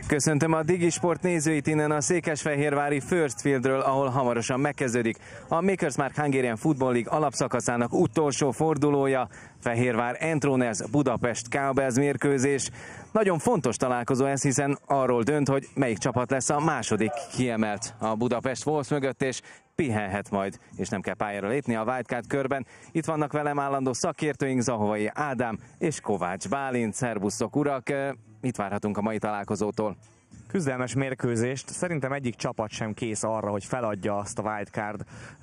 Köszöntöm a Digisport nézőit innen a székesfehérvári First Fieldről, ahol hamarosan megkezdődik a Makers Mark Hungarian Football League alapszakaszának utolsó fordulója, Fehérvár Entroners Budapest Cowbells mérkőzés. Nagyon fontos találkozó ez, hiszen arról dönt, hogy melyik csapat lesz a második kiemelt a Budapest Wolves mögött, és pihenhet majd, és nem kell pályára lépni a wildcard körben. Itt vannak velem állandó szakértőink, Zahovai Ádám és Kovács Bálint. Szerbusztok urak! Mit várhatunk a mai találkozótól? Küzdelmes mérkőzést. Szerintem egyik csapat sem kész arra, hogy feladja azt a wildcard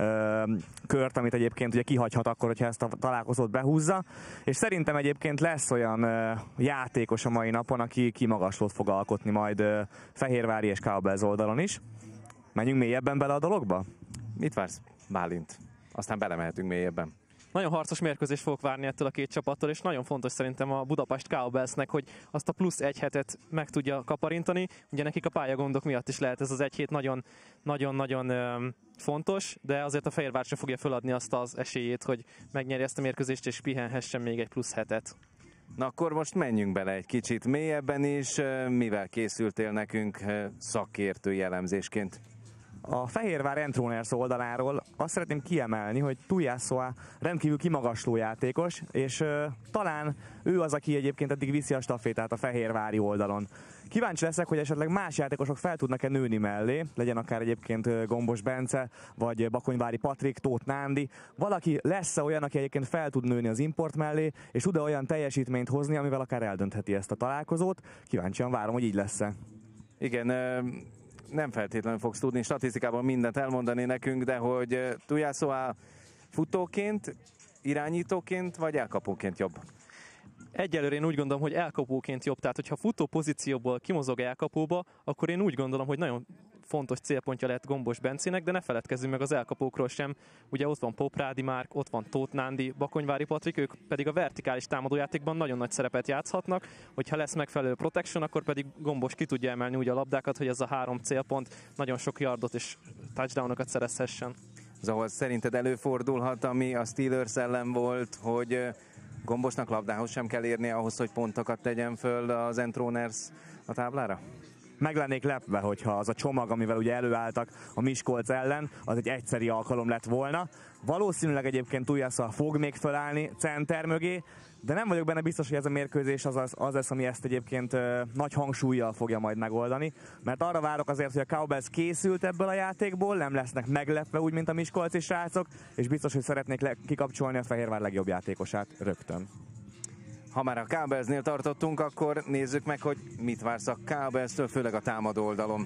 kört, amit egyébként ugye kihagyhat akkor, hogyha ezt a találkozót behúzza. És szerintem egyébként lesz olyan játékos a mai napon, aki kimagaslót fog alkotni majd Fehérvári és Cowbells oldalon is. Menjünk mélyebben bele a dologba? Mit vársz, Bálint? Aztán belemehetünk mélyebben. Nagyon harcos mérkőzést fogok várni ettől a két csapattól, és nagyon fontos szerintem a Budapest Cowbellsnek, hogy azt a plusz egy hetet meg tudja kaparintani. Ugye nekik a pályagondok miatt is lehet ez az egy hét nagyon-nagyon fontos, de azért a Fehérvár sem fogja feladni azt az esélyét, hogy megnyerje ezt a mérkőzést, és pihenhessen még egy plusz hetet. Na akkor most menjünk bele egy kicsit mélyebben is, mivel készültél nekünk szakértői elemzésként? A Fehérvár Entroners oldaláról azt szeretném kiemelni, hogy Tuiasoa rendkívül kimagasló játékos, és talán ő az, aki egyébként eddig viszi a stafétát a fehérvári oldalon. Kíváncsi leszek, hogy esetleg más játékosok fel tudnak-e nőni mellé, legyen akár egyébként Gombos Bence, vagy Bakonyvári Patrik, Tóth Nándi. Valaki lesz-e olyan, aki egyébként fel tud nőni az import mellé, és tud-e olyan teljesítményt hozni, amivel akár eldöntheti ezt a találkozót. Kíváncsian várom, hogy így lesz-e. Igen, nem feltétlenül fogsz tudni statisztikában mindent elmondani nekünk, de hogy Tuiasoa futóként, irányítóként vagy elkapóként jobb? Egyelőre én úgy gondolom, hogy elkapóként jobb, tehát hogyha futó pozícióból kimozog elkapóba, akkor én úgy gondolom, hogy nagyon fontos célpontja lehet Gombos Bencének, de ne feledkezzünk meg az elkapókról sem. Ugye ott van Poprádi Márk, ott van Tóth Nándi, Bakonyvári Patrik, ők pedig a vertikális támadójátékban nagyon nagy szerepet játszhatnak, hogyha lesz megfelelő protection, akkor pedig Gombos ki tudja emelni úgy a labdákat, hogy ez a 3 célpont nagyon sok yardot és touchdownokat szerezhessen. Ahol szerinted előfordulhat, ami a Steelers ellen volt, hogy Gombosnak labdához sem kell érnie ahhoz, hogy pontokat tegyen föl az Entroners a táblára? Meg lennék lepve, hogyha az a csomag, amivel ugye előálltak a Miskolc ellen, az egy egyszeri alkalom lett volna. Valószínűleg egyébként Tuiasoa fog még felállni center mögé, de nem vagyok benne biztos, hogy ez a mérkőzés az lesz, ami ezt egyébként nagy hangsúllyal fogja majd megoldani, mert arra várok azért, hogy a Cowbells készült ebből a játékból, nem lesznek meglepve úgy, mint a miskolci srácok, és biztos, hogy szeretnék kikapcsolni a Fehérvár legjobb játékosát rögtön. Ha már a Cowbellsnél tartottunk, akkor nézzük meg, hogy mit vársz a Cowbellstől, főleg a támadó oldalon.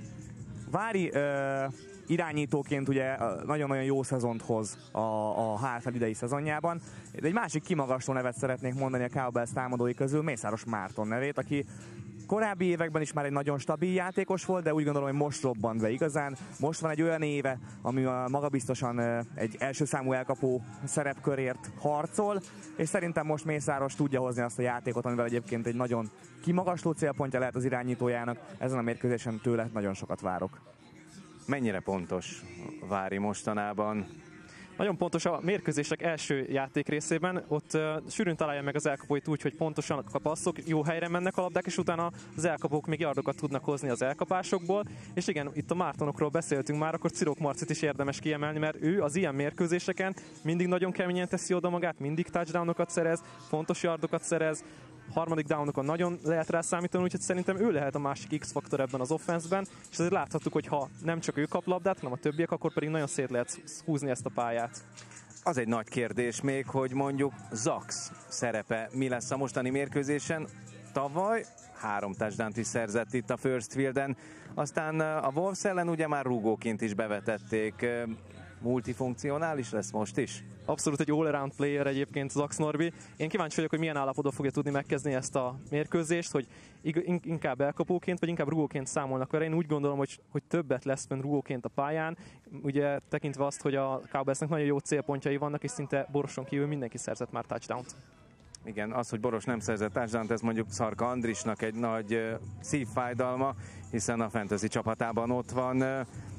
Vári irányítóként ugye nagyon-nagyon jó szezont hoz a HFL idei szezonjában. De egy másik kimagasló nevet szeretnék mondani a Cowbells támadói közül, Mészáros Márton nevét, aki korábbi években is már egy nagyon stabil játékos volt, de úgy gondolom, hogy most robbant be igazán. Most van egy olyan éve, ami magabiztosan egy első számú elkapó szerepkörért harcol, és szerintem most Mészáros tudja hozni azt a játékot, amivel egyébként egy nagyon kimagasló célpontja lehet az irányítójának. Ezen a mérkőzésen tőle nagyon sokat várok. Mennyire pontos Vári mostanában? Nagyon pontos a mérkőzések első játék részében, ott sűrűn találja meg az elkapóit úgy, hogy pontosan a passzok, jó helyre mennek a labdák, és utána az elkapók még yardokat tudnak hozni az elkapásokból. És igen, itt a Mártonokról beszéltünk már, akkor Cirok Marcit is érdemes kiemelni, mert ő az ilyen mérkőzéseken mindig nagyon keményen teszi oda magát, mindig touchdownokat szerez, fontos yardokat szerez, harmadik downokon nagyon lehet rá számítani, úgyhogy szerintem ő lehet a másik X-faktor ebben az offenszben, és azért láthattuk, hogy ha nem csak ő kap labdát, hanem a többiek, akkor pedig nagyon szét lehet húzni ezt a pályát. Az egy nagy kérdés még, hogy mondjuk Zax szerepe mi lesz a mostani mérkőzésen. Tavaly 3 touchdownt is szerzett itt a First Fielden, aztán a Wolves ellen ugye már rúgóként is bevetették. Multifunkcionális lesz most is? Abszolút egy all-around player egyébként Zax Norbi. Én kíváncsi vagyok, hogy milyen állapotban fogja tudni megkezdeni ezt a mérkőzést, hogy inkább elkapóként, vagy inkább rugóként számolnak vele. Én úgy gondolom, hogy többet lesz fenn rugóként a pályán. Ugye tekintve azt, hogy a Cowbellsnek nagyon jó célpontjai vannak, és szinte Boroson kívül mindenki szerzett már touchdownt. Igen, az, hogy Boros nem szerzett touchdownt, ez mondjuk Szarka Andrisnak egy nagy szívfájdalma, hiszen a fantasy csapatában ott van.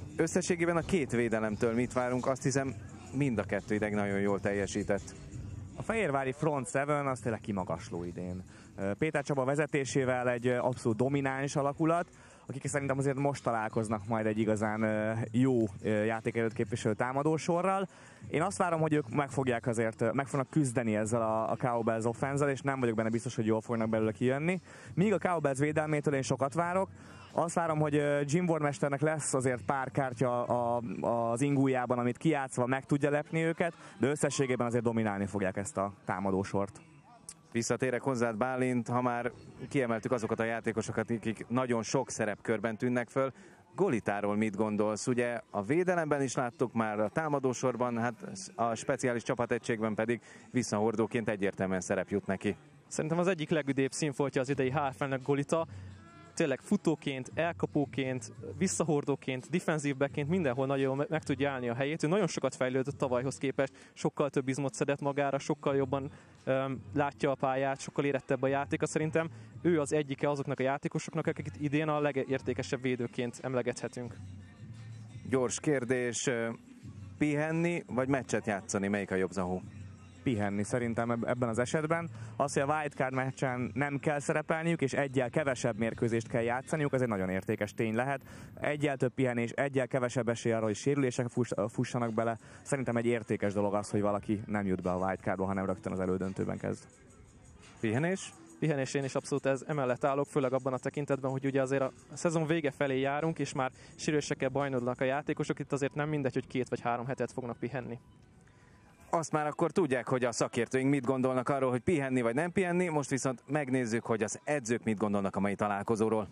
Összességében a két védelemtől mit várunk? Azt hiszem, mind a kettő ideg nagyon jól teljesített. A fehérvári front seven az tényleg kimagasló idén. Péter Csaba vezetésével egy abszolút domináns alakulat, akik szerintem azért most találkoznak majd egy igazán jó játékerőt képviselő támadósorral. Én azt várom, hogy ők meg fognak küzdeni ezzel a Cowbells offense-zal, és nem vagyok benne biztos, hogy jól fognak belőle kijönni. Míg a Cowbells védelmétől én sokat várok. Azt várom, hogy Jim Ward mesternek lesz azért pár kártya az ingújában, amit kijátszva meg tudja lepni őket, de összességében azért dominálni fogják ezt a támadósort. Visszatérek hozzád, Bálint, ha már kiemeltük azokat a játékosokat, akik nagyon sok szerepkörben tűnnek föl. Golitáról mit gondolsz? Ugye a védelemben is láttuk már, a támadósorban, hát a speciális csapategységben pedig visszahordóként egyértelműen szerep jut neki. Szerintem az egyik legüdébb színfoltja az idei HFL-nek Golita. Tényleg futóként, elkapóként, visszahordóként, defensív backként mindenhol nagyon meg tudja állni a helyét. Ő nagyon sokat fejlődött tavalyhoz képest, sokkal több izmot szedett magára, sokkal jobban látja a pályát, sokkal érettebb a játéka. Szerintem ő az egyike azoknak a játékosoknak, akiket idén a legértékesebb védőként emlegethetünk. Gyors kérdés, pihenni vagy meccset játszani, melyik a jobb, Zahó? Pihenni szerintem ebben az esetben. Az, hogy a wildcard meccsen nem kell szerepelniük, és egyel kevesebb mérkőzést kell játszaniuk, ez egy nagyon értékes tény lehet. Egyel több pihenés, egyel kevesebb esély arra, hogy sérülések fussanak bele. Szerintem egy értékes dolog az, hogy valaki nem jut be a wildcardba, hanem rögtön az elődöntőben kezd. Pihenés? Pihenés, én is abszolút emellett állok, főleg abban a tekintetben, hogy ugye azért a szezon vége felé járunk, és már sérülésekkel bajnodnak a játékosok, itt azért nem mindegy, hogy 2 vagy 3 hetet fognak pihenni. Azt már akkor tudják, hogy a szakértőink mit gondolnak arról, hogy pihenni vagy nem pihenni, most viszont megnézzük, hogy az edzők mit gondolnak a mai találkozóról.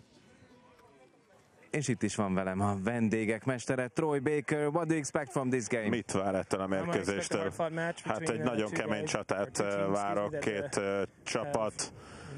És itt is van velem a vendégek mestere, Troy Baker. What do you expect from this game? Mit vár ettől a mérkőzéstől? Hát egy nagyon kemény csatát várok, két csapat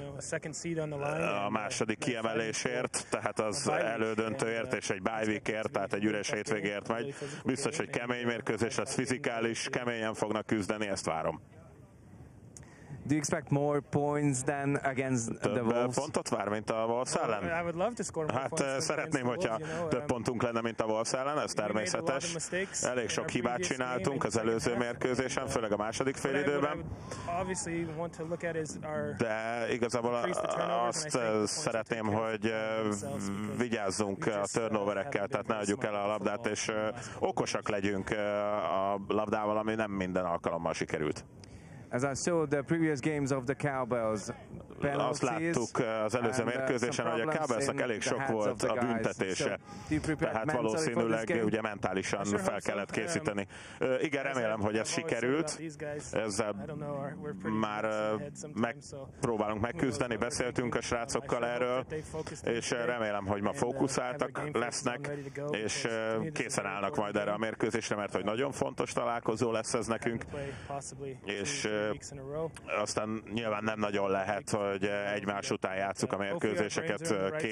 a második kiemelésért, tehát az elődöntőért és egy bye weekért, tehát egy üres hétvégért megy. Biztos, hogy kemény mérkőzés lesz, fizikális, keményen fognak küzdeni, ezt várom. Do you expect more points than against the Wolves? Pontot vár, mint a Wolves ellen? Hát szeretném, hogyha több pontunk lenne, mint a Wolves ellen, ez természetes. Elég sok hibát csináltunk az előző mérkőzésen, főleg a második félidőben. De igazából azt szeretném, hogy vigyázzunk a turnoverekkel, tehát ne adjuk el a labdát, és okosak legyünk a labdával, ami nem minden alkalommal sikerült. As I saw the previous games of the Cowbells, azt láttuk az előző mérkőzésen, hogy a Cowbellsnak elég sok volt a büntetése, tehát valószínűleg ugye mentálisan fel kellett készíteni. Igen, remélem, hogy ez sikerült, ezzel már megpróbálunk megküzdeni, beszéltünk a srácokkal erről, és remélem, hogy ma fókuszáltak lesznek, és készen állnak majd erre a mérkőzésre, mert hogy nagyon fontos találkozó lesz ez nekünk, és aztán nyilván nem nagyon lehet, hogy egymás után játsszuk a mérkőzéseket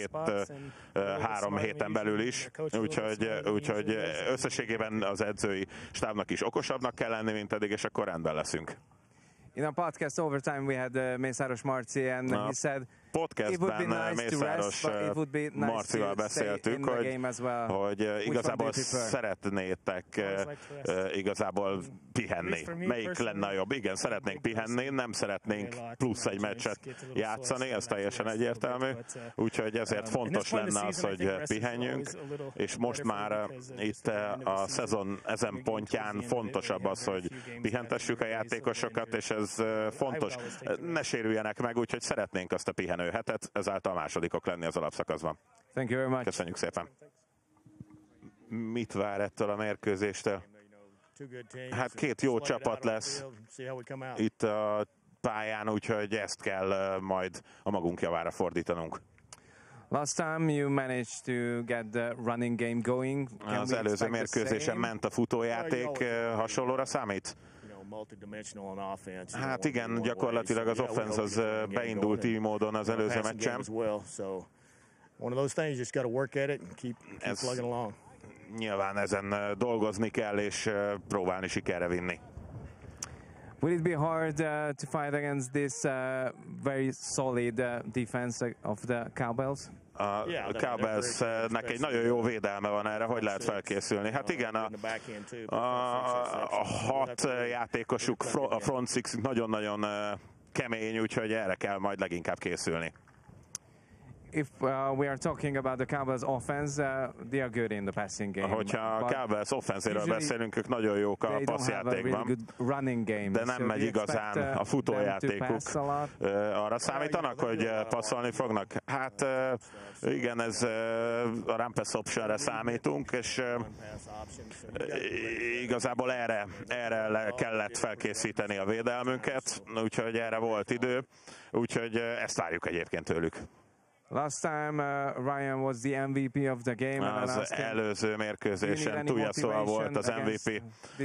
2-3 héten belül is, úgyhogy összességében az edzői stábnak is okosabbnak kell lenni, mint eddig, és akkor rendben leszünk. In a podcast overtime we had Mészáros Marci and he said podcastben Mészáros Marcival beszéltük, hogy igazából szeretnétek igazából pihenni. Melyik lenne a jobb? Igen, szeretnénk pihenni, nem szeretnénk plusz egy meccset játszani, ez teljesen egyértelmű. Úgyhogy ezért fontos lenne az, hogy pihenjünk, és most már itt a szezon ezen pontján fontosabb az, hogy pihentessük a játékosokat, és ez fontos. Ne sérüljenek meg, úgyhogy szeretnénk azt a pihenő hetet, ezáltal másodikok lenni az alapszakaszban. Thank you very much. Köszönjük szépen. Mit vár ettől a mérkőzéstől? Hát két jó csapat lesz itt a pályán, úgyhogy ezt kell majd a magunk javára fordítanunk. Last time you managed to get the running game going. Az előző mérkőzésen ment a futójáték, hasonlóra számít? Hát igen, gyakorlatilag az offense az beindult így módon az előző meccsen. Nyilván ezen dolgozni kell, és próbálni sikerre vinni. Will it be hard to fight against this very solid defense of the Cowbells? a Cowboysnek egy nagyon jó védelme van erre, hogy lehet felkészülni. Hát igen, a 6 játékosuk, a front six nagyon-nagyon kemény, úgyhogy erre kell majd leginkább készülni. If we are talking about the Cowboys offense, they are good in the passing game. Hogyha a Cowboys offenszéről beszélünk, ők nagyon jók a passzjátékban, de nem megy igazán a futójátékuk. Arra számítanak, hogy passzolni fognak? Hát igen, ez a run pass optionre számítunk, és igazából erre kellett felkészíteni a védelmünket, úgyhogy erre volt idő, úgyhogy ezt várjuk egyébként tőlük. Last time Ryan was the MVP of the game. Az előző mérkőzésen Tuiasoa volt az MVP.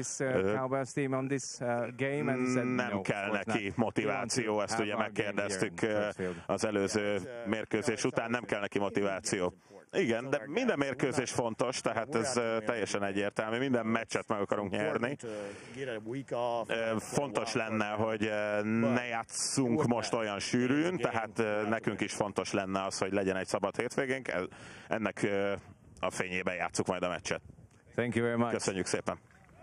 Nem kell neki motiváció, ezt ugye megkérdeztük az előző mérkőzés után, nem kell neki motiváció. Igen, de minden mérkőzés fontos, tehát ez teljesen egyértelmű, minden meccset meg akarunk nyerni. Fontos lenne, hogy ne játsszunk most olyan sűrűn, tehát nekünk is fontos lenne az, hogy legyen egy szabad hétvégénk, ennek a fényében játsszuk majd a meccset. Thank you very much. Köszönjük szépen.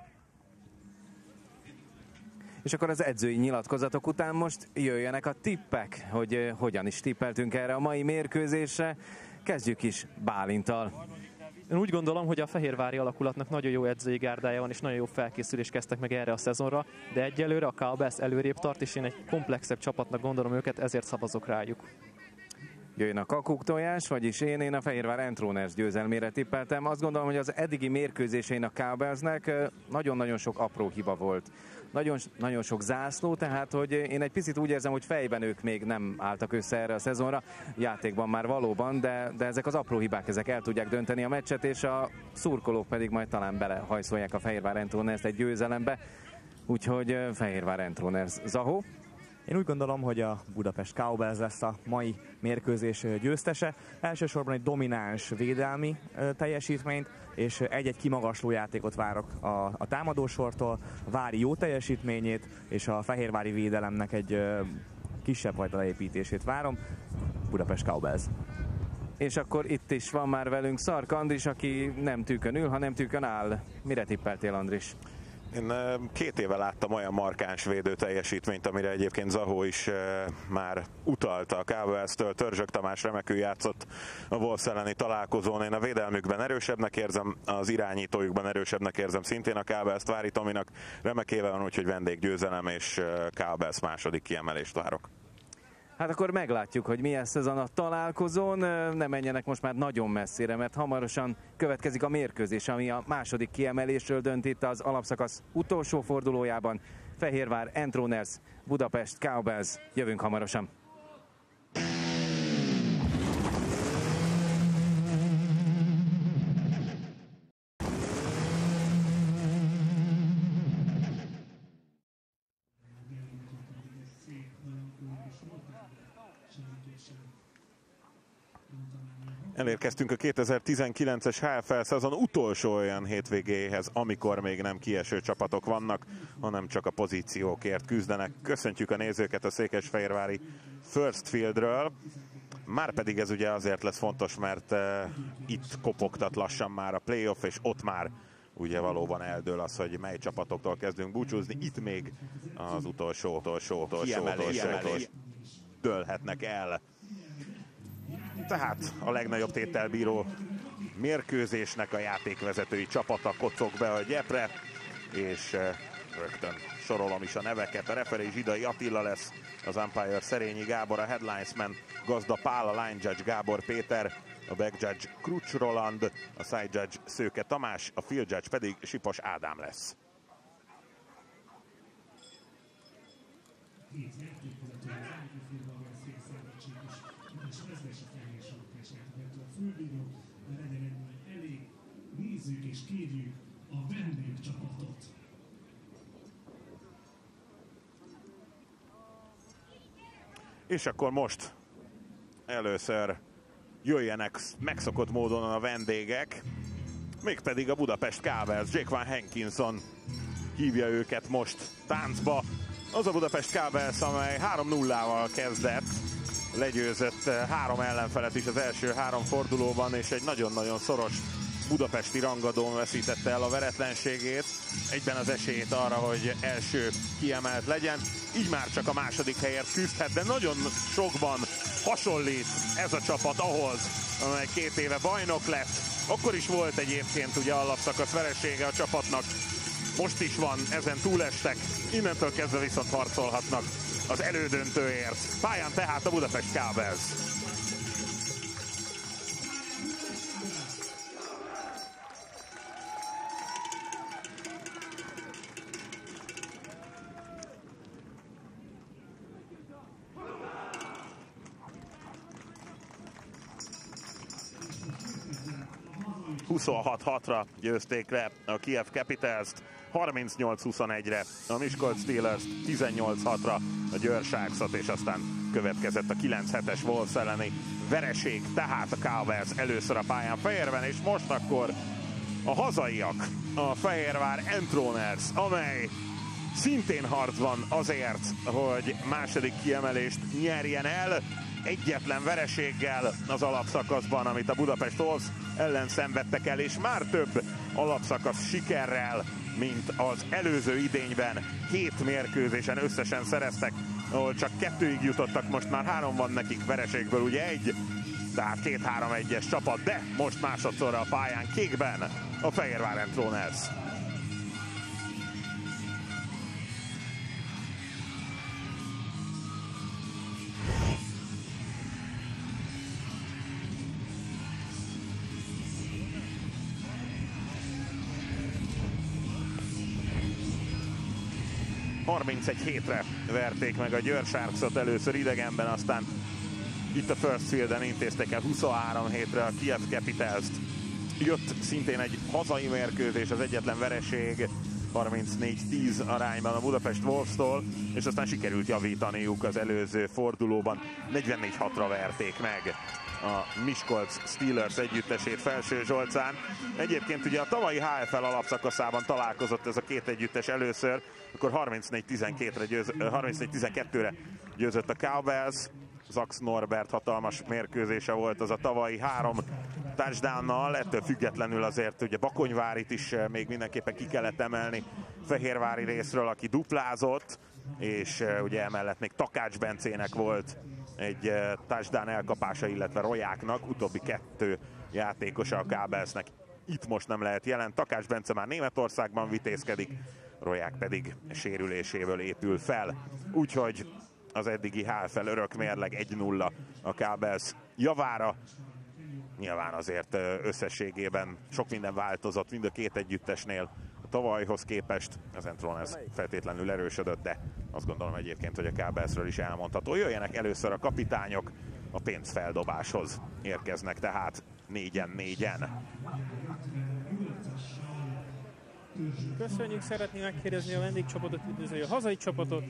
És akkor az edzői nyilatkozatok után most jöjjenek a tippek, hogy hogyan is tippeltünk erre a mai mérkőzésre. Kezdjük is Bálinttal. Én úgy gondolom, hogy a fehérvári alakulatnak nagyon jó edzői gárdája van, és nagyon jó felkészülést kezdtek meg erre a szezonra, de egyelőre a Cowboys előrébb tart, és én egy komplexebb csapatnak gondolom őket, ezért szavazok rájuk. Jöjjön a kakuktojás, vagyis én a Fehérvár Entroners győzelmére tippeltem. Azt gondolom, hogy az eddigi mérkőzésein a Cowboysnek nagyon-nagyon sok apró hiba volt. Nagyon sok zászló, tehát hogy én egy picit úgy érzem, hogy fejben ők még nem álltak össze erre a szezonra, játékban már valóban, de ezek az apró hibák, ezek el tudják dönteni a meccset, és a szurkolók pedig majd talán belehajszolják a Fehérvár Entroners egy győzelembe, úgyhogy Fehérvár Entroners. Zahó? Én úgy gondolom, hogy a Budapest Cowboys lesz a mai mérkőzés győztese. Elsősorban egy domináns védelmi teljesítményt, és egy-egy kimagasló játékot várok a támadósortól, a Vári jó teljesítményét, és a fehérvári védelemnek egy kisebb fajta leépítését várom. Budapest Cowboys. És akkor itt is van már velünk Szarka Andris, aki nem tűkön ül, hanem tűkön áll. Mire tippeltél, Andris? Én 2 éve láttam olyan markáns védő teljesítményt, amire egyébként Zahó is már utalta a Cowboys-től. Törzsök Tamás remekül játszott a Wolves elleni találkozón. Én a védelmükben erősebbnek érzem, az irányítójukban erősebbnek érzem szintén a Cowboys-t. Vári Tominak remek éve van, úgyhogy vendéggyőzelem és Cowboys második kiemelést várok. Hát akkor meglátjuk, hogy milyen szezon a találkozón. Ne menjenek most már nagyon messzire, mert hamarosan következik a mérkőzés, ami a második kiemelésről dönt itt az alapszakasz utolsó fordulójában. Fehérvár Entroners, Budapest Cowboys. Jövünk hamarosan. Elérkeztünk a 2019-es HFL szezon utolsó olyan hétvégéhez, amikor még nem kieső csapatok vannak, hanem csak a pozíciókért küzdenek. Köszöntjük a nézőket a székesfehérvári First Fieldről. Márpedig ez ugye azért lesz fontos, mert itt kopogtat lassan már a playoff, és ott már ugye valóban eldől az, hogy mely csapatoktól kezdünk búcsúzni. Itt még az utolsó kiemelés dőlhetnek el. Tehát a legnagyobb tételbíró mérkőzésnek a játékvezetői csapata kocog be a gyepre, és rögtön sorolom is a neveket. A referee Zsidai Attila lesz, az umpire Szerényi Gábor, a headlinesman Gazda Pál, a line judge Gábor Péter, a back judge Krucs Roland, a side judge Szőke Tamás, a field judge pedig Sipos Ádám lesz. Nézzük és kérjük a vendégcsapatot. És akkor most először jöjjenek megszokott módon a vendégek, mégpedig a Budapest Cowboys. Jake Van Hankinson hívja őket most táncba. Az a Budapest Cowboys, amely 3-0-val kezdett, legyőzött 3 ellenfelet is az első 3 fordulóban, és egy nagyon-nagyon szoros budapesti rangadón veszítette el a veretlenségét, egyben az esélyét arra, hogy első kiemelt legyen. Így már csak a második helyért küzdhet, de nagyon sokban hasonlít ez a csapat ahhoz, amely 2 éve bajnok lett. Akkor is volt egyébként ugye alapszakasz veresége a csapatnak, most is van, ezen túlestek, innentől kezdve viszont harcolhatnak az elődöntőért. Pályán tehát a Budapest Cowbells. ...26-6-ra győzték le a Kiev Capitals-t, 38-21-re a Miskolc Steelers, 18-6-ra a Győr Sharks-ot, és aztán következett a 9-7-es Wolves elleni vereség, tehát a Cowbells először a pályán Fehérben, és most akkor a hazaiak, a Fehérvár Entroners, amely szintén harcban azért, hogy második kiemelést nyerjen el, egyetlen vereséggel az alapszakaszban, amit a Budapest Wolves ellen szenvedtek el, és már több alapszakasz sikerrel, mint az előző idényben. 7 mérkőzésen összesen szereztek, ahol csak 2-ig jutottak, most már 3 van nekik, vereségből ugye 1, tehát 2-3-1-es csapat, de most másodszorra a pályán kékben a Fehérvár Entroners. ...31-7-re verték meg a Győr Sharksot először idegenben, aztán itt a First Fielden intézték el 23-7-re a Kiev Capitals-t. Jött szintén egy hazai mérkőzés, az egyetlen vereség 34-10 arányban a Budapest Wolves-tól, és aztán sikerült javítaniuk az előző fordulóban. 44-6-ra verték meg a Miskolc Steelers együttesét Felső Zsolcán. Egyébként ugye a tavalyi HFL alapszakaszában találkozott ez a 2 együttes először, akkor 34-12-re győzött a Cowbells. Zax Norbert hatalmas mérkőzése volt az a tavalyi 3 touchdownnal, ettől függetlenül azért ugye Bakonyvárit is még mindenképpen ki kellett emelni fehérvári részről, aki duplázott, és ugye emellett még Takács Bencének volt egy touchdown elkapása, illetve Rojáknak, utóbbi 2 játékosa a Cowbellsnek itt most nem lehet jelen. Takács Bence már Németországban vitézkedik, Roják pedig sérüléséből épül fel. Úgyhogy az eddigi HFL örök mérleg 1-0 a Cowbells javára. Nyilván azért összességében sok minden változott mind a 2 együttesnél. A tavalyhoz képest az Entroners feltétlenül erősödött, de azt gondolom egyébként, hogy a Cowbellsről is elmondható. Jöjjenek először a kapitányok, a pénzfeldobáshoz érkeznek tehát 4-4-en. Köszönjük, szeretném megkérdezni a vendégcsapatot, üdvözölje a hazai csapatot.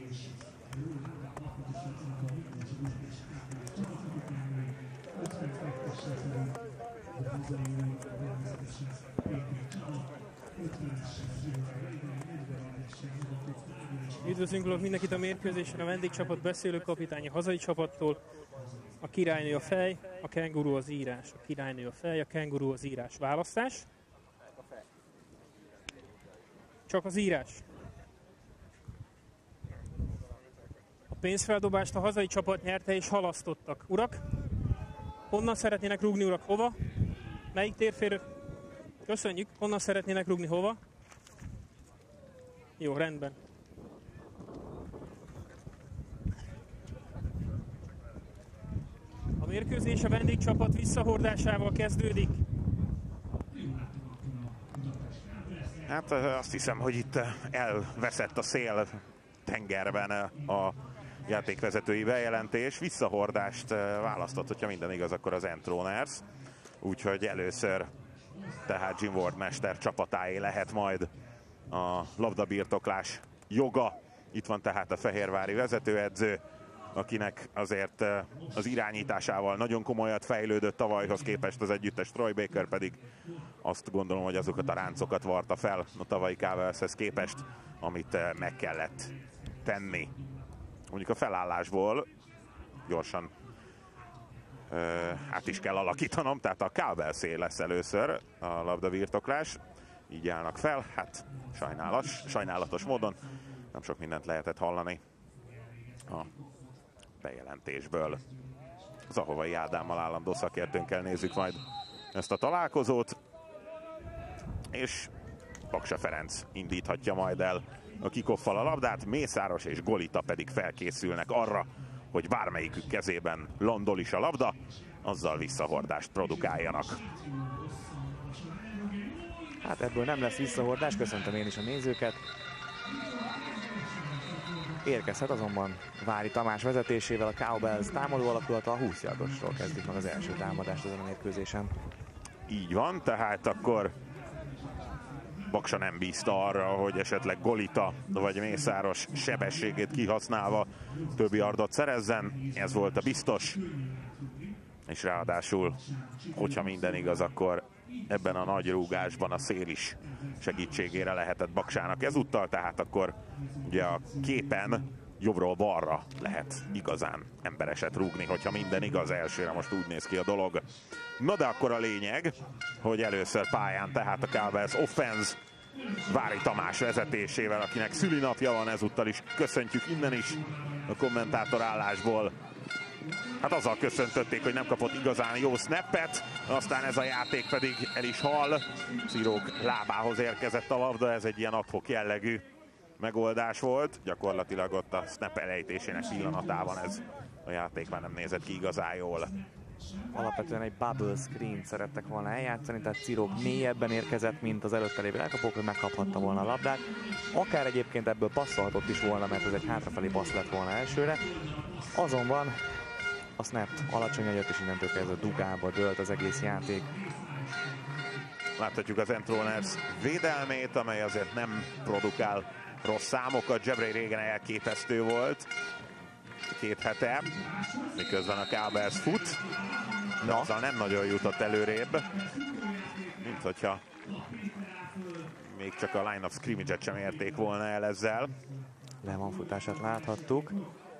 Üdvözlünk mindenkit a mérkőzésen, a vendégcsapat beszélőkapitány a hazai csapattól. A királynő a fej, a kenguru az írás. A királynő a fej, a kenguru az írás. Választás? Csak az írás. A pénzfeldobást a hazai csapat nyerte és halasztottak. Urak? Honnan szeretnének rúgni, urak? Hova? Melyik térféről? Köszönjük. Honnan szeretnének rúgni? Hova? Jó, rendben. A mérkőzés a vendégcsapat visszahordásával kezdődik. Hát azt hiszem, hogy itt elveszett a szél tengerben a játékvezetői bejelentés. Visszahordást választott, hogyha minden igaz, akkor az Entroners. Úgyhogy először tehát Jim Ward mester csapatáé lehet majd a labdabirtoklás joga. Itt van tehát a fehérvári vezetőedző, akinek azért az irányításával nagyon komolyat fejlődött tavalyhoz képest az együttes. Troy Baker pedig azt gondolom, hogy azokat a ráncokat varta fel a tavalyi Cowbellshez képest, amit meg kellett tenni. Mondjuk a felállásból gyorsan át is kell alakítanom, tehát a Cowbellsé lesz először a labdabirtoklás. Így állnak fel, hát sajnálatos módon nem sok mindent lehetett hallani a bejelentésből. Zahovai Ádámmal, állandó szakértőnkkel nézzük majd ezt a találkozót, és Baksa Ferenc indíthatja majd el a kickoffal a labdát, Mészáros és Golita pedig felkészülnek arra, hogy bármelyikük kezében landol is a labda, azzal visszahordást produkáljanak. Hát ebből nem lesz visszahordás, köszöntöm én is a nézőket. Érkezhet azonban Vári Tamás vezetésével a Cowbells támadó alakulata, a 20 yardosról kezdik meg az első támadást ezen a mérkőzésen. Így van, tehát akkor Baksa nem bízta arra, hogy esetleg Golita vagy Mészáros sebességét kihasználva több yardot szerezzen. Ez volt a biztos. És ráadásul, hogyha minden igaz, akkor ebben a nagy rúgásban a szél is segítségére lehetett Baksának ezúttal, tehát akkor ugye a képen jobbról balra lehet igazán embereset rúgni, hogyha minden igaz. Elsőre most úgy néz ki a dolog. Na de akkor a lényeg, hogy először pályán tehát a Cowbells offense Vári Tamás vezetésével, akinek szülinapja van ezúttal is. Köszöntjük innen is a kommentátor állásból. Hát azzal köszöntötték, hogy nem kapott igazán jó snappet, aztán ez a játék pedig el is hal. Cirók lábához érkezett a labda, ez egy ilyen ad-hoc jellegű megoldás volt. Gyakorlatilag ott a snap elejtésének pillanatában ez a játék már nem nézett ki igazán jól. Alapvetően egy bubble screen szerettek volna eljátszani, tehát Cirók mélyebben érkezett, mint az előtte lévő elkapók, hogy megkaphatta volna a labdát. Akár egyébként ebből passzolhatott is volna, mert ez egy hátrafelé passz lett volna elsőre. Azonban a snap alacsony jött, és innentől kezdve dugába dőlt az egész játék. Láthatjuk az Entroners védelmét, amely azért nem produkál rossz számokat. Jebray régen elképesztő volt 2 hete, miközben a Cowbells fut, de azzal nem nagyon jutott előrébb, mint hogyha még csak a line of scrimmage-et sem érték volna el ezzel. Lehman futását láthattuk.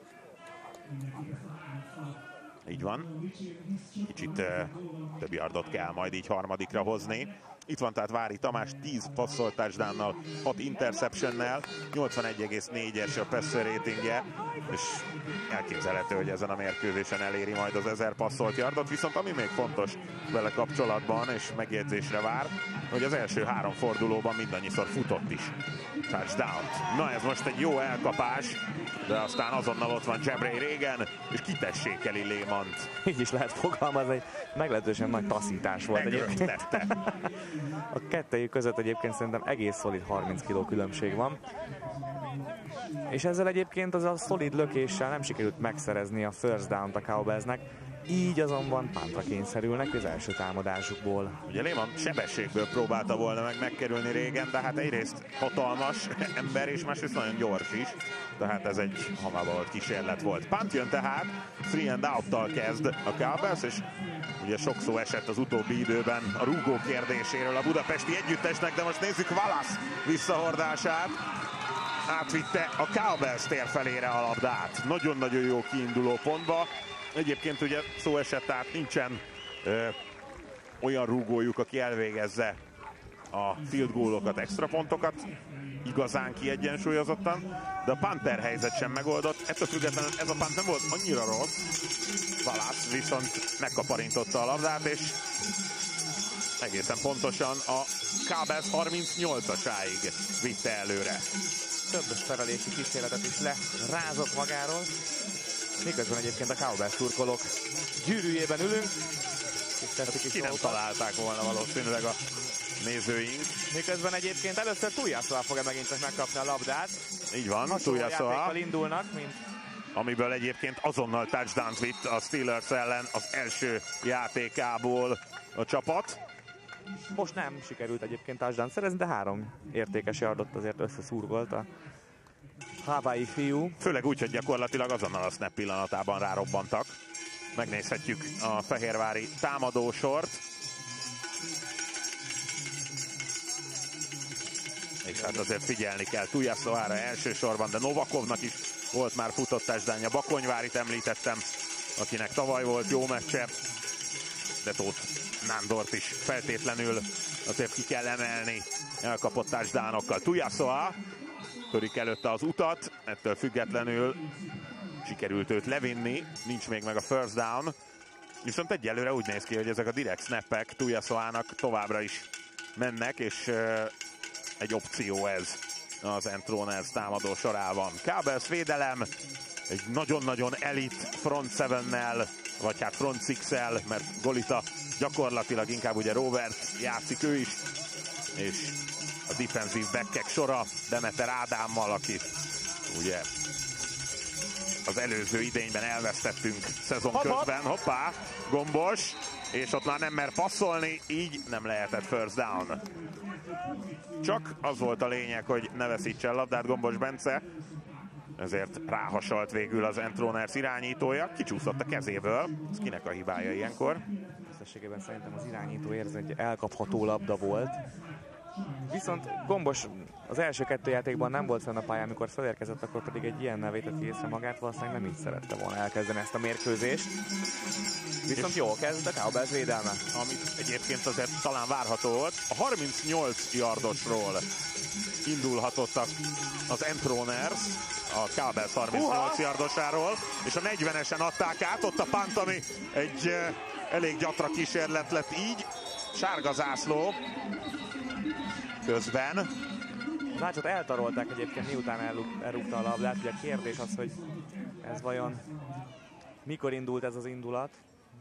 Így van. Kicsit több yardot kell majd így harmadikra hozni. Itt van tehát Vári Tamás 10 passzolt touchdownnal, 6 interceptionnel, 81,4-es a passer ratingje, és elképzelhető, hogy ezen a mérkőzésen eléri majd az 1000 passzolt yardot, viszont ami még fontos vele kapcsolatban, és megjegyzésre vár, hogy az első 3 fordulóban mindannyiszor futott is touchdown-t. Na ez most egy jó elkapás, de aztán azonnal ott van Jebray régen, és kitessékeli Lehmant. Így is lehet fogalmazni, egy meglehetősen nagy taszítás volt egyébként. A kettejük között egyébként szerintem egész szolid 30 kg különbség van. És ezzel egyébként az a szolid lökéssel nem sikerült megszerezni a first down-t a Cowbellsnek. Így azonban pántra kényszerülnek az első támadásukból. Ugye Lehman sebességből próbálta volna megkerülni régen, de hát egyrészt hatalmas ember, és másrészt nagyon gyors is. Tehát ez egy hamarolt kísérlet volt. Punt jön tehát, 3 and out-tal kezd a Cowbells, és ugye sok szó esett az utóbbi időben a rúgó kérdéséről a budapesti együttesnek, de most nézzük Wallace visszahordását. Átvitte a Cowbells tér felére a labdát. Nagyon-nagyon jó kiinduló pontba. Egyébként ugye szó esett, tehát nincsen olyan rúgójuk, aki elvégezze a field goalokat, extra pontokat igazán kiegyensúlyozottan, de a punter helyzet sem megoldott. Ettől függetlenül ez a punt nem volt annyira rossz. Wallace viszont megkaparintotta a labdát, és egészen pontosan a Cowbells 38-asáig vitte előre. Több szerelési kísérletet is lerázott magáról. Miközben egyébként a Cowbells szurkolók gyűrűjében ülünk. Ki nem találták volna valószínűleg a nézőink. Miközben egyébként először Tuiasoa fogja megint csak megkapni a labdát. Így van, Tuiasoa. Indulnak, mint amiből egyébként azonnal touchdown-t vitt a Steelers ellen az első játékából a csapat. Most nem sikerült egyébként touchdown szerezni, de 3 értékes yardot azért összeszúrgolt a Hawaii fiú. Főleg úgy, hogy gyakorlatilag azonnal a snap pillanatában rárobbantak. Megnézhetjük a fehérvári támadósort. És hát azért figyelni kell Tuiasoára elsősorban, de Novakovnak is volt már futott touchdownja. Bakonyvárit említettem akinek tavaly volt jó meccse, de Tóth Nándort is feltétlenül azért ki kell emelni elkapott touchdownokkal. Tuiasoa törik előtte az utat, ettől függetlenül sikerült őt levinni, nincs még meg a first down, viszont egyelőre úgy néz ki, hogy ezek a direkt snappek Tuiasoának továbbra is mennek, és egy opció ez az Entroners támadó sorában. Cowboys védelem, egy nagyon-nagyon elit front 7-nel, vagy hát front 6-el, mert Golita gyakorlatilag inkább ugye Robert játszik ő is, és a defensív backek sora Demeter Ádámmal, aki ugye az előző idényben elvesztettünk szezon közben. Hoppá, Gombos, és ott már nem mer passzolni, így nem lehetett first down. Csak az volt a lényeg, hogy ne veszítse el labdát Gombos Bence, ezért ráhasalt végül az Entroners irányítója, kicsúszott a kezéből. Ez kinek a hibája ilyenkor? Összességében szerintem az irányító érzi, hogy elkapható labda volt. Viszont Gombos az első 2 játékban nem volt fenn a pályán, amikor felérkezett, akkor pedig egy ilyennel vétett észre magát, valószínűleg nem így szerette volna elkezdeni ezt a mérkőzést. Viszont jól kezdett a Cowboys védelme. Amit egyébként azért talán várható volt. A 38 yardosról indulhatottak az Entroners, a Cowboys 38 yardosáról, és a 40-esen adták át, ott a punt, ami egy elég gyatra kísérlet lett így. Sárga zászló közben. Látszott, eltarolták egyébként, miután elrúgta a labdát. Ugye a kérdés az, hogy ez vajon mikor indult ez az indulat.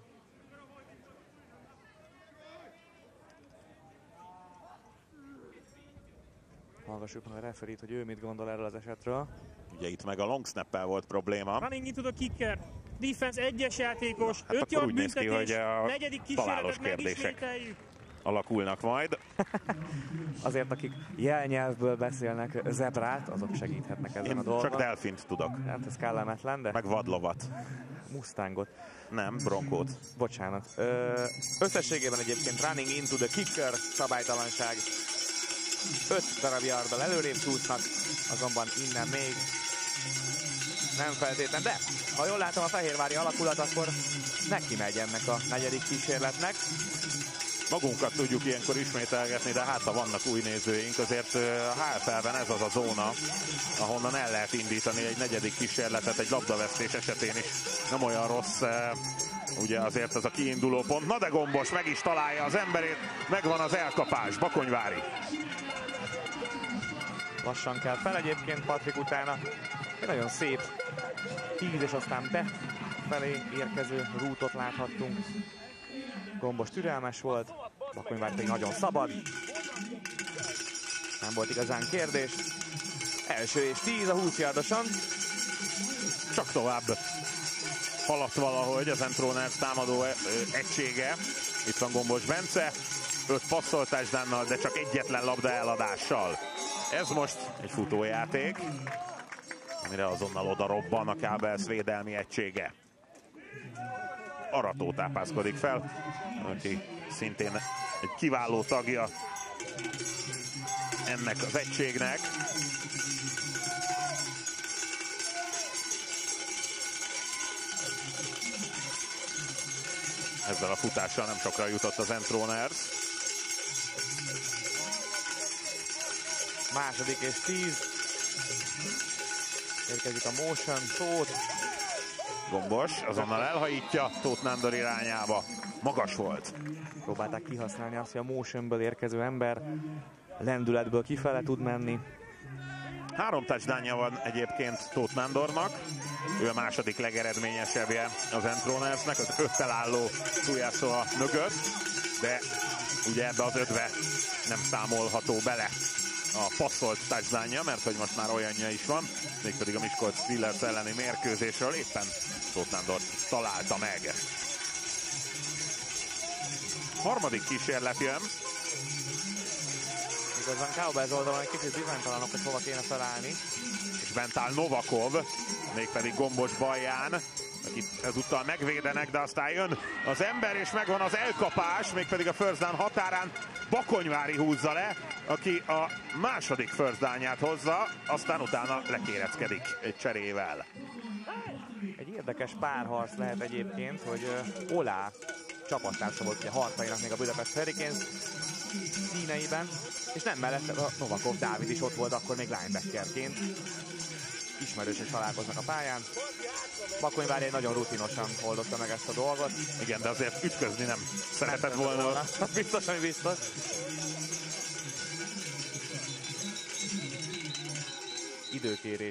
Hallgassuk meg a referit, hogy ő mit gondol erről az esetről. Ugye itt meg a long snap-el volt probléma. Running into the kicker. Defense 1-es játékos, Hát 5 yard úgy néz ki, büntetés, hogy a negyedik találós kísérletet kérdések megismételjük. alakulnak majd. Azért, akik jelnyelvből beszélnek zebrát, azok segíthetnek ezen Én a dolgon. csak delfint tudok. Hát ez kellemetlen, de... Meg vadlovat. Mustangot. Nem, bronkót. Bocsánat. Összességében egyébként running into the kicker szabálytalanság. 5 darab yarddal előrébb csúsznak, azonban innen még nem feltétlen, de ha jól látom a fehérvári alakulat, akkor neki megy ennek a negyedik kísérletnek. Magunkat tudjuk ilyenkor ismételgetni, de hát ha vannak új nézőink, azért a HFL-ben ez az a zóna, ahonnan el lehet indítani egy negyedik kísérletet, egy labdavesztés esetén is nem olyan rossz, ugye azért ez a kiinduló pont. Na de Gombos meg is találja az emberét, megvan az elkapás, Bakonyvári. Lassan kell fel egyébként Patrik utána. Egy nagyon szép 10 és aztán befelé érkező rútot láthattunk. Gombos türelmes volt, Bakonyvári pedig nagyon szabad. Nem volt igazán kérdés. Első és 10 a 20 yardoson. Csak tovább haladt valahogy az Entroners támadó egysége. Itt van Gombos Bence, 5 passzoltásdánnal, de csak egyetlen labda eladással. Ez most egy futójáték, amire azonnal oda robban a Cowboys védelmi egysége. Arató tápászkodik fel, aki szintén egy kiváló tagja ennek az egységnek. Ezzel a futással nem sokra jutott az Entroners. Második és 10. Érkezik a motion, Tóth. Gombos azonnal elhajítja Tóth Nándor irányába. Magas volt. Próbálták kihasználni azt, hogy a motionből érkező ember lendületből kifele tud menni. 3 touchdownja van egyébként Tóth Nándornak. Ő a második legeredményesebbje az Entronersnek, az 5-tel álló Tuiasoa mögött, de ugye ebbe az 5-be nem számolható bele a passzolt touchdownja, mert hogy most már olyanja is van, mégpedig a Miskolc Steelers elleni mérkőzésről éppen Tóth Nándor találta meg. Harmadik kísérlet jön. Igazán Cowboys oldalon egy kicsit bizonytalanok, hogy hova kéne felállni. És bent áll Novakov, mégpedig Gombos balján, akit ezúttal megvédenek, de aztán jön az ember, és megvan az elkapás, mégpedig a first down határán Bakonyvári húzza le, aki a második first downját hozza, aztán utána lekéreckedik egy cserével. Egy érdekes párharc lehet egyébként, hogy Olá csapattársa volt ugye Hartainak még a Budapest Hurricanes színeiben, és nem mellette a Novakov Dávid is ott volt akkor még linebackerként. Ismerős és találkoznak a pályán. Bakonyvári egy nagyon rutinosan oldotta meg ezt a dolgot. Igen, de azért ütközni nem szeretett volna. Biztos, ami biztos. Időkérés.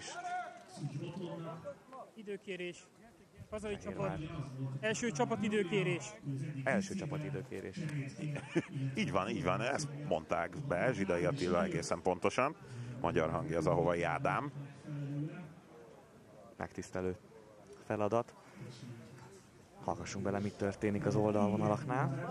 Időkérés. Hazai csapat. Első csapat időkérés. Első csapat időkérés. Így van, ezt mondták be Zsidai Attila egészen pontosan. Magyar hangja az Ahovai Ádám. Megtisztelő feladat. Hallgassunk bele, mit történik az oldalvonalaknál.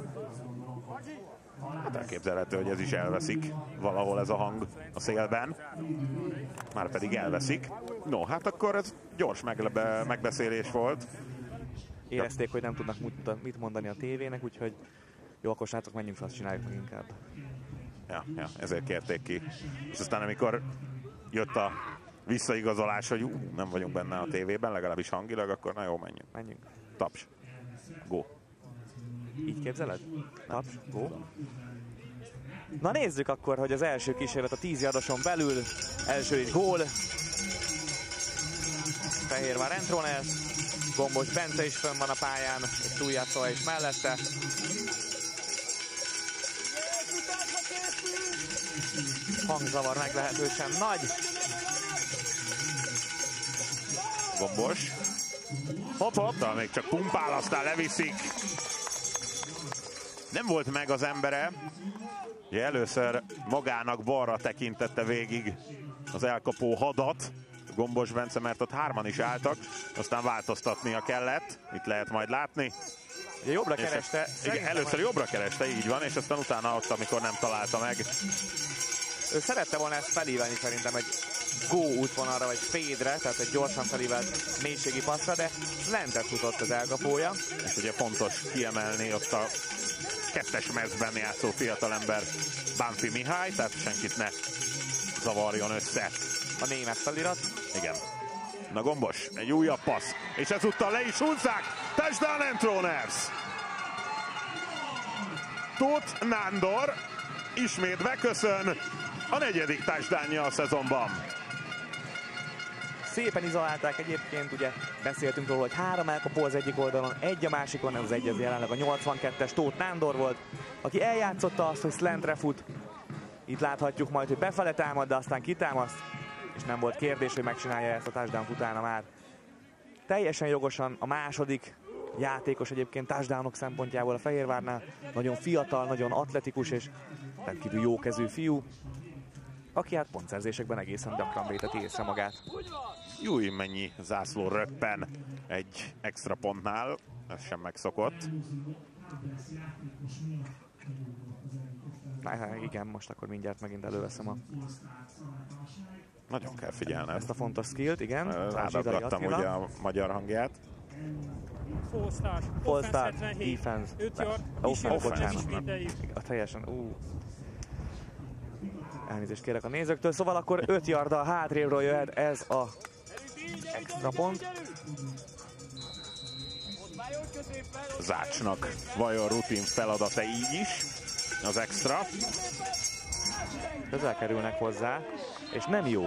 Hát elképzelhető, hogy ez is elveszik valahol ez a hang a szélben. Már pedig elveszik. No, hát akkor ez gyors megbeszélés volt. Érezték, hogy nem tudnak mit mondani a tévének, úgyhogy jó, akkor srácok, menjünk fel, azt csináljuk meg inkább. Ja, ezért kérték ki. És aztán amikor jött a visszaigazolás, hogy nem vagyunk benne a tévében, legalábbis hangilag, akkor na jó, menjünk. Taps. Go. Így képzeled? Taps. Go. Na nézzük akkor, hogy az első kísérlet a 10 yardoson belül. Első is gól. Fehérvár Entroners. Gombos Bence is fönn van a pályán, egy túljátszója is mellette. Hangzavar meglehetősen nagy. Gombos. Hopp, még csak pumpál, aztán leviszik. Nem volt meg az embere. Ugye először magának balra tekintette végig az elkapó hadat, Gombos Bence, mert ott hárman is álltak, aztán változtatnia kellett, itt lehet majd látni. Ugye jobbra kereste. Igen, először jobbra kereste, így van, és aztán utána ott, amikor nem találta meg. Ő szerette volna ezt felívelni szerintem egy go útvonalra, vagy fade-re, tehát egy gyorsan felívelt mélységi passzra, de lentet futott az elkapója. És ugye fontos kiemelni ott a kettes mezben játszó fiatalember Bánfi Mihály, tehát senkit ne zavarjon össze a német felirat. Igen. Na Gombos, egy újabb passz, és ezúttal le is húzzák. Touchdown Entroners! Tóth Nándor ismét beköszön, a 4. touchdownja a szezonban. Szépen izolálták egyébként, ugye beszéltünk róla, hogy 3 elkapó az egyik oldalon, egy a másikon, ez az egy az jelenleg a 82-es Tóth Nándor volt, aki eljátszotta azt, hogy slantre fut. Itt láthatjuk majd, hogy befele támad, de aztán kitámaszt, és nem volt kérdés, hogy megcsinálja ezt a touchdown utána már. Teljesen jogosan a második játékos egyébként touchdownok szempontjából a Fehérvárnál. Nagyon fiatal, nagyon atletikus és rendkívül jókezű fiú, aki hát pontszerzésekben egészen gyakran véteti észre magát. Júj, mennyi zászló röppen egy extra pontnál, ez sem megszokott. Igen, most akkor mindjárt megint előveszem a... Nagyon kell figyelni. Ezt a fontos skillt, igen. Rádaggattam ugye a magyar hangját. Full start, defense. 5 yard, bocsánat. Teljesen, elnézést kérek a nézőktől, szóval akkor 5 yarddal hátrévről jöhet ez a extra pont. Zácsnak vajon rutin feladata így is, az extra. Közel kerülnek hozzá, és nem jó.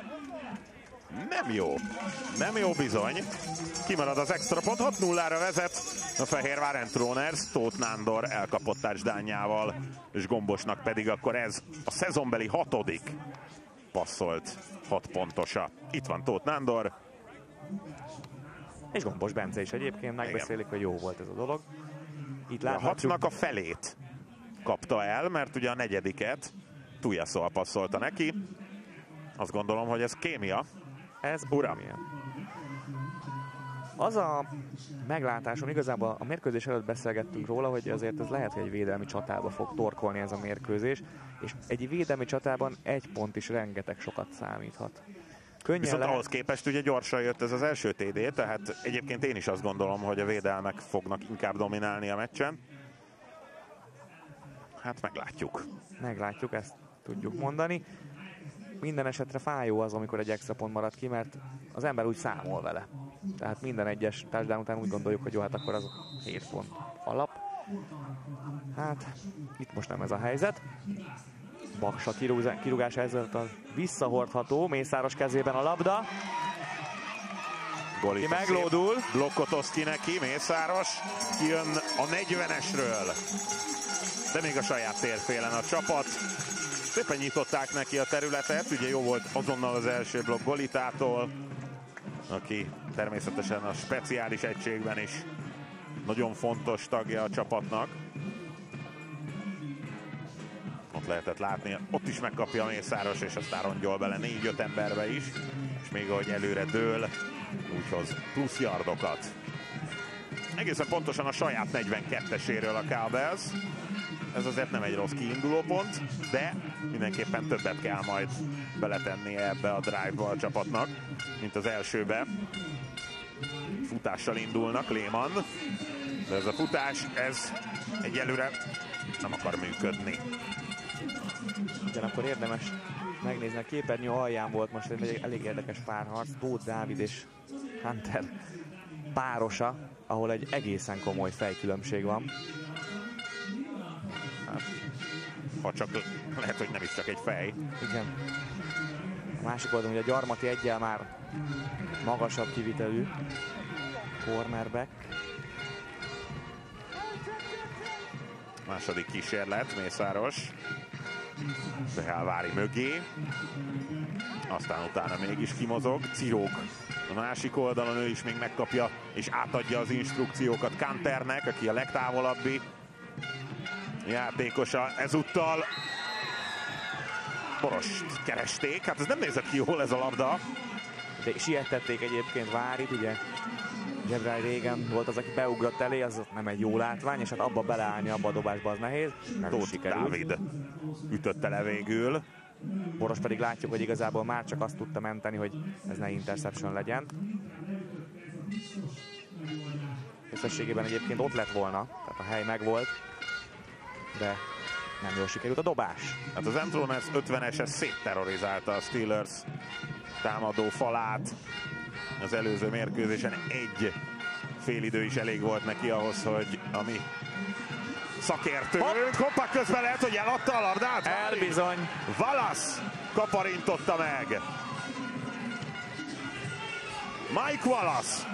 Nem jó bizony. Kimarad az extra pont, 6-0-ra vezet a Fehérvár Entroners, Tóth Nándor elkapott touchdownjával, és Gombosnak pedig akkor ez a szezonbeli 6. passzolt 6 pontosa. Itt van Tóth Nándor. És Gombos Bence is egyébként megbeszélik, hogy jó volt ez a dolog. Itt láthatjuk. A 6-nak a felét kapta el, mert ugye a 4. Tujasszal passzolta neki. Azt gondolom, hogy ez kémia. Ez kémia. Az a meglátásom, igazából a mérkőzés előtt beszélgettünk róla, hogy azért ez lehet, hogy egy védelmi csatába fog torkolni ez a mérkőzés, és egy védelmi csatában 1 pont is rengeteg sokat számíthat. Viszont ahhoz képest ugye gyorsan jött ez az első TD, tehát egyébként én is azt gondolom, hogy a védelmek fognak inkább dominálni a meccsen. Hát meglátjuk. Meglátjuk, ezt tudjuk mondani. Minden esetre fájó az, amikor egy extra pont marad ki, mert az ember úgy számol vele. Tehát minden egyes touchdown után úgy gondoljuk, hogy jó, hát akkor az 7 pont alap. Hát itt most nem ez a helyzet. Baksa kirúgása ezzel visszahordható, Mészáros kezében a labda. Ki meglódul. Blokkot oszt ki neki, Mészáros kijön a 40-esről. De még a saját térfélen a csapat. Szépen nyitották neki a területet, ugye jó volt azonnal az első blokk Golitától, aki természetesen a speciális egységben is nagyon fontos tagja a csapatnak. Ott lehetett látni, ott is megkapja a Mészáros, és aztán rongyol bele 4-5 emberbe is, és még ahogy előre dől, úgy hoz plusz yardokat. Egészen pontosan a saját 42-eséről a Cowboys. Ez azért nem egy rossz kiinduló pont, de mindenképpen többet kell majd beletennie ebbe a drive-ba a csapatnak, mint az elsőbe. Futással indulnak, Lehmann, de ez a futás, ez egyelőre nem akar működni. Ugyanakkor érdemes megnézni, a képernyő alján volt most egy elég érdekes párharc, Tóth Dávid és Hunter párosa, ahol egy egészen komoly fejkülönbség van. Ha csak lehet, hogy nem is csak egy fej. Igen. A másik oldalon, hogy a Gyarmati eggyel már magasabb kivitelű cornerback. Második kísérlet, Mészáros. Behálvári mögé. Aztán utána mégis kimozog. Cirog a másik oldalon, ő is még megkapja és átadja az instrukciókat Kanternek, aki a legtávolabbi játékosa. Ezúttal Borost keresték. Hát ez nem nézett ki jól ez a labda. De sietették egyébként Várit, ugye Jebrai régen volt az, aki beugrott elé, az nem egy jó látvány, és hát abba beleállni, abba a dobásba az nehéz. Tóth Dávid ütötte le végül. Boros pedig látjuk, hogy igazából már csak azt tudta menteni, hogy ez ne interception legyen. Összességében egyébként ott lett volna, tehát a hely megvolt, de nem jól sikerült a dobás. Hát az Entroners 50-es szétterrorizálta a Steelers támadó falát. Az előző mérkőzésen egy félidő is elég volt neki ahhoz, hogy a mi szakértőnk hoppá közben lehet, hogy eladta a labdát. Elbizony. Wallace kaparintotta meg. Mike Wallace.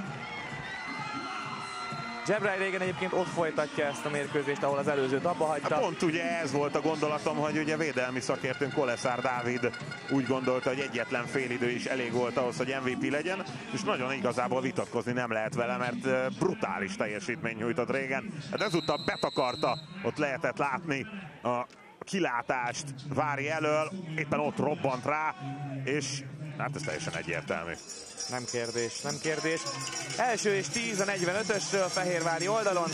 Jebrai régen egyébként ott folytatja ezt a mérkőzést, ahol az előzőt abba hagyta. Hát pont ugye ez volt a gondolatom, hogy ugye védelmi szakértőnk Koleszár Dávid úgy gondolta, hogy egyetlen félidő is elég volt ahhoz, hogy MVP legyen, és nagyon igazából vitatkozni nem lehet vele, mert brutális teljesítmény nyújtott régen. Hát ezúttal betakarta, ott lehetett látni a kilátást Vári elől, éppen ott robbant rá, és hát ez teljesen egyértelmű. Nem kérdés, nem kérdés. Első és 10 a 45-ösről Fehérvári oldalon.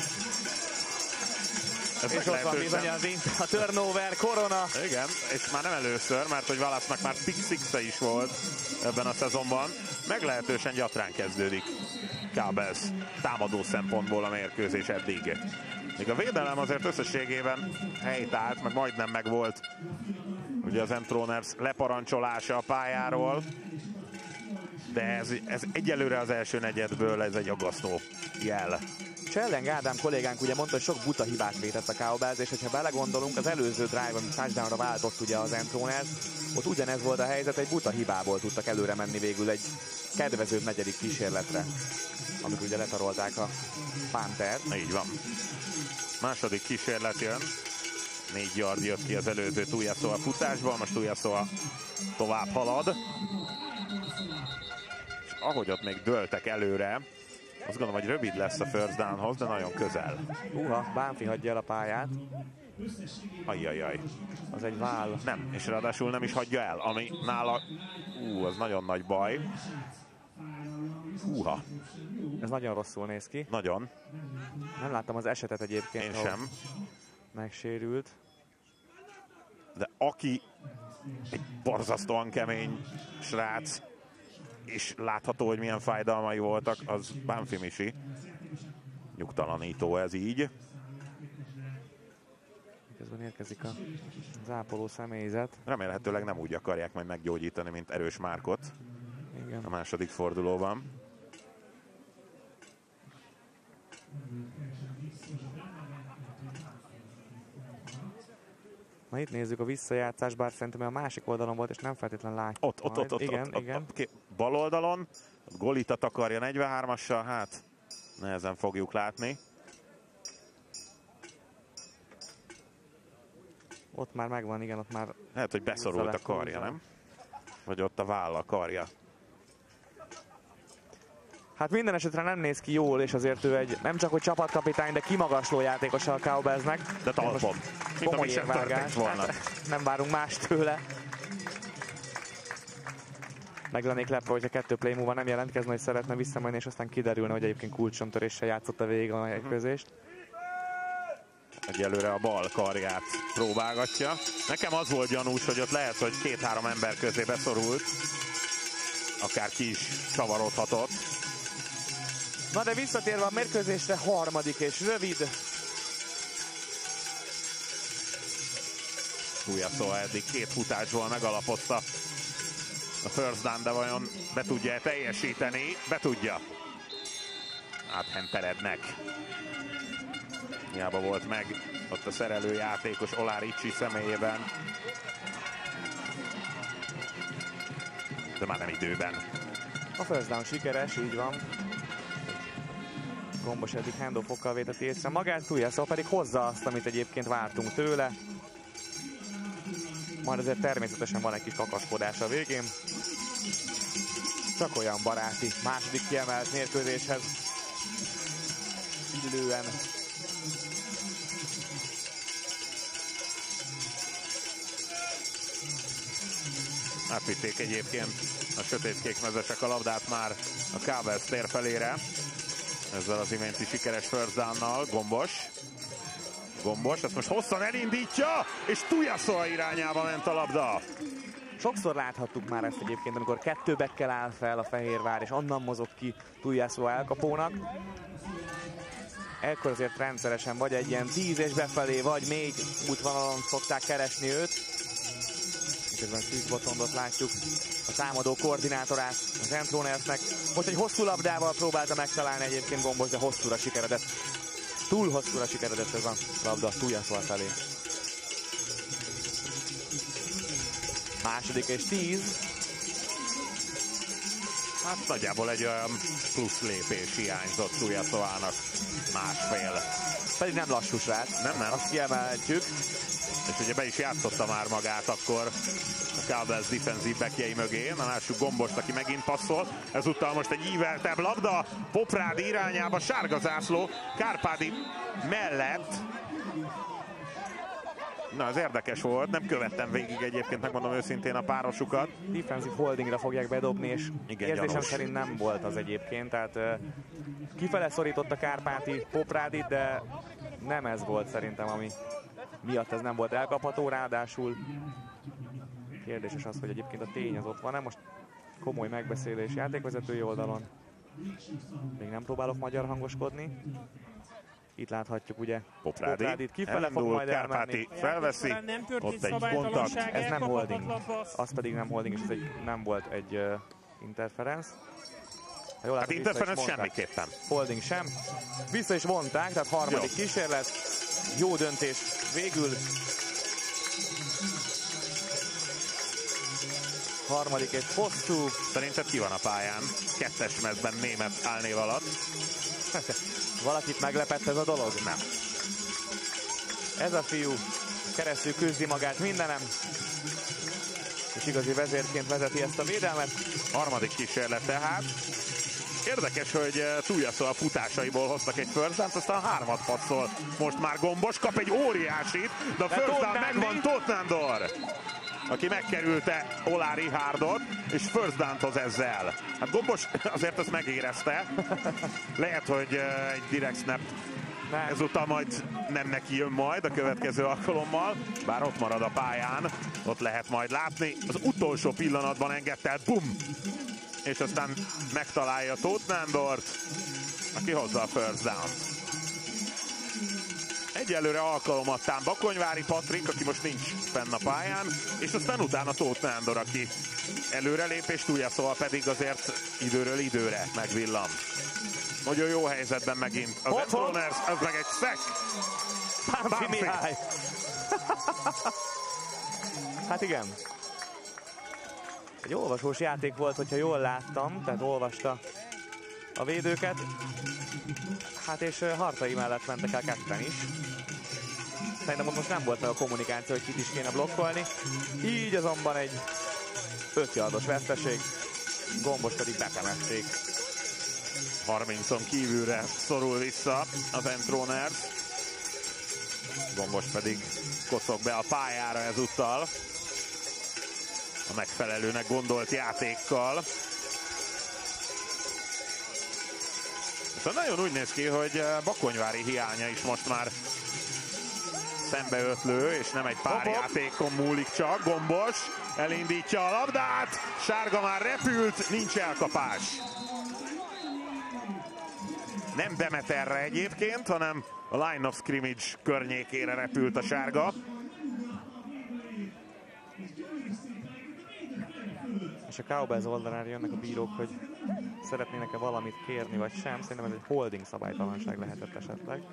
Ez és ott van bizony a turnover, korona. Igen, és már nem először, mert hogy Wallace-nak már pick six-e is volt ebben a szezonban. Meglehetősen gyatrán kezdődik Cowboys támadó szempontból a mérkőzés eddig. Még a védelem azért összességében helytált, meg majdnem megvolt ugye az Entroners leparancsolása a pályáról. De ez egyelőre az első negyedből ez egy aggasztó jel. Cselleng Ádám kollégánk ugye mondta, hogy sok buta hibát vétett a Cowboys, és hogyha belegondolunk, az előző drive-on touchdownra váltott ugye az Entroners, ott ugyanez volt a helyzet, egy buta hibából tudtak előre menni végül egy kedvezőbb negyedik kísérletre, amikor ugye letarolták a Panthert. Így van. Második kísérlet jön. 4 yard jött ki az előző Tuiasoa futásból, most Tuiasoa tovább halad. És ahogy ott még dőltek előre, azt gondolom, hogy rövid lesz a first downhoz, de nagyon közel. Bánfi hagyja el a pályát. Ajjajjaj. Az egy váll. Nem, és ráadásul nem is hagyja el, ami nála, az nagyon nagy baj. Húha. Ez nagyon rosszul néz ki. Nagyon. Nem láttam az esetet egyébként. Én sem. Megsérült. De aki egy borzasztóan kemény srác, és látható, hogy milyen fájdalmai voltak, az Bánfi Misi. Nyugtalanító ez így. Közben érkezik az ápoló személyzet. Remélhetőleg nem úgy akarják majd meggyógyítani, mint Erős Márkot. Igen. A második fordulóban. Ma itt nézzük a visszajátszást, bár szerintem a másik oldalon volt, és nem feltétlenül látjuk. Ott. Igen. Bal oldalon, Golita takarja 43-assal, hát nehezen fogjuk látni. Ott már megvan, igen, ott már... Lehet, hogy beszorult a karja, nem? Vagy ott a váll a karja. Hát minden esetre nem néz ki jól, és azért ő egy nem csak hogy csapatkapitány, de kimagasló játékos a Cowboysnek. De talpon. Mint ami sem történt volna. Nem várunk más tőle. Meg lennék lepve, hogyha 2 play múlva nem jelentkezne, hogy szeretne visszamenni, és aztán kiderülne, hogy egyébként kulcsomtöréssel játszotta végig a mérkőzést. Egyelőre a bal karját próbálgatja. Nekem az volt gyanús, hogy ott lehet, hogy 2-3 ember közé beszorult. Akár ki is csavarodhatott. Na de visszatérve a mérkőzésre, harmadik és rövid. Tuiasoa eddig 2 futásból megalapozta a first down, de vajon be tudja teljesíteni? Be tudja. Áthenterednek. Hiába volt meg ott a szerelő játékos Ola Ricci személyében. De már nem időben. A first down sikeres, így van. Gombos eddig handoff-okkal vétett észre magát, Tuiasoa pedig hozza azt, amit egyébként vártunk tőle. Majd azért természetesen van egy kis kakaskodás a végén. Csak olyan baráti, második kiemelt mérkőzéshez illően. Átvitték egyébként a sötétkék mezesek a labdát már a Cowboys tér felére. Ezzel az iménti sikeres first downnal. Gombos, ezt most hosszan elindítja, és Tuiasoa irányába ment a labda. Sokszor láthattuk már ezt egyébként, amikor 2 backkel áll fel a Fehérvár, és onnan mozog ki Tuiasoa elkapónak. Ekkor azért rendszeresen vagy egy ilyen 10 és befelé, vagy még útvonalon szokták keresni őt. Miközben Steve Botondot látjuk, a támadó koordinátorát az Entronersnek. Most egy hosszú labdával próbálta megtalálni egyébként Gombos, de hosszúra sikeredett. Túl hosszúra sikeredett ez a labda Tuiasoa felé. Második és 10. Hát nagyjából egy olyan plusz lépés hiányzott Tuiasoának. Másfél. Pedig nem lassú srác. Nem. Azt kiemelhetjük. És ugye be is játszotta már magát akkor a Cowboys defensív backjei mögé. Na lássuk Gombost, aki megint passzol. Ezúttal most egy íveltebb labda. Poprádi irányába, sárga zászló. Kárpádi mellett. Na, ez érdekes volt. Nem követtem végig egyébként, megmondom őszintén a párosukat. Defensive holdingra fogják bedobni, és igen, érzésem gyanús. szerint nem volt az egyébként. Tehát kifele szorította Kárpáti Poprádit, de nem ez volt szerintem, ami miatt ez nem volt elkapható, ráadásul kérdéses az, hogy egyébként a tény az ott van-e. Most komoly megbeszélés játékvezetői oldalon. Még nem próbálok magyar hangoskodni. Itt láthatjuk ugye Poprádit kifele fog majd elmenni. Felveszi, ott egy kontakt. Ez nem holding, az pedig nem holding, és ez nem volt egy interference. Hát interference semmiképpen. Holding sem. Vissza is vonták, tehát harmadik kísérlet. Jó döntés végül. Harmadik és hosszú. Szerinted ki van a pályán? 2-es mezben német álnév alatt. Valakit meglepett ez a dolog? Nem. Ez a fiú keresztül küzdi magát mindenem. És igazi vezérként vezeti ezt a védelmet. Harmadik kísérlet tehát. Érdekes, hogy Tuiasoa futásaiból hoztak egy first downt, aztán 3 passzol. Most már Gombos kap egy óriásit, de a first down megvan Tóth Nándor, aki megkerülte Ola Richardot, és first downt hoz ezzel. Hát Gombos azért ezt megérezte. Lehet, hogy egy direct snap ezúttal majd nem neki jön majd a következő alkalommal, bár ott marad a pályán, ott lehet majd látni. Az utolsó pillanatban engedte el, bum! És aztán megtalálja Tóth Nándort, aki hozza a first down. Egyelőre alkalomattán Bakonyvári Patrik, aki most nincs fenn a pályán, és aztán utána Tóth Nándor, aki előrelép, és Tuiasoa pedig azért időről időre megvillan. Nagyon jó helyzetben megint. Az Entroners, az meg egy szek. Bánfi Mihály. Hát igen. Egy olvasós játék volt, hogyha jól láttam, tehát olvasta a védőket. Hát és Hartai mellett mentek el ketten is. Szerintem most nem volt meg a kommunikáció, hogy kit is kéne blokkolni. Így azonban egy 5 yardos veszteség. Gombos pedig betemették. 30-on kívülre szorul vissza az Entroners. Gombos pedig kocog be a pályára ezúttal. A megfelelőnek gondolt játékkal. Szóval nagyon úgy néz ki, hogy Bakonyvári hiánya is most már szembeötlő, és nem egy pár játékon múlik csak. Gombos elindítja a labdát, sárga már repült, nincs elkapás. Nem Demeterre egyébként, hanem a line of scrimmage környékére repült a sárga. És a Cowboys oldalára jönnek a bírók, hogy szeretnének-e valamit kérni, vagy sem. Szerintem ez egy holding szabálytalanság lehetett esetleg.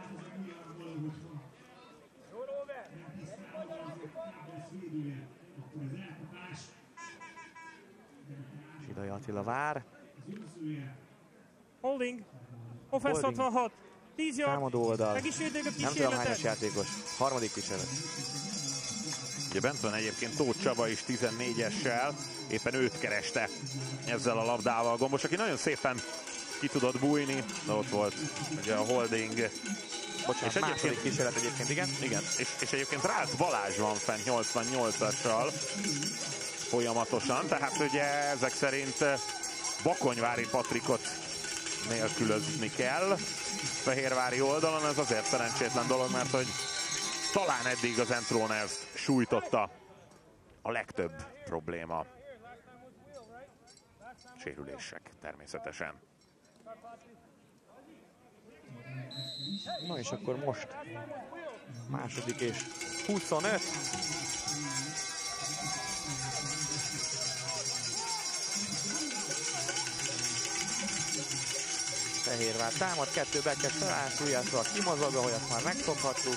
Sidai Attila vár. Holding. Offense 66. 10 yard. Támadó oldal. Megísérték a Nem tudom hányas játékos. Harmadik kísérlet. Ugye bent van egyébként Tóth Csaba is 14-essel, éppen őt kereste ezzel a labdával Gombos, aki nagyon szépen ki tudott bújni, de ott volt ugye a holding. Bocsánat, és második kísérlet egyébként, igen. Igen, és egyébként Rácz Balázs van fent 88-assal folyamatosan, tehát ugye ezek szerint Bakonyvári Patrikot nélkülözni kell fehérvári oldalon. Ez azért szerencsétlen dolog, mert hogy talán eddig az Entroners sújtotta a legtöbb probléma. Sérülések természetesen. Na és akkor most második és 25. Fehérvár támad, 2 bekkes talán Újjászról kimozog, ahogy azt már megszokhattuk.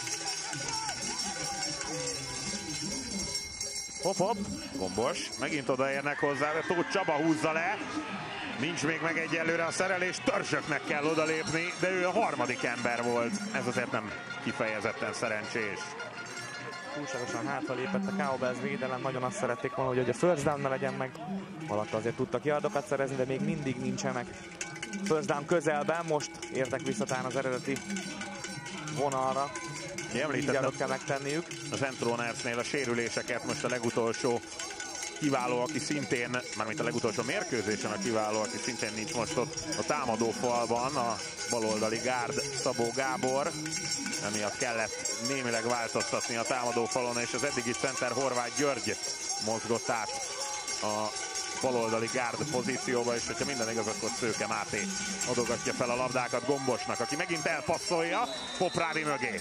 Hopp, Gombos, megint odaérnek hozzá, de Tóth Csaba húzza le. Nincs még meg egyelőre a szerelés, Törzsöknek kell odalépni, de ő a harmadik ember volt. Ez azért nem kifejezetten szerencsés. Túlságosan hátralépett a Cowboys védelem, nagyon azt szerették volna, hogy a first down ne legyen meg. Alatt azért tudtak yardokat szerezni, de még mindig nincsenek first down közelben. Most értek vissza talán az eredeti vonalra. Így yardot kell megtenniük. Az Entronersnél a sérüléseket, most a legutolsó kiváló, aki szintén, mármint a legutolsó mérkőzésen a kiváló, aki szintén nincs most ott a támadó falban, a baloldali gárd Szabó Gábor, emiatt kellett némileg változtatni a támadó falon, és az eddigi center Horváth György mozgott át a baloldali gárd pozícióba, és hogyha minden igaz, akkor Szőke Máté adogatja fel a labdákat Gombosnak, aki megint elpasszolja Poprádi mögé.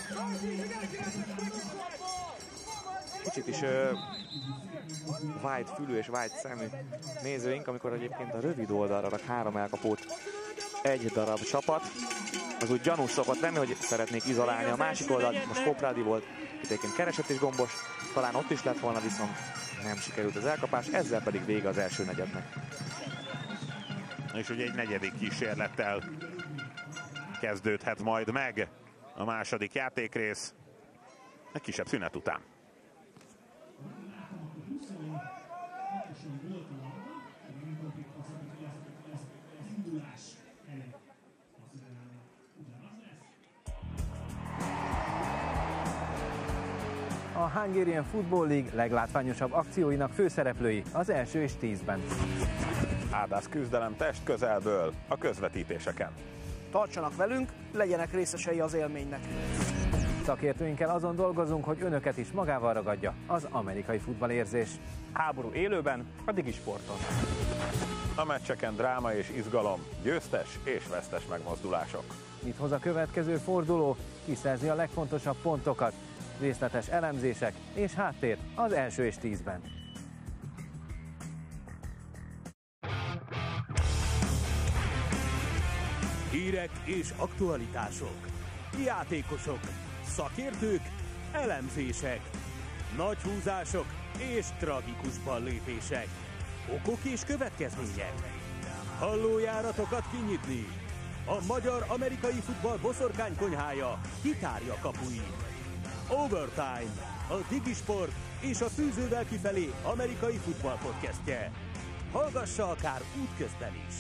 Kicsit is white fülű és white szemű nézőink, amikor egyébként a rövid oldalra rak 3 elkapót egy darab csapat. Az úgy gyanús szokott lenni, hogy szeretnék izolálni a másik oldalt. Most Poprádi volt, itt egyébként keresett is Gombos, talán ott is lett volna, viszont nem sikerült az elkapás, ezzel pedig vége az első negyednek. És ugye egy negyedik kísérlettel kezdődhet majd meg a második játékrész egy kisebb szünet után. A Hungarian Football League leglátványosabb akcióinak főszereplői az első és 10-ben. Ádász küzdelem test közelből a közvetítéseken. Tartsanak velünk, legyenek részesei az élménynek. Szakértőinkkel azon dolgozunk, hogy önöket is magával ragadja az amerikai futballérzés. Háború élőben, a Digi Sporton. A meccseken dráma és izgalom, győztes és vesztes megmozdulások. Mit hoz a következő forduló? Ki szerzi a legfontosabb pontokat? Részletes elemzések és háttér az első és 10-ben. Hírek és aktualitások, játékosok, szakértők, elemzések, nagy húzások és tragikus ballépések, okok és következmények. Hallójáratokat kinyitni. A magyar-amerikai futball boszorkánykonyhája kitárja kapuit. Overtime, a Digisport és a Fűzővel kifelé amerikai futball podcastje. Hallgassa akár útközben is.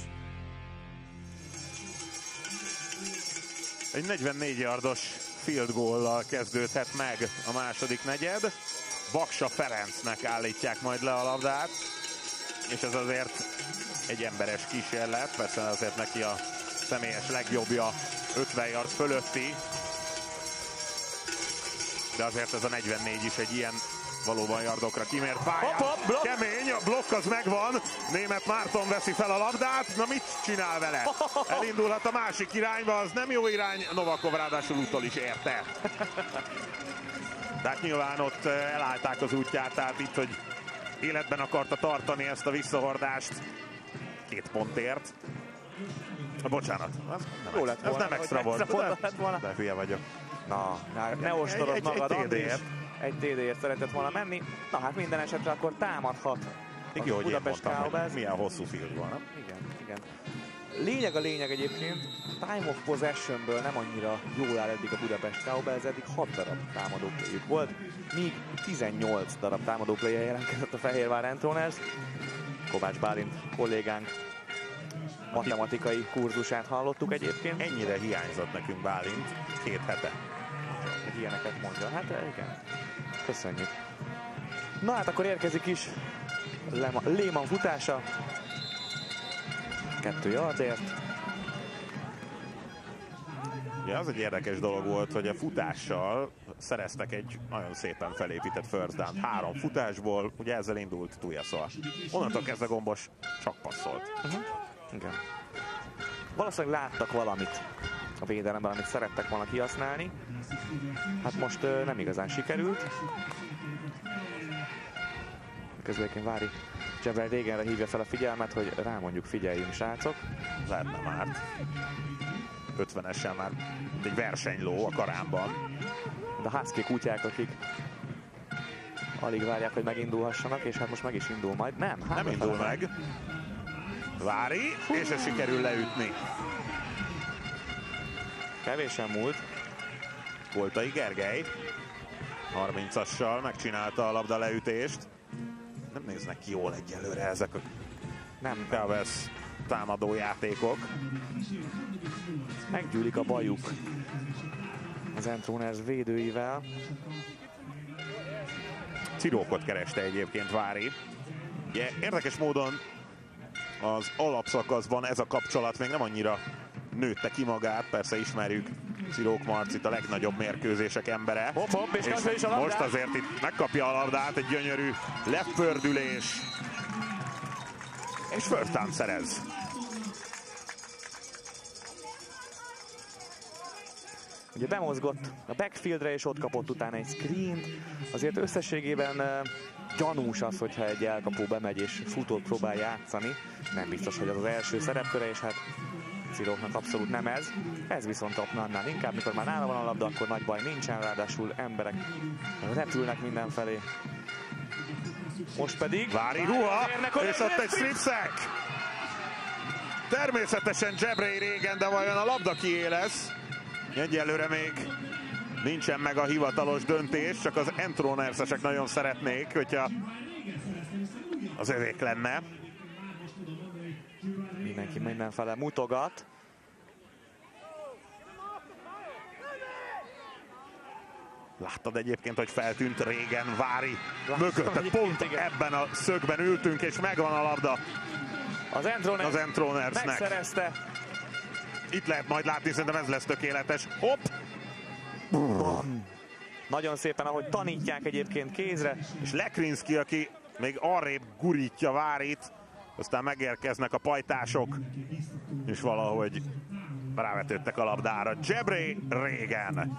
Egy 44 yardos field goal-lal kezdődhet meg a második negyed. Baksa Ferencnek állítják majd le a labdát, és ez azért egy emberes kísérlet, persze azért neki a személyes legjobbja 50 yard fölötti, de azért ez a 44 is egy ilyen valóban yardokra kimért pályán. Kemény, a blokk az megvan, Németh Márton veszi fel a labdát, na mit csinál vele? Elindulhat a másik irányba, az nem jó irány, Novakov ráadásul utol is érte. Tehát nyilván ott elállták az útját, tehát itt, hogy életben akarta tartani ezt a visszahordást 2 pontért. Bocsánat, ez nem extra volt, de hülye vagyok. Na, ne ostorod magad, Andrés. Egy TD-ért szeretett volna menni. Na hát minden esetre akkor támadhat jó, hogy Budapest Cowboys. Milyen hosszú field van, nem? Igen. Lényeg egyébként, time of possessionből nem annyira jól áll eddig a Budapest Cowboys, eddig 6 darab támadóplayük volt, míg 18 darab támadóplayer jelentkezett a Fehérvár Entroners. Kovács Bálint kollégánk matematikai kurzusát hallottuk egyébként. Ennyire hiányzott nekünk Bálint 2 hete. Hogy ilyeneket mondja. Hát igen. Köszönjük. Na hát akkor érkezik is Lehmann futása. 2 yardért. Ja, az egy érdekes dolog volt, hogy a futással szereztek egy nagyon szépen felépített first down. 3 futásból, ugye ezzel indult Tuiasoa. Onnantól kezdve Gombos csak passzolt. Igen. Valószínűleg láttak valamit a védelemben, amit szerettek volna kihasználni. Hát most nem igazán sikerült. Közben Vári Zsebrei régenre hívja fel a figyelmet, hogy rá mondjuk figyeljünk, srácok. Lehetne már. 50-esen már egy versenyló a karánban. De a Husky kutyák, akik alig várják, hogy megindulhassanak, és hát most meg is indul majd. Nem indul meg. Vári, és ez sikerül leütni. Kevésen múlt. Koltai Gergely 30-assal megcsinálta a labda leütést. Nem néznek ki jól egyelőre ezek a Cowboys támadó játékok. Meggyűlik a bajuk az Entroners védőivel. Cirókot kereste egyébként Vári. Ugye, érdekes módon az alapszakaszban ez a kapcsolat még nem annyira nőtte ki magát, persze ismerjük Cirók Marcit, a legnagyobb mérkőzések embere. És most azért itt megkapja a labdát, egy gyönyörű lefördülés, és first down szerez. Ugye bemozgott a backfieldre, és ott kapott utána egy screent. Azért összességében gyanús az, hogyha egy elkapó bemegy és futót próbál játszani. Nem biztos, hogy az az első szerepköre, és hát Ciróknak abszolút nem ez. Ez viszont annál inkább, mikor már nála van a labda, akkor nagy baj nincsen, ráadásul emberek repülnek mindenfelé. Most pedig Vári ruha, és ott egy strip sack. Természetesen Zsebrei régen, de vajon a labda kié lesz? Egyelőre még nincsen meg a hivatalos döntés, csak az Entronersesek nagyon szeretnék, hogyha az övék lenne. Mindenki mindenfele mutogat. Láttad egyébként, hogy feltűnt régen Vári mögött, pont ebben a szögben ültünk, és megvan a labda az Entronersnek. Megszerezte. Itt lehet majd látni, szerintem ez lesz tökéletes. Hopp! Nagyon szépen, ahogy tanítják egyébként kézre. És Lekrinski, aki még arrébb gurítja Várit, aztán megérkeznek a pajtások, és valahogy rávetődtek a labdára. Zsebrei régen.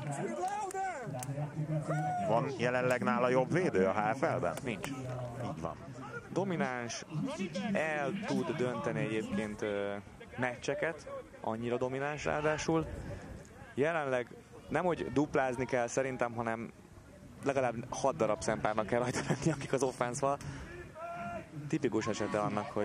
Van jelenleg nála jobb védő a HFL-ben? Nincs. Így van. Domináns, el tud dönteni egyébként meccseket, annyira domináns ráadásul. Jelenleg nem, hogy duplázni kell szerintem, hanem legalább 6 darab szempárnak kell rajta lenni, akik az offenszval. Tipikus esete annak, hogy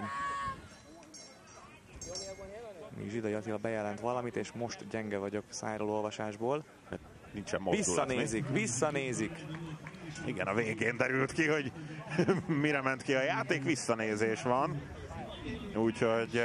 Zsidai Attila bejelent valamit, és most gyenge vagyok szájról olvasásból. Nincsen mozdulat. Visszanézik. Igen, a végén derült ki, hogy mire ment ki a játék, visszanézés van. Úgyhogy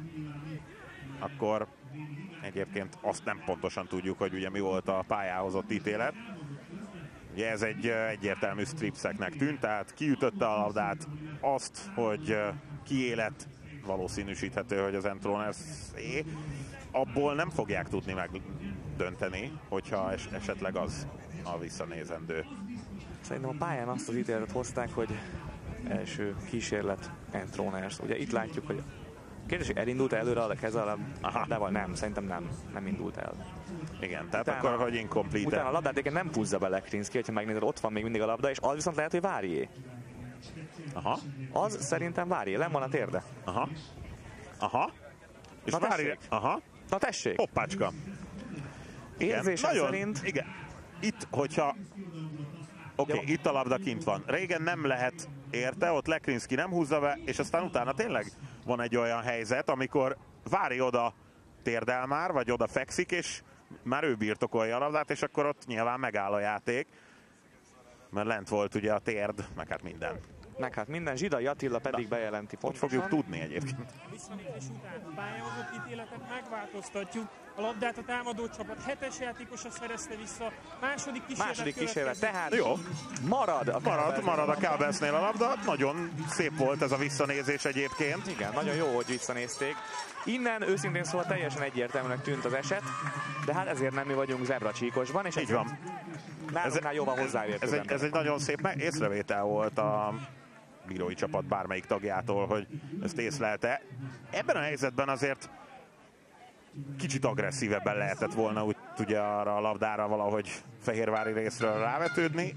akkor egyébként azt nem pontosan tudjuk, hogy ugye mi volt a pályához ott ítélet. Ugye ez egy egyértelmű stripszeknek tűnt, tehát kiütötte a labdát, azt, hogy kiélet, valószínűsíthető, hogy az Entroners-é. Abból nem fogják tudni megdönteni, hogyha esetleg az a visszanézendő. Szerintem a pályán azt az ítéletet hozták, hogy első kísérlet Entroners. Ugye itt látjuk, hogy kérdés, hogy elindult előre a keze labdával? Nem, szerintem nem indult el. Igen, tehát utána, akkor, hogy incomplete. Utána a labdát nem húzza be Lekrinszki, hogyha megnézed, ott van még mindig a labda, és az viszont lehet, hogy Várjé. Aha. Az szerintem Várjé, len van a térde. Aha. És na tessék. Aha. Na tessék. Hoppácska. Érzésem szerint... Igen. Itt, hogyha... Oké, itt a labda kint van. Régen nem lehet érte, ott Lekrinszki nem húzza be, és aztán utána tényleg van egy olyan helyzet, amikor Vári oda térdel már, vagy oda fekszik, és már ő birtokolja a labdát, és akkor ott nyilván megáll a játék. Mert lent volt ugye a térd, meg hát minden. Zsidai Attila pedig bejelenti. Hogy fogjuk tudni egyébként? Visszanézés után pályázott ítéletet megváltoztatjuk. A labdát a támadó csapat 7-es játékosa szerezte vissza. Második kísérlet. Tehát jó. Marad a Cowboysnél a labda. Nagyon szép volt ez a visszanézés egyébként. Igen, nagyon jó, hogy visszanézték. Innen őszintén szóval teljesen egyértelműnek tűnt az eset, de hát ezért nem mi vagyunk zebracsíkosban, és így van. Nálunknál jóval hozzáértő. Ez egy nagyon szép észrevétel volt a bírói csapat bármelyik tagjától, hogy ezt észlelte. Ebben a helyzetben azért kicsit agresszívebben lehetett volna úgy ugye arra a labdára valahogy fehérvári részről rávetődni.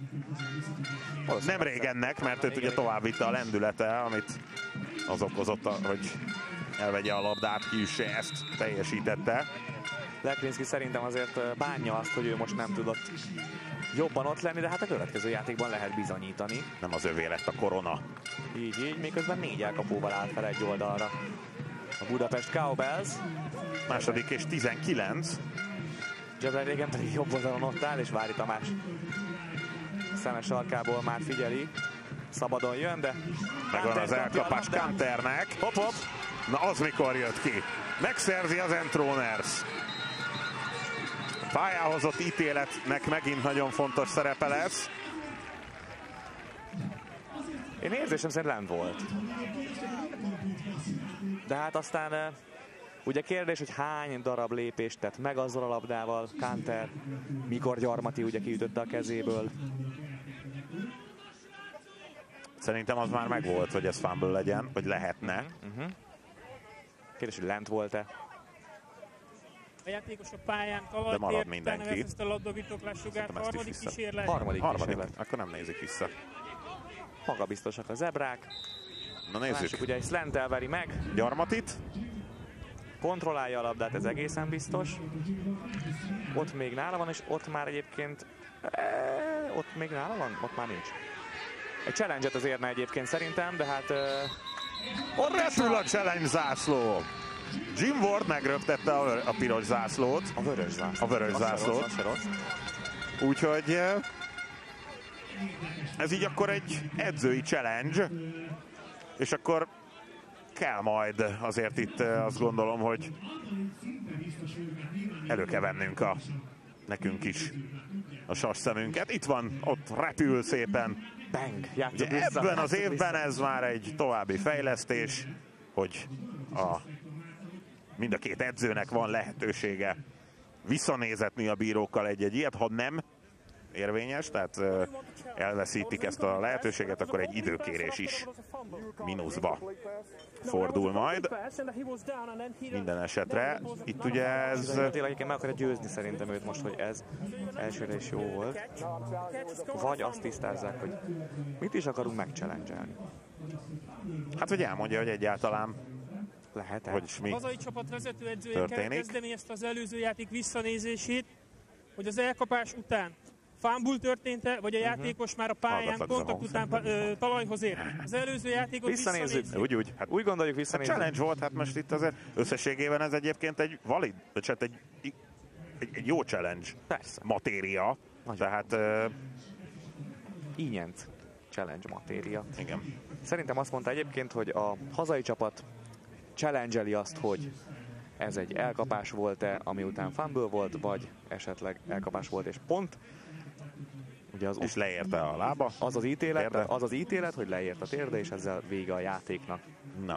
Nem régennek, mert őt ugye tovább vitte a lendülete, amit az okozott, hogy elvegye a labdát, kiüsse, ezt teljesítette. Lekrinszki szerintem azért bánja azt, hogy ő most nem tudott jobban ott lenni, de hát a következő játékban lehet bizonyítani. Nem az övé lett a korona. Így, miközben 4 elkapóval állt fel egy oldalra a Budapest Cowboys. Második és 19. Zsebre régen pedig jobb oldalon ott áll, és Vári Tamás szemes sarkából már figyeli. Szabadon jön, de megvan az elkapás Kanternek. Hopp. Na az mikor jött ki? Megszerzi az Entroners. Pályáhozott ítéletnek megint nagyon fontos szerepe lesz. Én érzésem szerint lent volt. De hát aztán ugye kérdés, hogy hány darab lépést tett meg azzal a labdával Kanter, mikor Gyarmati ugye kiütötte a kezéből. Szerintem az már megvolt, hogy ez fumble legyen, vagy lehetne. Kérdés, hogy lent volt-e? A játékos a pályán talajtért, utána veszezte a labdabirtoklás jogát, harmadik kísérlet. Harmadik kísérlet. Akkor nem nézik vissza. Magabiztosak a zebrák. Na nézzük. Másik ugye egy slentel veri meg. Gyarmatit. Kontrollálja a labdát, ez egészen biztos. Ott még nála van, és ott már egyébként... Ott még nála van? Ott már nincs. Egy challenge-et az érne egyébként szerintem, de hát... Ott repül a challenge zászló. Jim Ward megrögtette a piros zászlót. A vörös zászlót. A vörös zászlót. Úgyhogy ez így akkor egy edzői challenge. És akkor kell majd azért itt azt gondolom, hogy elő kell vennünk nekünk is a sasszemünket. Itt van, ott repül szépen. Bang! Ugye ebben az évben ez már egy további fejlesztés, hogy mind a két edzőnek van lehetősége visszanézetni a bírókkal egy-egy ilyet, ha nem érvényes, tehát elveszítik ezt a lehetőséget, akkor egy időkérés is mínuszba fordul majd. Minden esetre itt ugye ez... Tényleg meg akarja győzni szerintem őt most, hogy ez elsőre is jó volt. Vagy azt tisztázzák, hogy mit is akarunk megchallenge-elni. Hát, hogy elmondja, hogy egyáltalán Lehet-e? Hogy mi a hazai csapat vezetőedzője kezdeményezte az előző játék visszanézését, hogy az elkapás után fumble történt-e, vagy a játékos már a pályán kontakt után talajhoz ért. Az előző játékot visszanézzük. Úgy. Hát úgy gondoljuk visszanézzük. Challenge volt, hát most itt azért összességében ez egyébként egy valid, egy jó challenge. Persze. Matéria. Tehát Ínyenc challenge matéria. Igen. Szerintem azt mondta egyébként, hogy a hazai csapat challenge-eli azt, hogy ez egy elkapás volt-e, ami után fumble volt, vagy esetleg elkapás volt és pont. Ugye és leérte a lába. Az az ítélet, hogy leért a térde, és ezzel vége a játéknak. Na.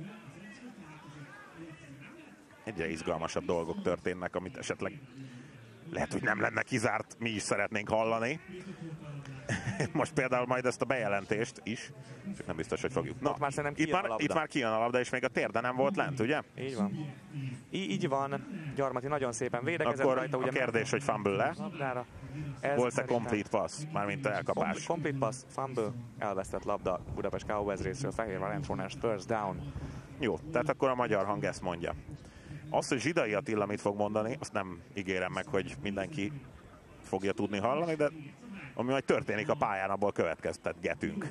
Egyre izgalmasabb dolgok történnek, amit esetleg lehet, hogy nem lenne kizárt, mi is szeretnénk hallani. Most például majd ezt a bejelentést is, csak nem biztos, hogy fogjuk. Na, itt már kijön a labda, és még a térde nem volt lent, ugye? Így van. Így van. Gyarmati nagyon szépen védekezett akkor rajta. Ugye a kérdés, hogy fumble le. Volt-e complete pass, mármint a elkapás? Complete pass, fumble, elvesztett labda Budapest Cowboys részről, Fehérvár Entroners, first down. Jó, tehát akkor a magyar hang ezt mondja. Azt, hogy Zsidai Attila mit fog mondani, azt nem ígérem meg, hogy mindenki fogja tudni hallani, de ami majd történik a pályán, abból következtetgetünk.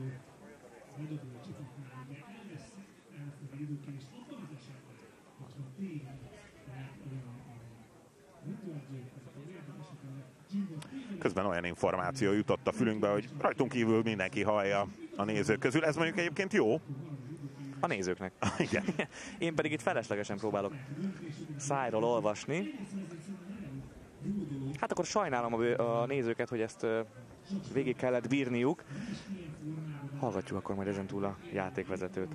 Közben olyan információ jutott a fülünkbe, hogy rajtunk kívül mindenki hallja a nézők közül. Ez mondjuk egyébként jó. A nézőknek. Igen. Én pedig itt feleslegesen próbálok szájról olvasni. Hát akkor sajnálom a nézőket, hogy ezt végig kellett bírniuk. Hallgatjuk akkor majd ezentúl a játékvezetőt.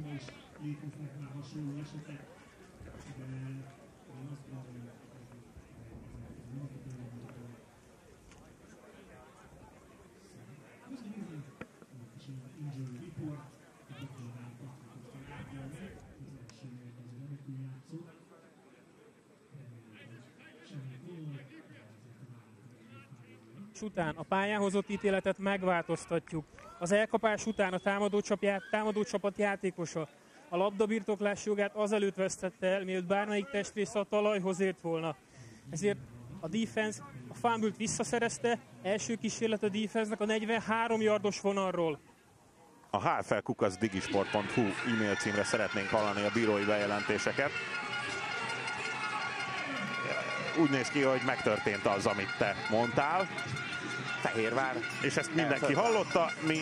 Után a pályán hozott ítéletet megváltoztatjuk. Az elkapás után a támadó csapat játékosa a labdabirtoklás jogát azelőtt vesztette el, mielőtt bármelyik testrésze a talajhoz ért volna. Ezért a defense a fumble-t visszaszerezte, első kísérlet a defense-nek a 43 yardos vonalról. A hfl@digisport.hu e-mail címre szeretnénk hallani a bírói bejelentéseket. Úgy néz ki, hogy megtörtént az, amit te mondtál. Fehérvár. És ezt mindenki hallotta. Mi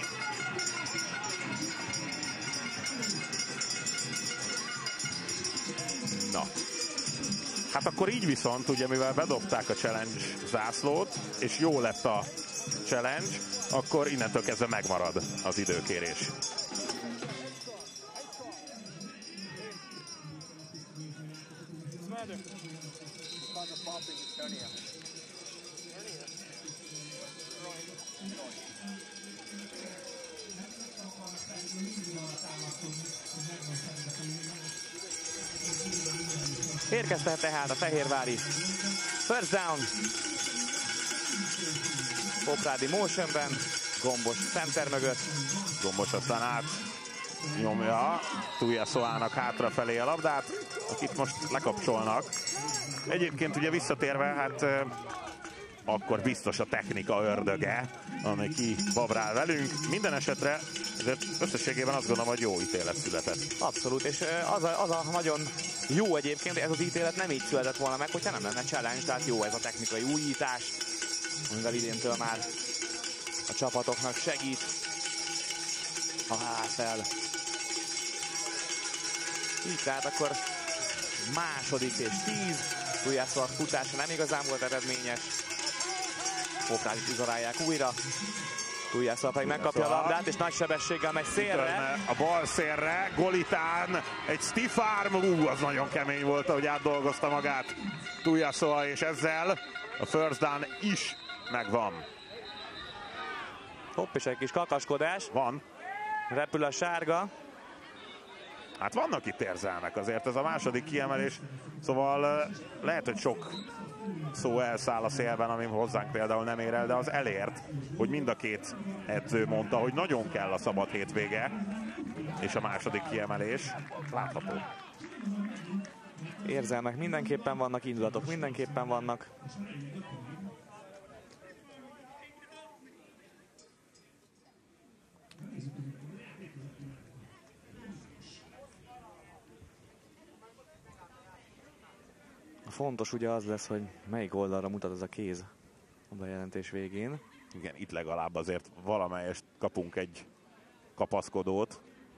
na. Hát akkor így viszont, ugye mivel bedobták a challenge zászlót, és jó lett a challenge, akkor innentől kezdve megmarad az időkérés. Érkeztek tehát a fehérvári first down. Poprádi motionben, Gombos center mögött. Gombos aztán át nyomja Tuiasoának hátrafelé a labdát, akit most lekapcsolnak. Egyébként ugye visszatérve, hát akkor biztos a technika ördöge, ami ki babrál velünk. Minden esetre összességében azt gondolom, hogy jó ítélet született. Abszolút, és az a nagyon jó egyébként, ez az ítélet nem így született volna meg, hogyha nem lenne challenge, tehát jó ez a technikai újítás, amivel idéntől már a csapatoknak segít a HFL. Így tehát akkor második és 10, Tuiasoa futása nem igazán volt eredményes. Poprádit izolálják újra. Tuiasoa pedig megkapja a labdát, és nagy sebességgel megy szélre. A bal szélre, Golitán, egy stiff arm, az nagyon kemény volt, ahogy átdolgozta magát Tuiasoa, és ezzel a first down is megvan. Hopp, és egy kis kakaskodás. Van. Repül a sárga. Hát vannak itt érzelmek azért, ez a második kiemelés, szóval lehet, hogy sok szó elszáll a szélben, ami hozzánk például nem ér el, de az elért, hogy mind a két edző mondta, hogy nagyon kell a szabad hétvége, és a második kiemelés látható. Érzelmek mindenképpen vannak, indulatok mindenképpen vannak. Fontos ugye az lesz, hogy melyik oldalra mutat az a kéz a bejelentés végén. Igen, itt legalább azért valamelyest kapunk egy kapaszkodót.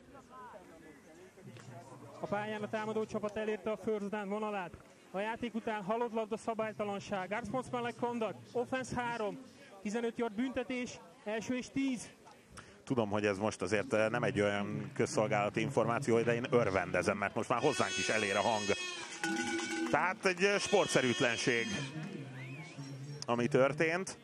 A pályán a támadó csapat elérte a first down vonalát. A játék után halott labda szabálytalanság. Unsportsmanlike conduct, offense 3, 15 yard büntetés, első és 10. Tudom, hogy ez most azért nem egy olyan közszolgálati információ, de én örvendezem, mert most már hozzánk is elér a hang. Tehát egy sportszerűtlenség, ami történt.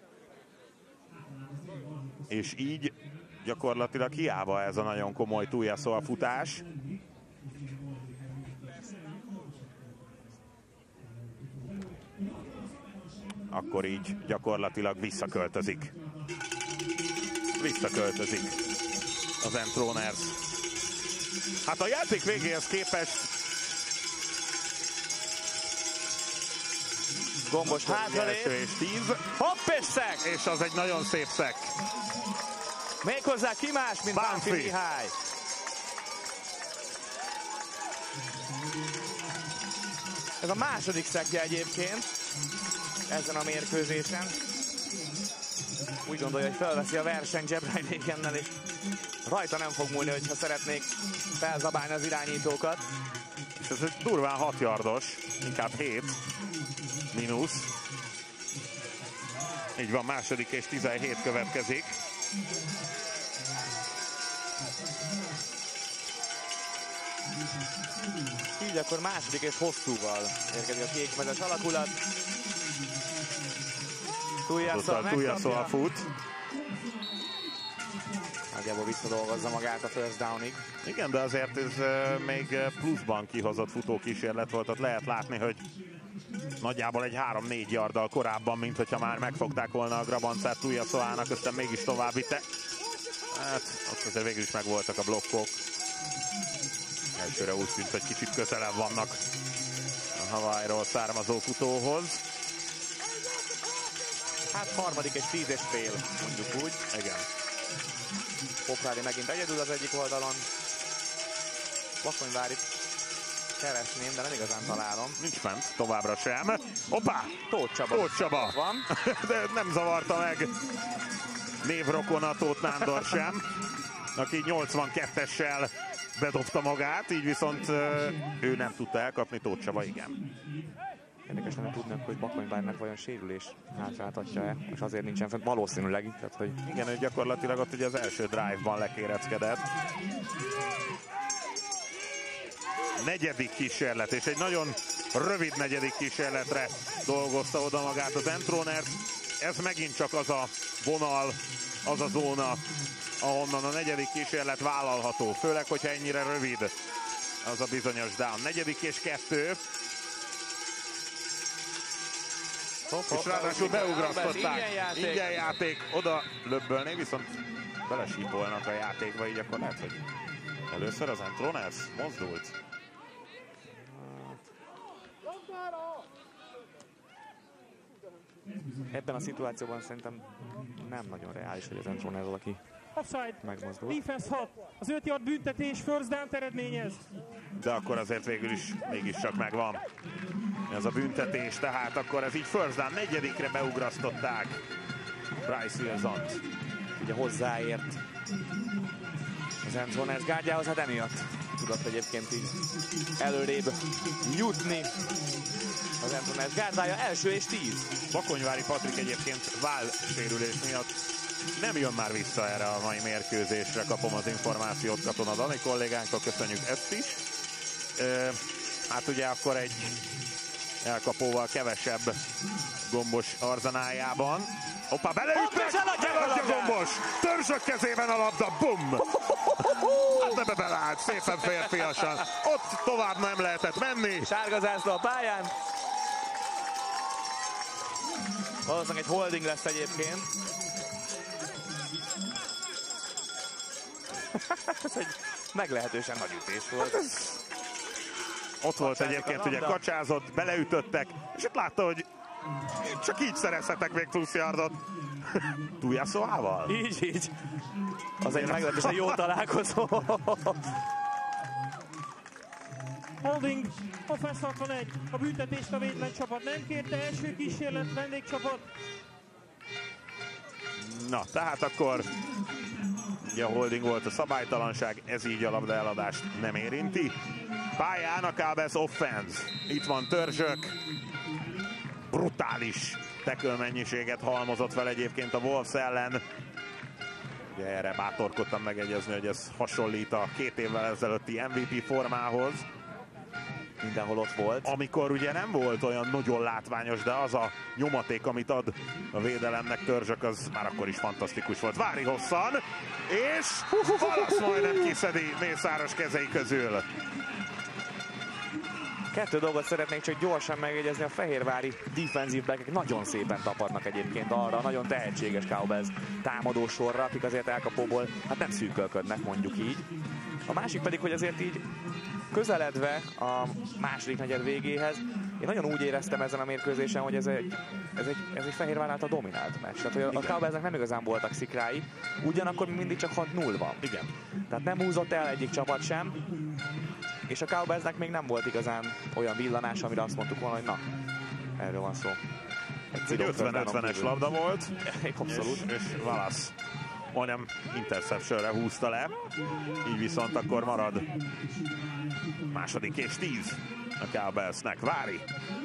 És így gyakorlatilag hiába ez a nagyon komoly túljászó futás. Akkor így gyakorlatilag visszaköltözik. Visszaköltözik az Entroners. Hát a játék végéhez képest Gombos hátralép. És 10. Hopp és szek! És az egy nagyon szép szek. Méghozzá ki más, mint Bánfi Mihály. Ez a második szekje egyébként ezen a mérkőzésen. Úgy gondolja, hogy felveszi a versenyt Jebrine Lakennel, és rajta nem fog múlni, hogyha szeretnék felzabálni az irányítókat. És ez egy durván 6 yardos, inkább 7 mínusz. Így van, második és 17 következik. Így akkor második és hosszúval érkezik a kékmezes alakulat. Túljászol fut. Nagyjából visszadolgozza magát a first downig. Igen, de azért ez még pluszban kihozott futókísérlet volt. Ott lehet látni, hogy nagyjából egy 3-4 yarddal korábban, mint hogyha már megfogták volna a grabancát Túljászóának, aztán mégis tovább vitte. Hát, ott azért végül is megvoltak a blokkok. Elsőre úgy tűnt, hogy kicsit közelebb vannak a Hawaii-ról származó futóhoz. Hát harmadik és 10 és fél, mondjuk úgy. Igen. Poprádi megint egyedül az egyik oldalon. Bakonyvárit keresném, de nem igazán találom. Nincs fent, továbbra sem. Hoppá! Tóth Csaba. Tóth Csaba. Van. De nem zavarta meg névrokona Tóth Nándor sem, aki 82-essel bedobta magát, így viszont ő nem tudta elkapni, Tóth Csaba igen. Érdekes, nem tudnak, hogy Bakonyvárnak vajon sérülés hátráltatja-e, és azért nincsen fent, valószínűleg. Tehát, hogy... Igen, ő gyakorlatilag ott ugye az első drive-ban lekéreckedett. Negyedik kísérlet, és egy nagyon rövid negyedik kísérletre dolgozta oda magát az Entroners. Ez megint csak az a vonal, az a zóna, ahonnan a negyedik kísérlet vállalható, főleg, hogyha ennyire rövid az a bizonyos down. Negyedik és 2. És ráadásul beugrasztották. Ingyen játék. Oda löbbölné, viszont belesípolnak a játékba, így akkor lehet, hogy először az Entroners mozdult. Ebben a szituációban szerintem nem nagyon reális, hogy az Entroners valaki megmozdul. Defense 6, az 5 yard büntetés, first down eredményez. De akkor azért végül is mégiscsak megvan ez a büntetés, tehát akkor ez így first down, negyedikre beugrasztották Bryce Wilsont. Ugye hozzáért az Entroners gárdjához, hát emiatt tudott egyébként így előrébb jutni az Entroners gárdája, első és 10. Bakonyvári Patrik egyébként vállsérülés miatt nem jön már vissza erre a mai mérkőzésre, kapom az információt Katona Dani kollégánktól, köszönjük ezt is. Hát ugye akkor egy elkapóval kevesebb Gombos arzenájában. Hoppá, beleütnek! Megadja Gombos! Törzsök kezében a labda, bum! Hát ebbe beleállt, szépen férfiasan. Ott tovább nem lehetett menni. Sárga zászló a pályán. Valószínűleg egy holding lesz egyébként. Ez egy meglehetősen nagy ütés volt. Ott volt egyébként, ugye kacsázott, beleütöttek, és itt látta, hogy csak így szerezhetek még plusz yardot. Túljászóával? Így. Az egy meglehetősen jó találkozó. Holding, offense 61. A büntetést a védlen csapat nem kérte, első kísérlet vendégcsapat. Na, tehát akkor ugye a holding volt a szabálytalanság, ez így a labda eladást nem érinti. Pályán a Cowboys offense. Itt van Törzsök. Brutális tackle mennyiséget halmozott fel egyébként a Wolves ellen. Ugye erre bátorkodtam megegyezni, hogy ez hasonlít a 2 évvel ezelőtti MVP formához. Mindenhol ott volt. Amikor ugye nem volt olyan nagyon látványos, de az a nyomaték, amit ad a védelemnek Törzsök, az már akkor is fantasztikus volt. Vári hosszan, és Valasz majdnem kiszedi Mészáros kezei közül. 2 dolgot szeretnék csak gyorsan megjegyezni, a fehérvári defensive backek nagyon szépen tapadnak egyébként arra, nagyon tehetséges Cowboys támadó sorra, akik azért elkapóból hát nem szűkölködnek, mondjuk így. A másik pedig, hogy azért így közeledve a második negyed végéhez, én nagyon úgy éreztem ezen a mérkőzésen, hogy ez egy Fehérvár által dominált meccs. Tehát, hogy a Cowboysnak nem igazán voltak szikrái, ugyanakkor mindig csak 6-0 van. Igen. Tehát nem húzott el egyik csapat sem, és a Cowboysnak még nem volt igazán olyan villanás, amire azt mondtuk volna, hogy na, erről van szó. Egy 50-50-es labda volt, abszolút. És Valasz majdnem interceptionre húzta le, így viszont akkor marad második és 10 a Cowboysnek. Vári.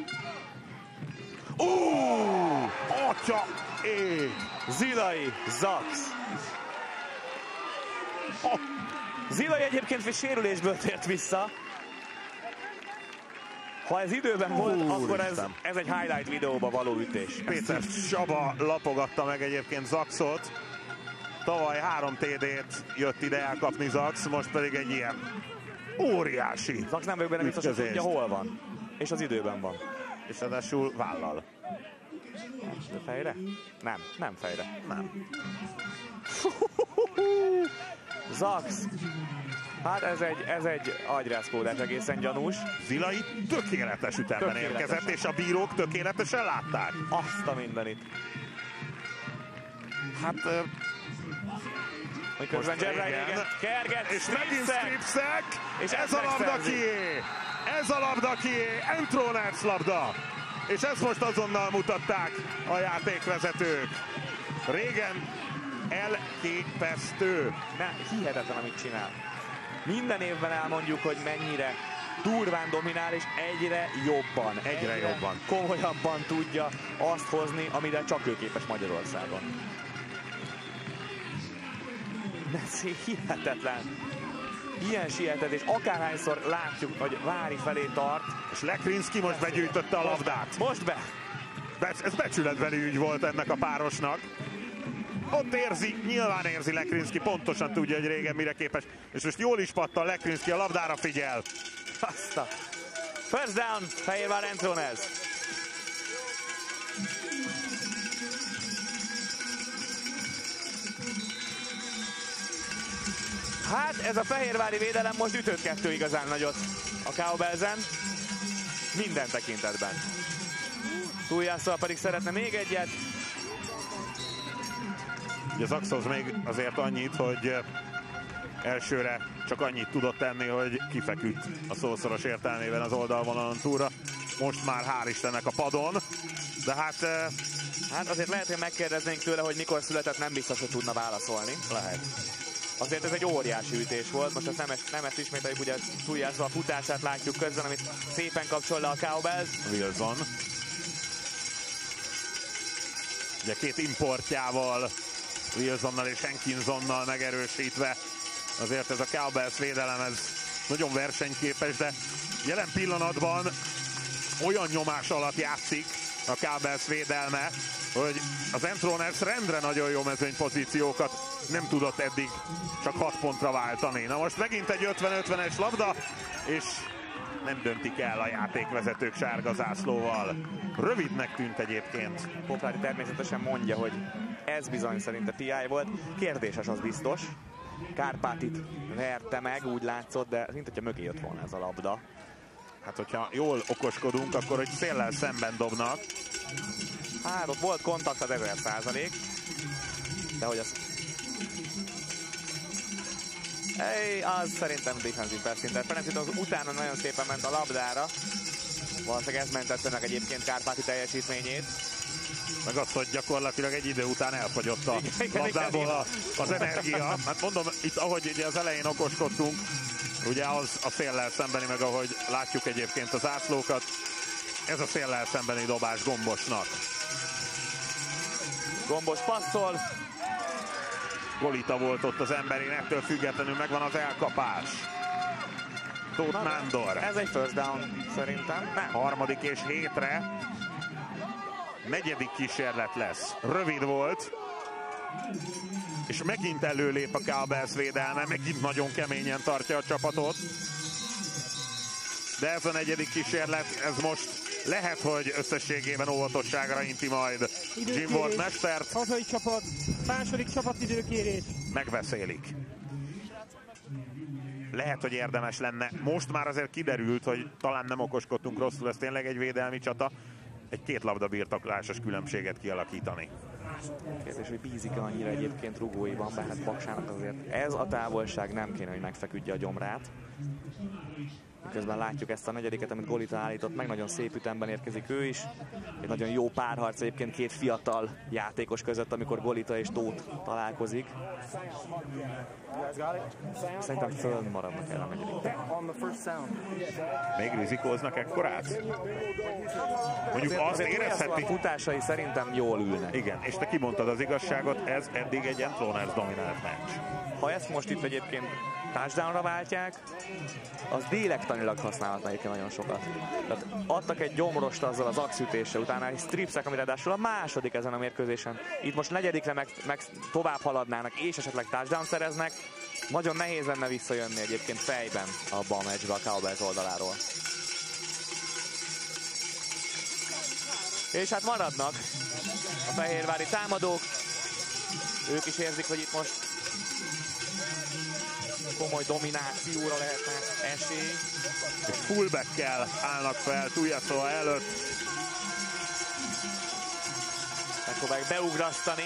Atya ég! Zilai, Zax. Zilai egyébként sérülésből tért vissza. Ha ez időben volt, akkor ez egy highlight videóba való ütés. Péter Csaba lapogatta meg egyébként Zaxot. Tavaly 3 TD-t jött ide elkapni Zax, most pedig egy ilyen óriási Zax nem vagyok benne biztos, hogy tudja, hol van. És az időben van. És ráadásul vállal. Fejre? Nem fejre. Nem. Zax. Hát ez egy agyrázkódás, egészen gyanús. Zilai tökéletes ütemben érkezett, és a bírók tökéletesen látták. Azt a mindenit. Hát... Miközben Jerry kerget, és megint stripszek, és ez a labda kié! Ez a labda kié! Entroners labda! És ezt most azonnal mutatták a játékvezetők. Régen elképesztő. Hihetetlen, amit csinál. Minden évben elmondjuk, hogy mennyire durván dominál, és egyre jobban komolyabban tudja azt hozni, amire csak ő képes Magyarországon. Ez hihetetlen. Ilyen sietetés, akárhányszor látjuk, hogy Vári felé tart. És Lekrinski most begyűjtötte a labdát. Most be! Ez becsületbeli ügy volt ennek a párosnak. Ott nyilván érzi Lekrinski, pontosan tudja, hogy régen mire képes. És most jól is pattan Lekrinski, a labdára figyel. Aztán. First down, Fehérvár Entronez. Hát ez a fehérvári védelem most ütött 2 igazán nagyot a Cowboysen. Minden tekintetben. Túljászol pedig szeretne még egyet. Ugye Zaxhoz még azért annyit, hogy elsőre csak annyit tudott tenni, hogy kifeküdt a szószoros értelmében az oldalvonalon túlra. Most már hál' Istennek a padon, de hát azért lehet, hogy megkérdeznénk tőle, hogy mikor született, nem biztos, hogy tudna válaszolni. Lehet. Azért ez egy óriási ütés volt, most nem ezt ismételjük, ugye Túljászva a futását látjuk közben, amit szépen kapcsol le a Cowboys. Wilson. Ugye 2 importjával, Wilsonnal és Hankinsonnal megerősítve. Azért ez a Cowboys védelem, ez nagyon versenyképes, de jelen pillanatban olyan nyomás alatt játszik a Cowboys védelme, hogy az Entroners rendre nagyon jó mezőnypozíciókat nem tudott eddig csak 6 pontra váltani. Na most megint egy 50-50-es labda, és nem döntik el a játékvezetők sárga zászlóval. Rövidnek tűnt egyébként. Poplári természetesen mondja, hogy ez bizony szerinte PI volt. Kérdéses, az biztos. Kárpátit verte meg, úgy látszott, de mint hogyha mögé jött volna ez a labda. Hát, hogyha jól okoskodunk, akkor hogy széllel szemben dobnak. Hát ott volt kontakt az 1000%. De hogy az... az szerintem defensive pass interference, az utána nagyon szépen ment a labdára. Valószínűleg ez mentette meg egyébként Kárpáti teljesítményét. Meg azt, hogy gyakorlatilag egy idő után elfogyott a labdából az energia. Hát mondom, itt ahogy ugye az elején okoskodtunk, ugye az a széllel szembeni, meg ahogy látjuk egyébként az átlókat, ez a széllel szembeni dobás Gombosnak. Gombos passzol. Golita volt ott az emberén, ettől függetlenül megvan az elkapás. Tóth Nándor. Ez egy first down szerintem. Nem. 3. és 7-re. 4. kísérlet lesz. Rövid volt. És megint előlép a Cowboys védelme, megint nagyon keményen tartja a csapatot. De ez a 4. kísérlet, ez most lehet, hogy összességében óvatosságra inti majd Jim Ward mestert. Hazai csapat, második csapatidőkérés. Megbeszélik. Lehet, hogy érdemes lenne. Most már azért kiderült, hogy talán nem okoskodtunk rosszul, ez tényleg egy védelmi csata. Egy 2 labda birtoklásos különbséget kialakítani. Kérdés, hogy bízik-e annyira egyébként rugóiban, bár hát Paksának azért ez a távolság nem kéne, hogy megfeküdje a gyomrát. Miközben látjuk ezt a 4. amit Golita állított meg, nagyon szép ütemben érkezik ő is. Egy nagyon jó párharc egyébként 2 fiatal játékos között, amikor Golita és Tóth találkozik. Szerintem fönnmaradnak el a 4. Még rizikóznak ekkorát? Mondjuk azt érezheti... A futásai szerintem jól ülnek. Igen, és te kimondtad az igazságot, ez eddig egy Entroners dominált meccs. Ha ezt most itt egyébként touchdownra váltják, az lélektanilag használhatna egyébként nagyon sokat. Tehát adtak egy gyomrost azzal az axütéssel, utána egy stripszek, ami ráadásul a második ezen a mérkőzésen. Itt most 4. meg tovább haladnának, és esetleg touchdown szereznek. Nagyon nehéz lenne visszajönni egyébként fejben abba a meccsbe a Cowboys oldaláról. És hát maradnak a fehérvári támadók. Ők is érzik, hogy itt most komoly dominációra lehetne esély. És fullback-kel állnak fel Tuiasoa előtt. Megpróbálják beugrasztani.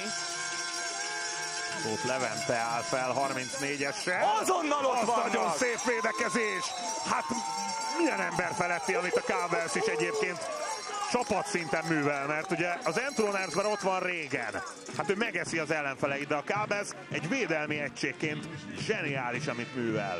Tóth Levente áll fel 34-esre. Azonnal ott van! Nagyon szép védekezés. Hát milyen ember feletti, amit a Cowboys is egyébként csapatszinten művel, mert ugye az Entronersben ott van régen. Hát ő megeszi az ellenfeleit, de a Cowboys egy védelmi egységként zseniális, amit művel.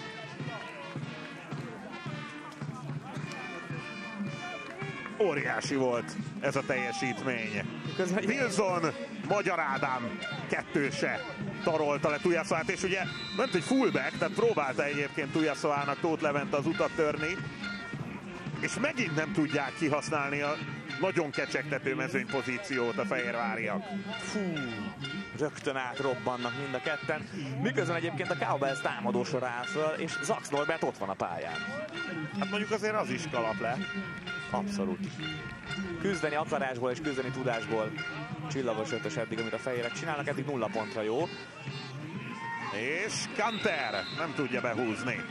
Óriási volt ez a teljesítmény. Wilson, Magyar Ádám kettőse tarolta le Tuiasoát, és ugye ment egy fullback, tehát próbálta egyébként Tuiasoának Tóth Levente az utat törni, és megint nem tudják kihasználni a nagyon kecsegtető mezőny pozíciót a fehérváriak. Rögtön átrobbannak mind a ketten, miközben egyébként a Cowboys támadósor áll föl, és Zaks Norbert ott van a pályán. Hát mondjuk azért az is kalap le. Abszolút. Küzdeni akarásból és küzdeni tudásból csillagos ötös eddig, amit a fehérek csinálnak, eddig 0 pontra jó. És Kanter nem tudja behúzni.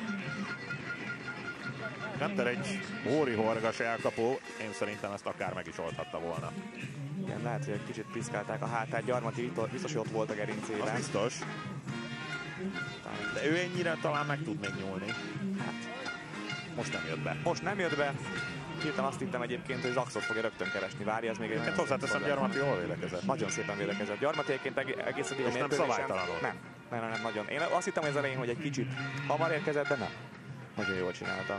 Kanter egy óri-horgas elkapó, én szerintem ezt akár meg is oldhatta volna. Igen, lehet, hogy egy kicsit piszkálták a hátát, Gyarmati biztos, hogy ott volt a gerincében. Az biztos. De ő ennyire talán meg tud még nyúlni. Hát, most nem jött be. Most nem jött be. Hirtelen azt hittem egyébként, hogy Zaxot fogja rögtön keresni. Várja, ez még egy... Hát hozzáteszem, Gyarmati jól védekezett. Nagyon szépen védekezett. Gyarmati egyébként egész eddig a és nem szabálytalanul. Nem, nagyon. Én azt hittem, hogy az elején, hogy egy kicsit hamar érkezett, de nem. Nagyon jól csinálta.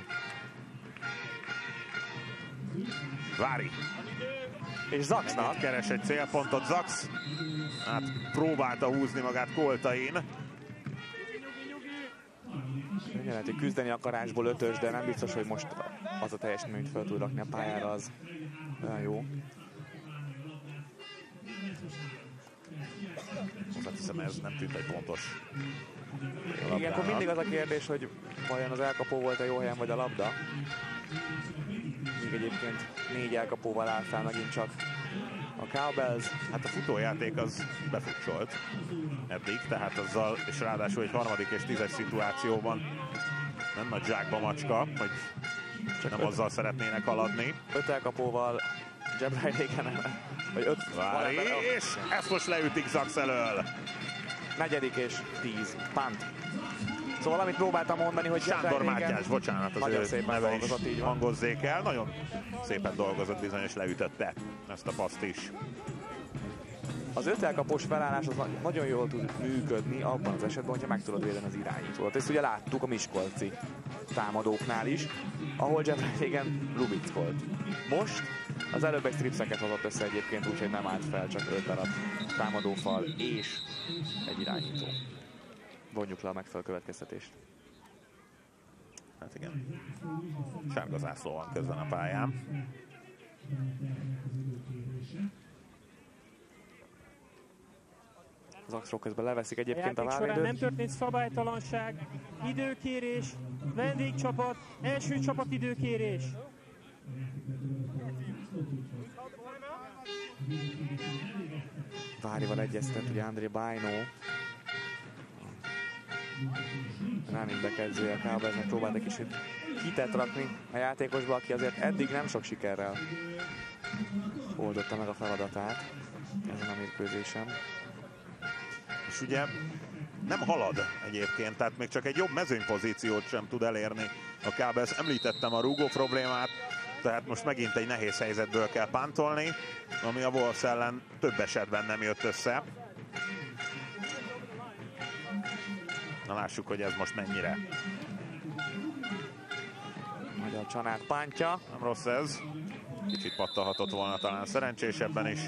Vári. És Zaxnak keres egy célpontot. Zaks hát próbálta húzni magát Koltain. Lehet, hogy küzdeni akarásból ötös, de nem biztos, hogy most az a teljesítmény, amit fel tud rakni a pályára, az olyan jó. Azt hiszem, ez nem tűnt egy pontos. Igen, akkor mindig az a kérdés, hogy vajon az elkapó volt-e jó helyen, vagy a labda. Míg egyébként 4 elkapóval áll fel megint csak a Cowboys. Hát a futójáték az befutcsolt eddig, tehát azzal, és ráadásul egy 3. és 10-es szituációban nem nagy zsákba macska, hogy Csak nem azzal szeretnének haladni. 5 elkapóval Jebrajléken, vagy 5. Várj, és ezt most leütik Zax elől. 4. és 10. Punt. Szóval amit próbáltam mondani, hogy Sándor Mátyás, bocsánat, az ő szépen neve is dolgozott, így van. hangozzék el. Nagyon szépen dolgozott bizony, és leütötte ezt a paszt is. Az 5 elkapós felállás az nagyon jól tud működni abban az esetben, hogyha meg tudod védeni az irányítót. Ezt ugye láttuk a miskolci támadóknál is, ahol Jebrajléken lubickolt. Most az előbb egy stripszeket hozott össze egyébként, úgyhogy nem állt fel, csak 5 darab támadófal és egy irányító. Vonjuk le a megfelelő következtetést. Hát igen. Sárga zászló van közben a pályán. Zaxról közben leveszik egyébként a során nem történt szabálytalanság, időkérés, vendégcsapat, első csapat időkérés. Várival egyeztet ugye André Bajnó. Running back edzője Cowboysnak próbált egy kicsit hitet rakni a játékosba, aki azért eddig nem sok sikerrel oldotta meg a feladatát ezen a mérkőzésen. És ugye nem halad egyébként, tehát még csak egy jobb mezőnypozíciót sem tud elérni a Cowboys. Említettem a rúgó problémát, tehát most megint egy nehéz helyzetből kell pántolni, ami a Wolves ellen több esetben nem jött össze. Na lássuk, hogy ez most mennyire. Magyar Csanár pántja. Nem rossz ez. Kicsit pattalhatott volna talán szerencsésebben is.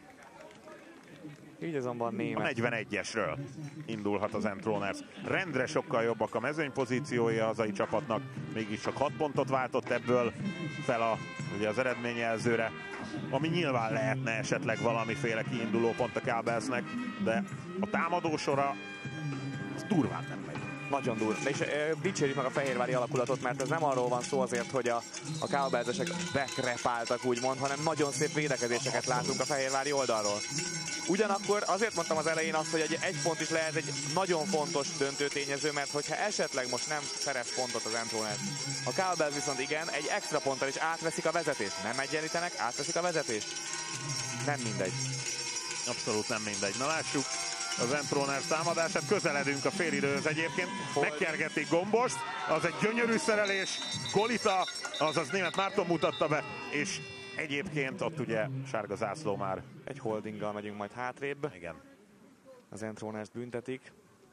Így azonban német. A 41-esről indulhat az Entroners. Rendre sokkal jobbak a mezőnypozíciói a hazai csapatnak. Mégiscsak 6 pontot váltott ebből fel ugye az eredményjelzőre, ami nyilván lehetne esetleg valamiféle kiinduló pont a Cowboysnek, de a támadósora az durván nem megy. Nagyon durva. És dicsérjük meg a fehérvári alakulatot, mert ez nem arról van szó azért, hogy a Cowboysesek bekrepáltak úgymond, hanem nagyon szép védekezéseket látunk a fehérvári oldalról. Ugyanakkor azért mondtam az elején azt, hogy egy pont is lehet egy nagyon fontos döntőtényező, mert hogyha esetleg most nem szerez pontot az Entroners, a Cowboys viszont igen, egy extra ponttal is átveszik a vezetést. Nem egyenlítenek, átveszik a vezetést. Nem mindegy. Abszolút nem mindegy. Na lássuk az Entroners támadását, közeledünk a félidőhöz egyébként. Megkergetik Gombost, az egy gyönyörű szerelés, Kolita, azaz Németh Márton mutatta be, és egyébként ott ugye sárga zászló már. Egy holdinggal megyünk majd hátrébb. Igen. Az Entroners büntetik.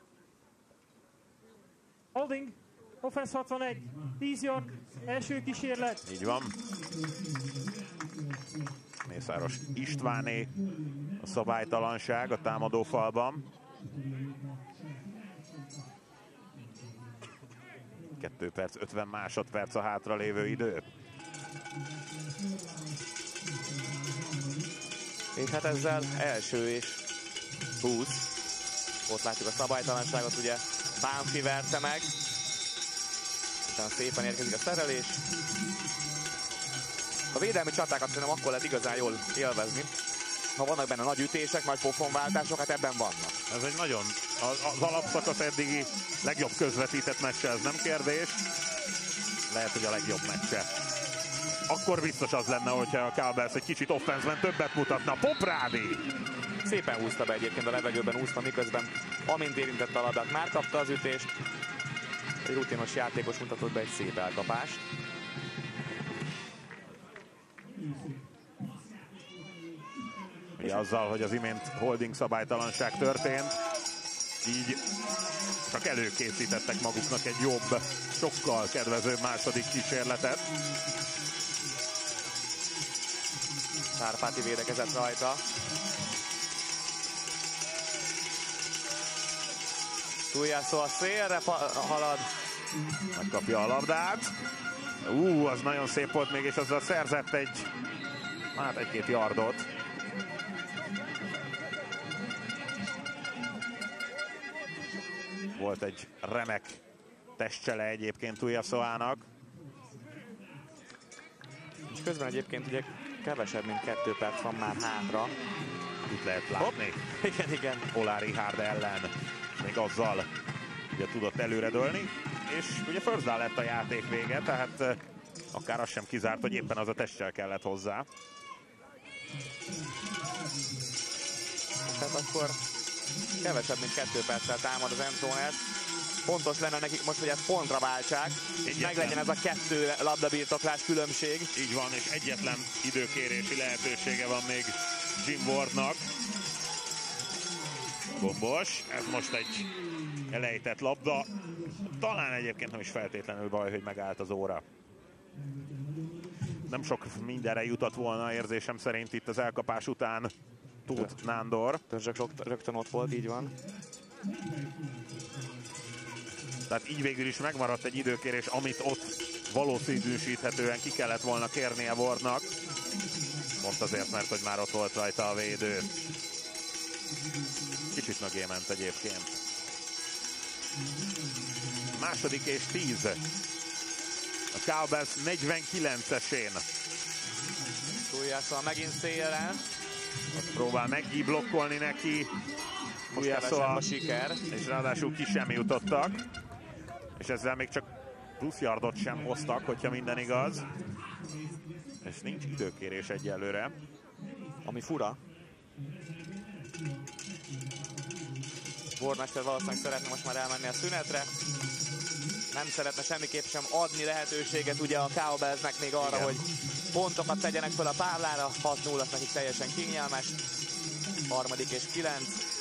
Holding, offense 61, 10 yard, első kísérlet. Így van. Mészáros Istváné a szabálytalanság a támadófalban. 2 perc, 50 másodperc a hátralévő idő. És hát ezzel első és 20. Ott látjuk a szabálytalanságot, ugye Bánfi verte meg. Utána szépen érkezik a szerelés. A védelmi csatákat szerintem akkor lehet igazán jól élvezni, ha vannak benne nagy ütések, nagy pofonváltások, hát ebben vannak. Ez egy nagyon, az alapszakasz eddigi legjobb közvetített meccse, ez nem kérdés. Lehet, hogy a legjobb meccse. Akkor biztos az lenne, hogyha a Cowboys egy kicsit offenzben többet mutatna. Poprádi! Szépen húzta be egyébként a levegőben, úszta, miközben amint érintette a labdát, már kapta az ütést. Egy rutinos játékos mutatott be egy szép elkapást. Ugye azzal, hogy az imént holding szabálytalanság történt, így csak előkészítettek maguknak egy jobb, sokkal kedvezőbb második kísérletet. Kárpáti védekezett rajta. Túljászó a szélre halad. Megkapja a labdát. Az nagyon szép volt még, és azzal szerzett egy-két yardot. Volt egy remek testcsele egyébként Túljászóának. És közben egyébként ugye kevesebb, mint 2 perc van már hátra. Itt lehet látni. Igen. Olá Richard ellen. Még azzal ugye tudott előredőlni. És ugye first down lett a játék vége, tehát Akár az sem kizárt, hogy éppen az a testsel kellett hozzá. Tehát akkor kevesebb, mint 2 perccel támad az Entroners. Fontos lenne nekik most, hogy ezt pontra váltsák, és meglegyen ez a 2 labdabirtoklás különbség. Így van, és egyetlen időkérési lehetősége van még Jim Wardnak. Gombos, ez most egy elejtett labda. Talán egyébként nem is feltétlenül baj, hogy megállt az óra. Nem sok mindenre jutott volna érzésem szerint itt az elkapás után Tóth Nándor. Rögtön ott volt, így van. Tehát így végül is megmaradt egy időkérés, amit ott valószínűsíthetően ki kellett volna kérnie Wardnak. Pont azért, mert hogy már ott volt rajta a védő. Kicsit mögé ment egyébként. Második és 10. A Cowbells 49-esén. Újjászol megint szélre. Ott próbál megblokkolni neki. Újjászol a siker. És ráadásul ki sem jutottak. És ezzel még csak plusz yardot sem hoztak, hogyha minden igaz. És nincs időkérés egyelőre. Ami fura. Bormester valószínűleg szeretne most már elmenni a szünetre. Nem szeretne semmiképp sem adni lehetőséget ugye a Cowbellsnek még arra, hogy pontokat tegyenek fel a táblára. 6-0 az nekik teljesen kényelmes. 3. és 9.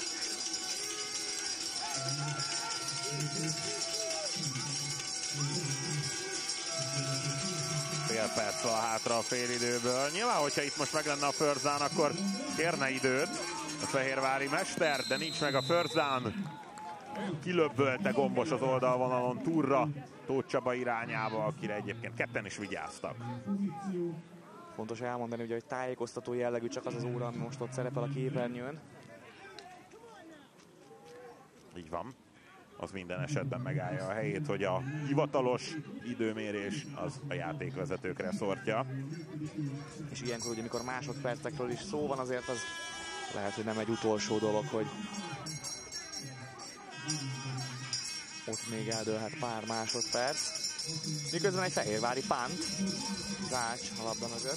Fél perc van hátra a félidőből. Nyilván, hogyha itt most meg lenne a first down, akkor kérne időt a fehérvári mester, de nincs meg a first down. Kilöbbölte Gombos az oldalvonalon túlra Tóth Csaba irányába, akire egyébként ketten is vigyáztak. Fontos elmondani, ugye, hogy tájékoztató jellegű csak az az óra, ami most ott szerepel a képernyőn. Így van. Az minden esetben megállja a helyét, hogy a hivatalos időmérés az a játékvezetőkre szortja. És ilyenkor ugye, amikor másodpercekről is szó van, azért az lehet, hogy nem egy utolsó dolog, hogy ott még eldőlhet pár másodperc. Miközben egy fehérvári pánt. Zács a labda mögött.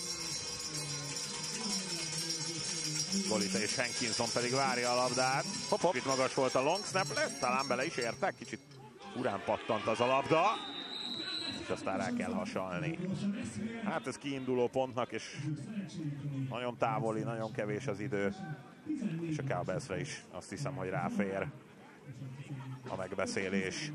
Golita és Hankinson pedig várja a labdát. Kicsit magas volt a long snap, talán bele is értek, kicsit urán pattant az a labda. És aztán rá kell hasalni. Hát ez kiinduló pontnak, és nagyon távoli, nagyon kevés az idő. És a Cowbellsre is azt hiszem, hogy ráfér a megbeszélés.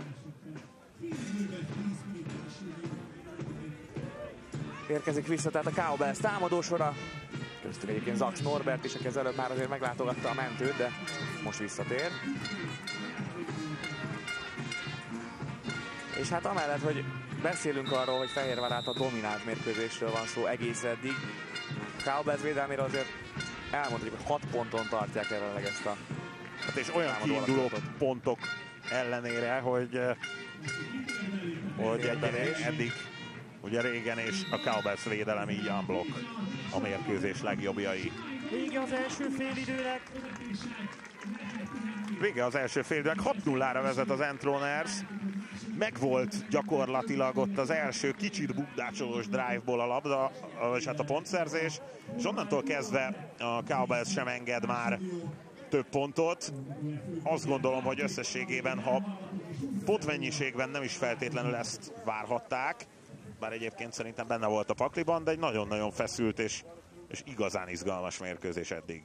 Érkezik vissza tehát a Cowbells támadósora. Köztük egyébként Zaks Norbert is, aki az előbb már azért meglátogatta a mentőt, de most visszatér. És hát amellett, hogy beszélünk arról, hogy Fehérvár által dominált mérkőzésről van szó egész eddig, a Cowbells védelmére azért elmondhatjuk, hogy 6 ponton tartják jelenleg ezt a... Hát és olyan kiinduló pontok ellenére, hogy eddig ugye régen és a Cowbells védelem így unblock a mérkőzés legjobbjai. Vége az első félidőnek. Vége az első félidőnek, 6-0-ra vezet az Entroners. Megvolt gyakorlatilag ott az első kicsit bukdácsolós drive-ból a labda, és hát a pontszerzés, és onnantól kezdve a Cowbells sem enged már több pontot. Azt gondolom, hogy összességében, ha pontmennyiségben nem is feltétlenül ezt várhatták, bár egyébként szerintem benne volt a pakliban, de egy nagyon-nagyon feszült és igazán izgalmas mérkőzés eddig.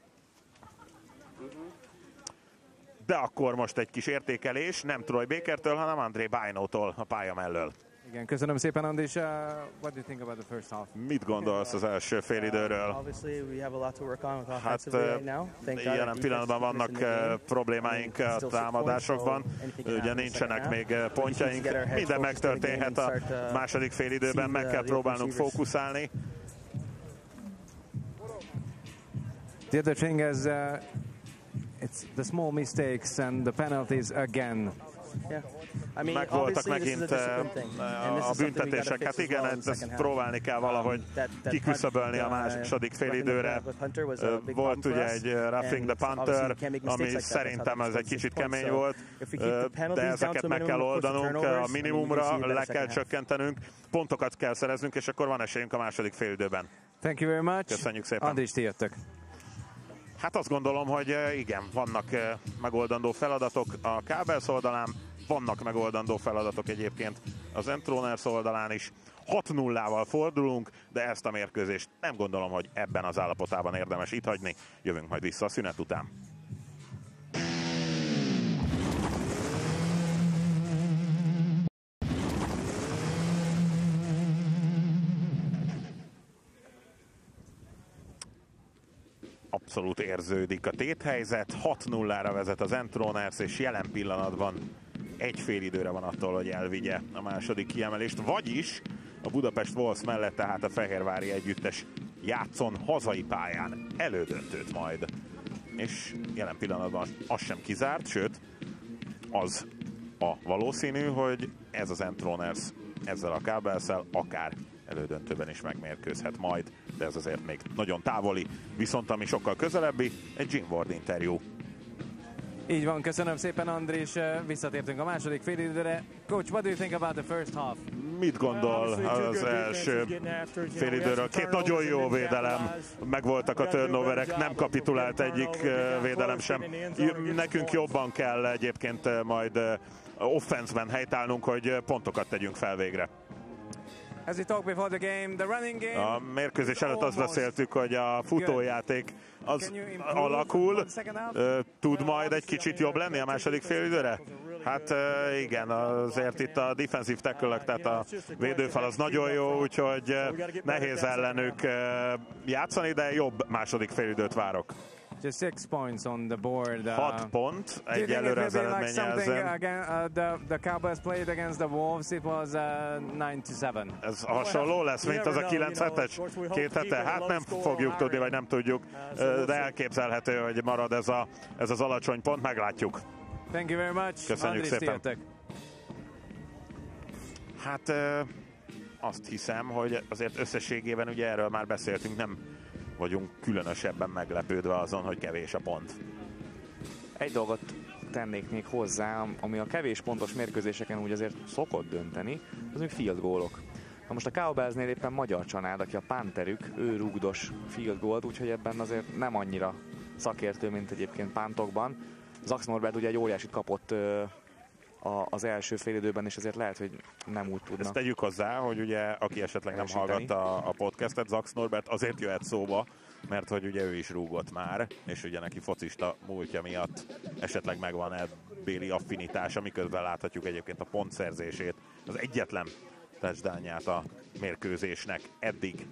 De akkor most egy kis értékelés, nem Troy Bakertől, hanem André Bainótól a pálya mellől. Igen, köszönöm szépen, Andrés. What do you think about the first half? Mit gondolsz az első félidőről? Hát jelen pillanatban vannak problémáink a támadásokban, ugye nincsenek még pontjaink, minden megtörténhet a második félidőben, meg kell próbálnunk fókuszálni. The other thing is it's the small mistakes and the penalties again Meg voltak megint a büntetések. Hát igen, ezt próbálni kell valahogy kiküszöbölni a második félidőre. Volt ugye egy roughing the punter, ami szerintem ez egy kicsit kemény volt, de ezeket meg kell oldanunk, a minimumra le kell csökkentenünk, pontokat kell szereznünk, és akkor van esélyünk a második félidőben. Thank you very much. Köszönjük szépen. Andris, ti jöttök. Hát azt gondolom, hogy igen, vannak megoldandó feladatok a Cowbells oldalán, vannak megoldandó feladatok egyébként az Entroners oldalán is. 6-0-val fordulunk, de ezt a mérkőzést nem gondolom, hogy ebben az állapotában érdemes itt hagyni. Jövünk majd vissza a szünet után. Abszolút érződik a téthelyzet, 6-0-ra vezet az Entroners, és jelen pillanatban egy fél időre van attól, hogy elvigye a második kiemelést, vagyis a Budapest Wolves mellett, tehát a fehérvári együttes játszon hazai pályán elődöntőt majd. És jelen pillanatban az sem kizárt, sőt, az a valószínű, hogy ez az Entroners ezzel a Cowbells-szel akár elődöntőben is megmérkőzhet majd, de ez azért még nagyon távoli, viszont ami sokkal közelebbi, egy Jim Ward interjú. Így van, köszönöm szépen, Andris, visszatértünk a második félidőre. Coach, what do you think about the first half? Mit gondol az első félidőről? Két nagyon jó védelem, megvoltak a turnoverek, nem kapitulált egyik védelem sem. Nekünk jobban kell egyébként majd offenszben helytállnunk, hogy pontokat tegyünk fel végre. As we talked before the game, the running game, a mérkőzés előtt azt beszéltük, hogy a futójáték az alakul, tud majd egy kicsit jobb lenni a második félidőre? Hát igen, azért itt a defensive tackle-ök, tehát a védőfal az nagyon jó, úgyhogy nehéz ellenük játszani, de jobb második félidőt várok. Just 6 points on the board. 6 pont, egyelőre az eredményjelzem. The Cowboys played against the Wolves, it was 9-7. Ez hasonló lesz, mint az a 9-7-es két hete? Hát nem fogjuk tudni, vagy nem tudjuk, de elképzelhető, hogy marad ez az alacsony pont, meglátjuk. Thank you very much. Köszönjük szépen. Hát azt hiszem, hogy azért összességében ugye erről már beszéltünk, nem vagyunk különösebben meglepődve azon, hogy kevés a pont. Egy dolgot tennék még hozzá, ami a kevés pontos mérkőzéseken úgy azért szokott dönteni, az még field goalok. Na most a Cowbellsnél éppen Magyar Csanád, aki a punterük, ő rúgdos field goalt, úgyhogy ebben azért nem annyira szakértő, mint egyébként puntokban. Zax Norbert ugye egy óriásit kapott az első félidőben, és azért lehet, hogy nem úgy tudnak. Ezt tegyük hozzá, hogy ugye, aki esetleg nem hallgatta a podcastet, Zax Norbert azért jöhet szóba, mert hogy ugye ő is rúgott már, és ugye neki focista múltja miatt esetleg megvan béli affinitása, miközben láthatjuk egyébként a pontszerzését, az egyetlen touchdownját a mérkőzésnek eddig.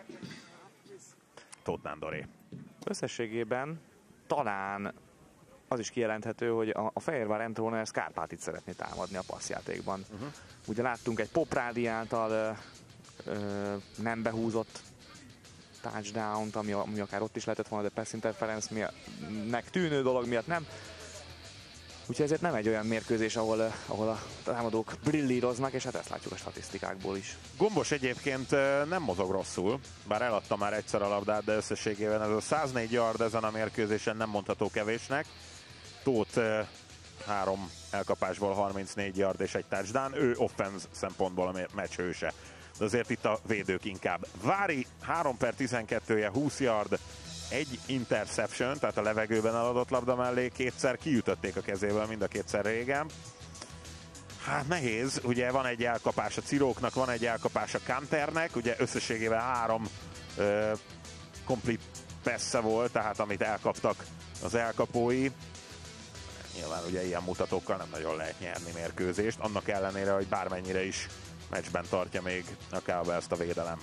Tóth Nándoré. Összességében talán az is kijelenthető, hogy a Fehérvár Entroners Kárpátit szeretné támadni a passzjátékban. Ugye láttunk egy Poprádi által nem behúzott touchdown-t, ami akár ott is lehetett volna, de pass interference-nek tűnő dolog miatt nem. Úgyhogy ezért nem egy olyan mérkőzés, ahol a támadók brillíroznak, és hát ezt látjuk a statisztikákból is. Gombos egyébként nem mozog rosszul, bár eladta már egyszer a labdát, de összességében ez a 104 yard ezen a mérkőzésen nem mondható kevésnek. Tóth 3 elkapásból 34 yard és egy touchdown, ő offense szempontból a meccs hőse. De azért itt a védők inkább. Vári 3/12-je 20 yard, egy interception, tehát a levegőben eladott labda mellé, kétszer kiütötték a kezéből, mind a kétszer régen. Hát nehéz, ugye van egy elkapás a Ciróknak, van egy elkapás a Kanternek, ugye összességében 3 complete pass-e volt, tehát amit elkaptak az elkapói. Nyilván ugye ilyen mutatókkal nem nagyon lehet nyerni mérkőzést, annak ellenére, hogy bármennyire is meccsben tartja még a Cowbells-t a védelem.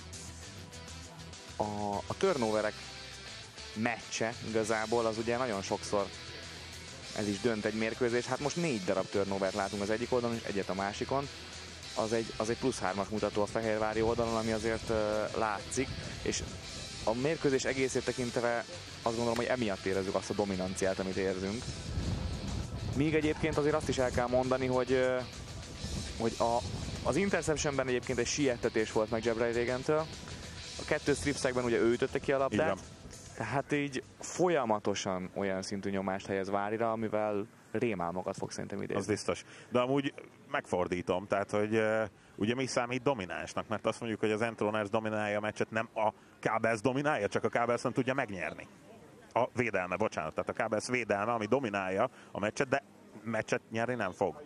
A turnoverek meccse igazából az ugye nagyon sokszor ez is dönt egy mérkőzés. Hát most 4 darab turnovert látunk az egyik oldalon és egyet a másikon. Az egy +3-as mutató a fehérvári oldalon, ami azért látszik, és a mérkőzés egészét tekintve azt gondolom, hogy emiatt érezzük azt a dominanciát, amit érzünk. Míg egyébként azért azt is el kell mondani, hogy az interceptionben egyébként egy siettetés volt meg Jebrej Régentől. A 2 stripsekben ugye ő ütötte ki a labdát. Tehát így folyamatosan olyan szintű nyomást helyez Várira, amivel rémálmokat fog szerintem idézni. Az biztos. De amúgy megfordítom, tehát hogy ugye mi számít dominánsnak, mert azt mondjuk, hogy az Entroners dominálja a meccset, nem a Cowboys dominálja, csak a Cowboys nem tudja megnyerni. A védelme, bocsánat, tehát a Cowboys védelme, ami dominálja a meccset, de meccset nyerni nem fog.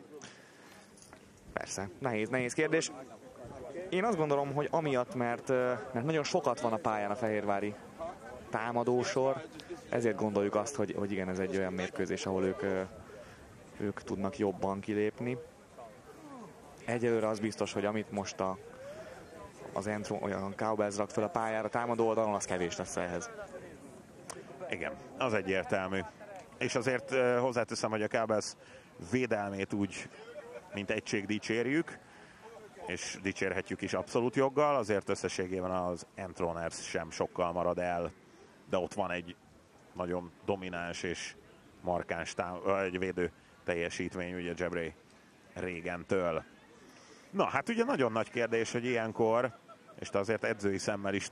Persze, nehéz kérdés. Én azt gondolom, hogy amiatt, mert nagyon sokat van a pályán a fehérvári támadósor, ezért gondoljuk azt, hogy igen, ez egy olyan mérkőzés, ahol ők tudnak jobban kilépni. Egyelőre az biztos, hogy amit most az olyan Cowboys rak fel a pályára támadó oldalon, az kevés lesz ehhez. Igen, az egyértelmű. És azért hozzáteszem, hogy a Cowboys védelmét úgy, mint egység dicsérjük, és dicsérhetjük is abszolút joggal, azért összességében az Entroners sem sokkal marad el, de ott van egy nagyon domináns és markáns egy védő teljesítmény ugye Jebrej Régentől. Na, hát ugye nagyon nagy kérdés, hogy ilyenkor, és te azért edzői szemmel is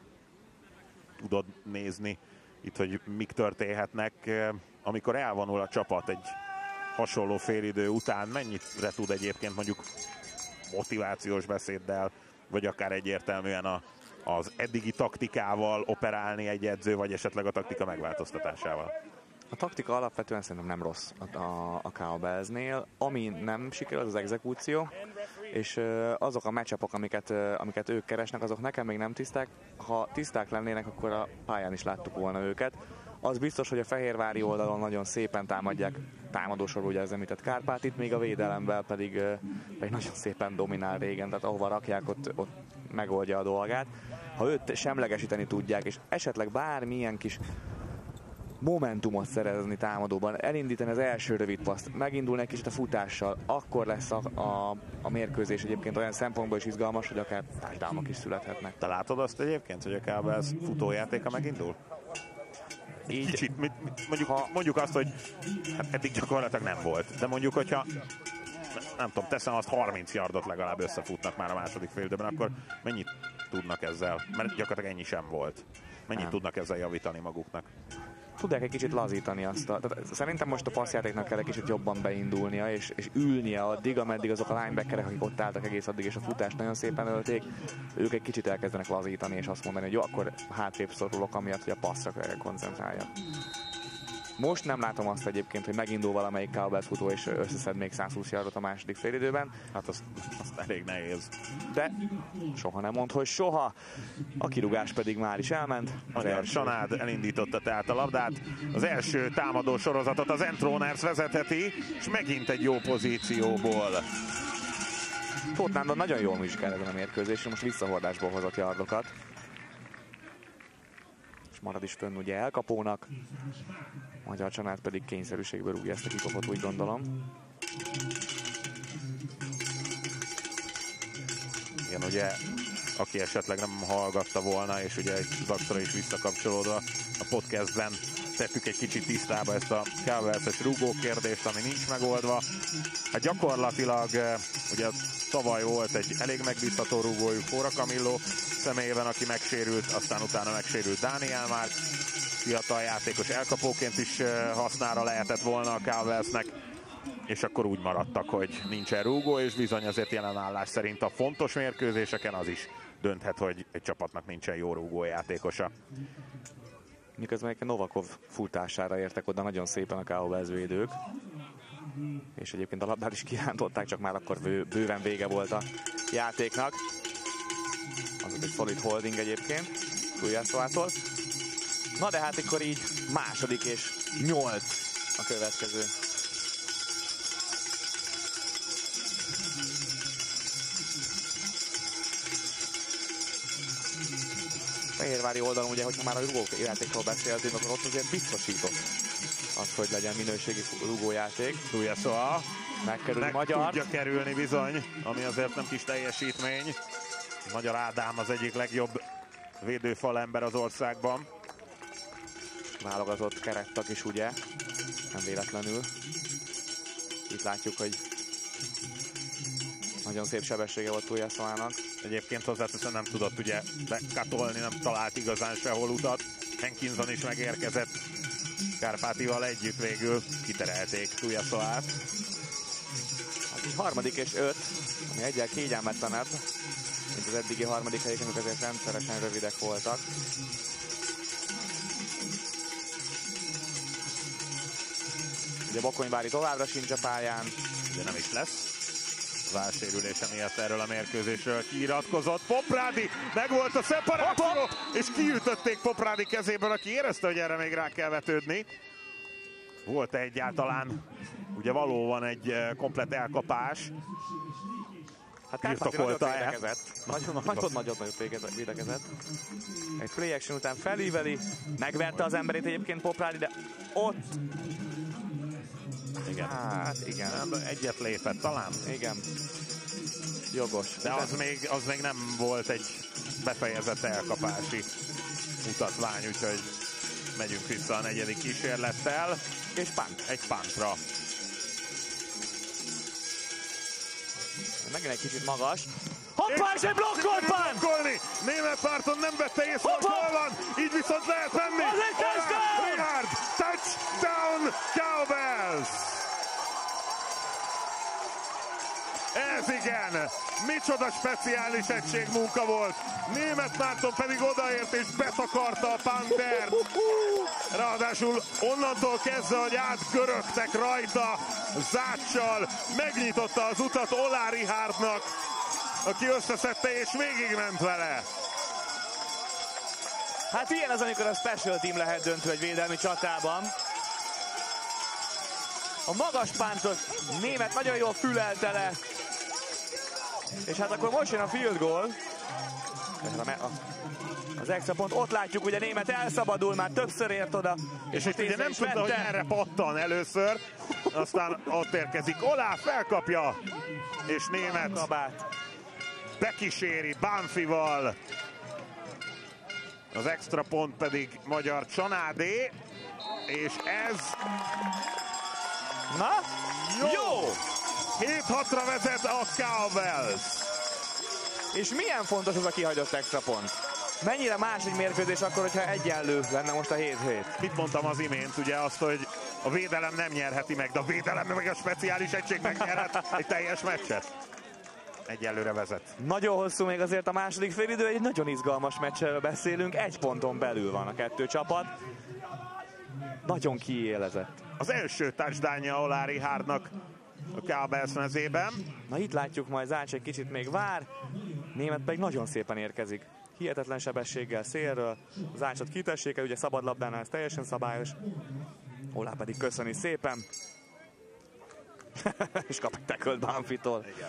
tudod nézni itt, hogy mik történhetnek, amikor elvonul a csapat egy hasonló félidő után, mennyire tud egyébként mondjuk motivációs beszéddel, vagy akár egyértelműen az eddigi taktikával operálni egy edző, vagy esetleg a taktika megváltoztatásával? A taktika alapvetően szerintem nem rossz a Cowboysnél. Ami nem sikerül, az exekúció, és azok a matchupok, amiket ők keresnek, azok nekem még nem tiszták. Ha tiszták lennének, akkor a pályán is láttuk volna őket. Az biztos, hogy a fehérvári oldalon nagyon szépen támadják támadósorban ugye az említett Kárpátit, még a védelemben pedig nagyon szépen dominál Régen, tehát ahova rakják, ott megoldja a dolgát. Ha őt semlegesíteni tudják, és esetleg bármilyen kis momentumot szerezni támadóban, elindítani az első rövid paszt, megindulni egy kicsit a futással, akkor lesz a mérkőzés egyébként olyan szempontból is izgalmas, hogy akár touchdownok is születhetnek. Te látod azt egyébként, hogy a Cowboys futójátéka megindul? Így, kicsit, mondjuk azt, hogy hát eddig gyakorlatilag nem volt, de mondjuk, hogyha nem tudom, teszem azt 30 yardot legalább összefutnak már a második félidőben, akkor mennyit tudnak ezzel? Mert gyakorlatilag ennyi sem volt. Mennyit tudnak ezzel javítani maguknak? Tudják egy kicsit lazítani azt. Tehát szerintem most a passzjátéknak kell egy kicsit jobban beindulnia, és ülnie addig, ameddig azok a linebackerek, akik ott álltak egész addig, és a futást nagyon szépen ölték, ők egy kicsit elkezdenek lazítani, és azt mondani, hogy jó, akkor hátrébb szorulok, amiatt, hogy a passzra kell koncentrálja. Most nem látom azt egyébként, hogy megindul valamelyik Cowboys futó, és összeszed még 120 yardot a második félidőben. Hát az elég nehéz. De soha nem mond, hogy soha. A kirúgás pedig már is elment. Magyar Sanád elindította tehát a labdát. Az első támadó sorozatot az Entroners vezetheti, és megint egy jó pozícióból. Tóth Nándor nagyon jól muzsikál ezen a mérkőzésen, most visszahordásból hozott yardokat. És marad is fönn ugye elkapónak. Magyar Csanád pedig kényszerűségből rúgja ezt a kikopot, úgy gondolom. Igen, ugye, aki esetleg nem hallgatta volna, és ugye egy zakszora is visszakapcsolódva a podcastben tettük egy kicsit tisztába ezt a Cowboys-es rúgó kérdést, ami nincs megoldva. Hát gyakorlatilag ugye tavaly volt egy elég megbízható rúgójuk Fóra Camillo személyében, aki megsérült, aztán utána megsérült Dániel Márk. Fiatal játékos elkapóként is hasznára lehetett volna a Cowboysnek, és akkor úgy maradtak, hogy nincsen rúgó, és bizony azért jelenállás szerint a fontos mérkőzéseken az is dönthet, hogy egy csapatnak nincsen jó rúgójátékosa. Miközben Novakov futására értek oda nagyon szépen a Cowboys védők, és egyébként a labdát is kirántották, csak már akkor bőven vége volt a játéknak. Az egy solid holding egyébként Gulyászóától. Na de hát akkor így második és 8 a következő. Fehérvári oldalon ugye, hogyha már a rúgójátékról beszéltünk, akkor ott azért biztosított az, hogy legyen minőségi rúgójáték. Gulyászóa megkerül Magyar. Tudja kerülni bizony, ami azért nem kis teljesítmény. Magyar Ádám az egyik legjobb védőfalember az országban. Válogatott kerettag is ugye, nem véletlenül. Itt látjuk, hogy nagyon szép sebessége volt Tuiasoának. Egyébként hozzáteszem, nem tudott ugye bekatolni, nem talált igazán sehol utat. Hankinson is megérkezett. Kárpátival együtt végül kiterelték Tuiasoát. Hát így 3. és 5, ami egyel kényelmetlenebb, mint az eddigi 3. helyek, amik azért rendszeresen rövidek voltak. Ugye Bakonyvári továbbra sincs a pályán. De nem is lesz. Válsérülése miatt erről a mérkőzésről kiiratkozott. Poprádi, megvolt a szeparáció, és kiütötték Poprádi kezéből, aki érezte, hogy erre még rá kell vetődni. Volt-e egyáltalán, ugye valóban egy komplett elkapás. Hát Kárpáti nagyot védekezett. Nagyon-nagyon védekezett. Egy play action után felíveli, megverte az emberét egyébként Poprádi, de ott... Igen. Hát igen. Egyet lépett talán. Igen. Jogos. De az még nem volt egy befejezett elkapási mutatvány, úgyhogy megyünk vissza a 4. kísérlettel. És punt. Egy puntra. Megint egy kicsit magas. Hoppá, és egy blokkolt punt! Német párton nem vette észre, hogy hol van, így viszont lehet venni. Az egy touchdown! Richard, touchdown Cowbells! Ez igen! Micsoda speciális egységmunka volt! Német Márton pedig odaért és betakarta a Pantert. Ráadásul onnantól kezdve, hogy átgörögtek rajta záccsal, megnyitotta az utat Ola Richardnak, aki összeszedte és végigment vele. Hát ilyen az, amikor a special team lehet döntő egy védelmi csatában. A magas pántot Német nagyon jól fülelte le. És hát akkor most jön a field goal. Az extra pont, ott látjuk, hogy a Német elszabadul, már többször ért oda. És itt ugye nem tudta, hogy erre pattan először. Aztán ott érkezik Ola, felkapja. És Német bekíséri Bánfival. Az extra pont pedig magyar Csanádé. És ez... Na? Jó! 7-6-ra vezet a Cowbells. És milyen fontos az a kihagyott extra pont? Mennyire más egy mérkőzés akkor, hogyha egyenlő lenne most a 7-7? Mit mondtam az imént, ugye azt, hogy a védelem nem nyerheti meg, de a védelem meg a speciális egység megnyerhet egy teljes meccset. Egyelőre vezet. Nagyon hosszú még azért a második félidő, egy nagyon izgalmas meccsről beszélünk, 1 ponton belül van a 2 csapat. Nagyon kiélezett. Az első touchdownja Ola Richardnak a Cowbells mezében. Na itt látjuk majd, Zács egy kicsit még vár, Német pedig nagyon szépen érkezik. Hihetetlen sebességgel szélről, Zácsot kitessék el, ugye szabadlabdánál ez teljesen szabályos. Ola pedig köszöni szépen. És kap egy tackle Bánfitól. Igen.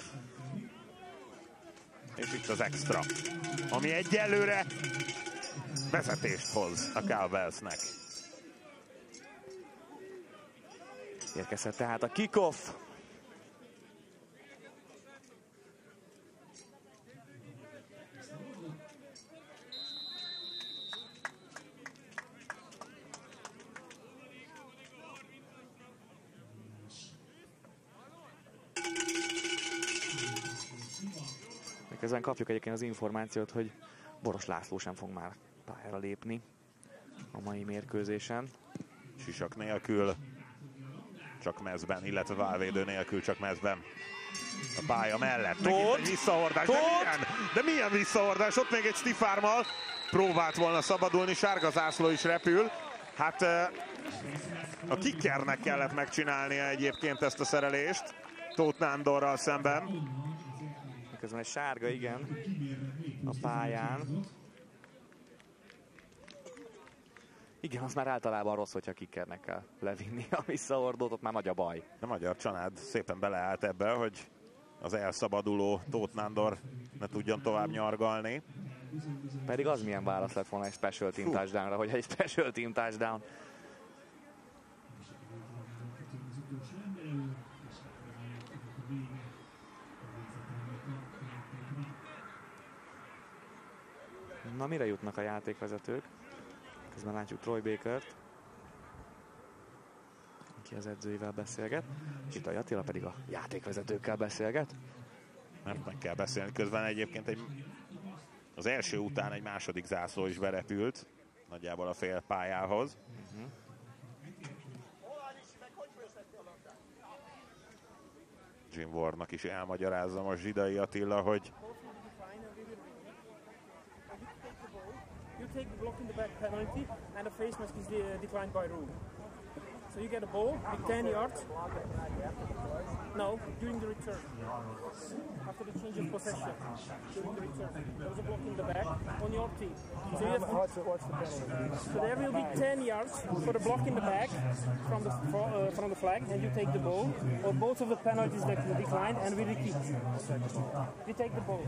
És itt az extra, ami egyelőre vezetést hoz a Cowbellsnek. Érkezett tehát a kickoff. Ezen kapjuk egyébként az információt, hogy Boros László sem fog már pályára lépni a mai mérkőzésen. Sisak nélkül, csak mezben, illetve válvédő nélkül, csak mezben. A pálya mellett. Megint egy visszahordás. De milyen visszahordás? Ott még egy stifármal próbált volna szabadulni. Sárga zászló is repül. Hát a kickernek kellett megcsinálnia egyébként ezt a szerelést Tóth Nándorral szemben. Közben egy sárga, igen, a pályán. Igen, az már általában rossz, hogyha kickernek kell levinni a visszahordót, ott már nagy a baj. A magyar Csanád szépen beleállt ebbe, hogy az elszabaduló Tóth Nándor ne tudjon tovább nyargalni. Pedig az milyen válasz lett volna egy special team touchdownra, hogy egy special team touchdown. Na, mire jutnak a játékvezetők? Közben látjuk Troy Bakert, aki aki az edzőivel beszélget. Csitai Attila pedig a játékvezetőkkel beszélget. Mert meg kell beszélni. Közben egyébként az első után egy második zászló is berepült. Nagyjából a fél pályához. Jim Wardnak is elmagyarázza most Zsidai Attila, hogy you take the block in the back penalty and the face mask is declined by rule. So you get a ball with 10 yards. No, during the return. After the change of possession. During the return. There was a block in the back on your team. So you have to, what's the penalty? So there will be 10 yards for the block in the back from the flag, and you take the ball. Or both of the penalties that you decline, and we repeat. We take the ball.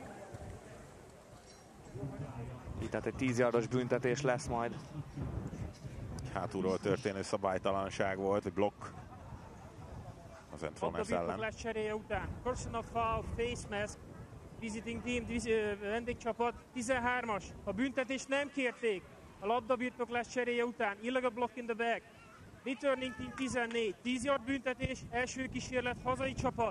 Itt tehát egy 10 yardos büntetés lesz majd. Hátulról történő szabálytalanság volt, egy blokk az Entroners ellen. Után. Personal foul, face mask, visiting team, vendégcsapat, 13-as. A büntetést nem kérték. A labdabirtoklás cseréje után. Illegal block in the back. Returning team 14. 10 yard büntetés, első kísérlet, hazai csapat.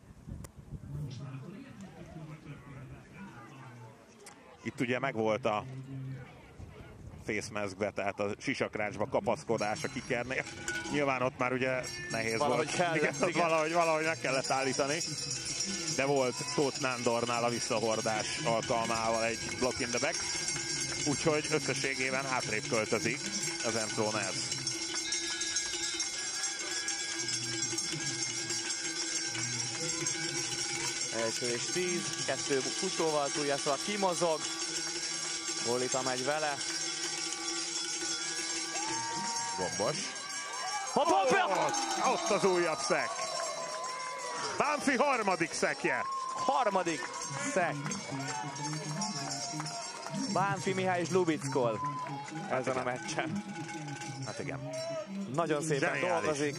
Itt ugye megvolt a face maskbe, tehát a sisakrácsba kapaszkodás a kikernél. Nyilván ott már ugye nehéz valahogy volt. Igen. Valahogy meg kellett állítani. De volt Tóth Nándornál a visszahordás alkalmával egy block in the back. Úgyhogy összességében hátrébb költözik az Entroners. Első és 10, 2 futóval túlja, szóval kimozog. Golita megy vele. Gombos. Ott az újabb szek. Bánfi harmadik szekje. Harmadik szek. Bánfi Mihály és Lubickol ezen a meccsen. Hát igen. Nagyon szépen zseniális dolgozik.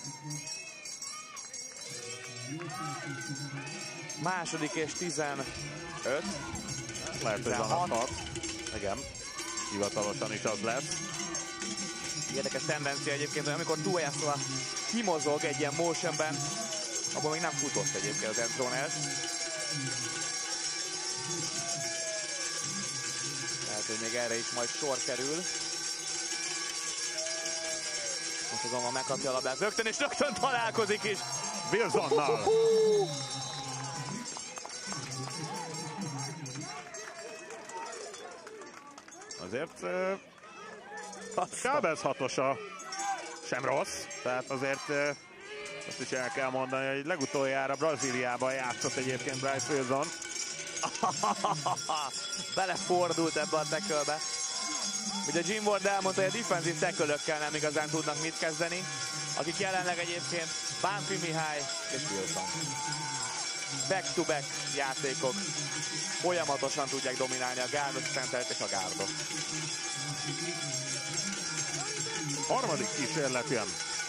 Második és 15. Lehet, hogy van a 6. Igen. Hivatalosan is az lesz. Érdekes tendencia egyébként, hogy amikor Tuojászló kimozog egy ilyen motionben, abban még nem futott egyébként az Entroners. Lehet, hogy még erre is majd sor kerül. Most azonban megkapja a labdát rögtön, és rögtön találkozik is. Wilsonnal. Azért Kábelsz hatosa sem rossz, tehát azért azt is el kell mondani, hogy legutoljára Brazíliában játszott egyébként Bryce Wilson. Belefordult ebbe a tackle-be. Ugye Jim Ward elmondta, hogy a defensív tackle-ökkel nem igazán tudnak mit kezdeni, akik jelenleg egyébként Bánfi Mihály és Wilson. Back-to-back játékok folyamatosan tudják dominálni a gárdot, centert és a gárdot. Harmadik kísérlet jön.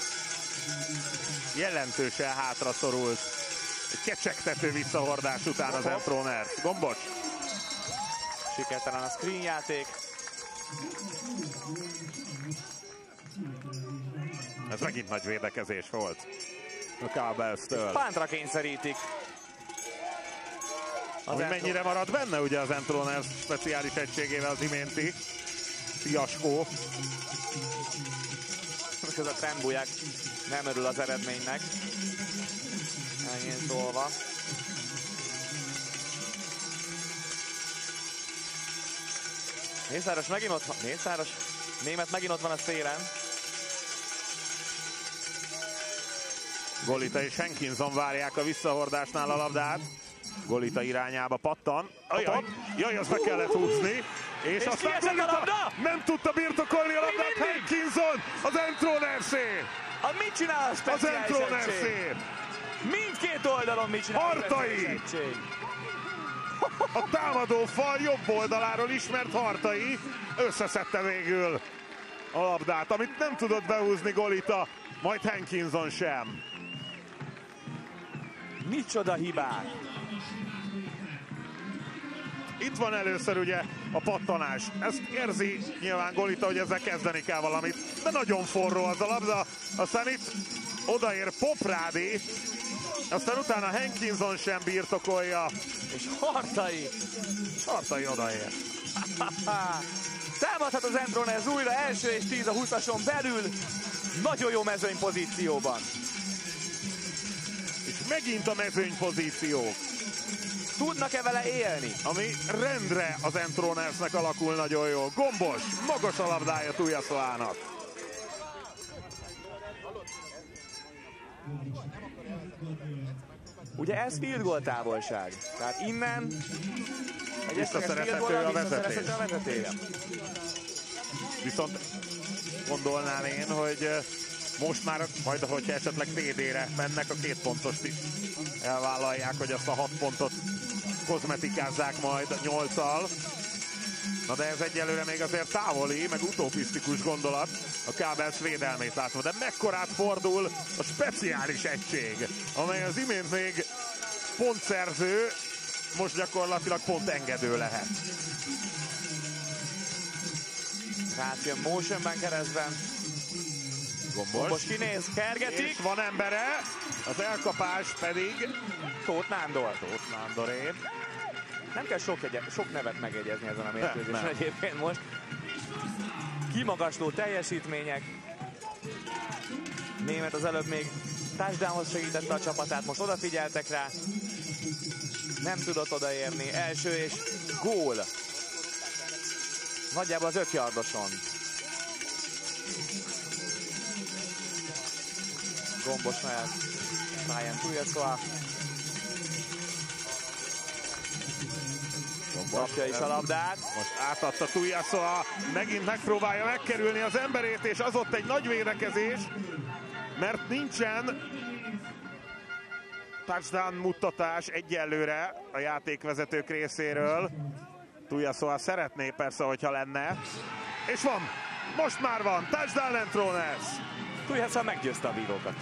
Jelentősen hátra szorult. Egy kecsegtető visszahordás után az Entroners. Gombos. Sikertelen a screen játék. Ez megint nagy védekezés volt a Kábelsztől. Pántra kényszerítik. Mennyire maradt benne ugye az Entroners speciális egységével az iménti fiaskó. Most ez a Trembuják nem örül az eredménynek. Ennyi szólva. Mészáros megint ott van. Mészáros német megint ott van a szélen. Golita és Hankinson várják a visszahordásnál a labdát. Golita irányába pattan. Jaj, azt be kellett húzni. És aztán Golita nem tudta birtokolni a labdát. Hankinson az Entronersé. Mit csinál a speciális egység? Mindkét oldalon mit csinál Hartai. a speciális egység? A támadó fal jobb oldaláról ismert Hartai összeszedte végül a labdát, amit nem tudott behúzni Golita, majd Hankinson sem. Micsoda hibák! itt van először ugye a pattanás. Ezt érzi nyilván Golita, hogy ezzel kezdeni kell valamit. De nagyon forró az a labda. Aztán itt odaér Poprádi. Aztán utána Hankinson sem birtokolja. És Hartai odaér. Támadhat az Endronez újra, első és 10 a 20-ason belül. Nagyon jó mezőny pozícióban. És megint a mezőny pozíciók. Tudnak-e vele élni? Ami rendre az Entronersnek alakul nagyon jól. Gombos, magas a labdája Tuiasoának. Ugye ez field goal távolság. Tehát innen egy visszaszerezhető a vezetés. Viszont gondolnám én, hogy most már majd, hogyha esetleg TD-re mennek, a 2 pontost is elvállalják, hogy azt a 6 pontot kozmetikázzák majd 8-al. Na de ez egyelőre még azért távoli, meg utopisztikus gondolat a Cowboys védelmét látva. De mekkorát fordul a speciális egység, amely az imént még pontszerző, most gyakorlatilag pontengedő lehet. Rátjön motionben keresztben. Gombos kinéz, kergetik. És van embere, az elkapás pedig Tóth Nándoré. Nem kell sok nevet megjegyezni ezen a mérkőzésen egyébként most. Kimagasló teljesítmények. Német az előbb még touchdownhoz segítette a csapatát, most odafigyeltek rá. Nem tudott odaérni. Első és gól. Nagyjából az 5 yardoson. Gombos mellett Ryan Tuiasoa. Kapja is a labdát. Most átadta Tuiasoa, megint megpróbálja megkerülni az emberét, és az ott egy nagy védekezés, mert nincsen touchdown mutatás egyelőre a játékvezetők részéről. Tuiasoa szeretné persze, hogyha lenne. És van! Most már van! Touchdown Entrones! Tuiasoa meggyőzte a bírókat.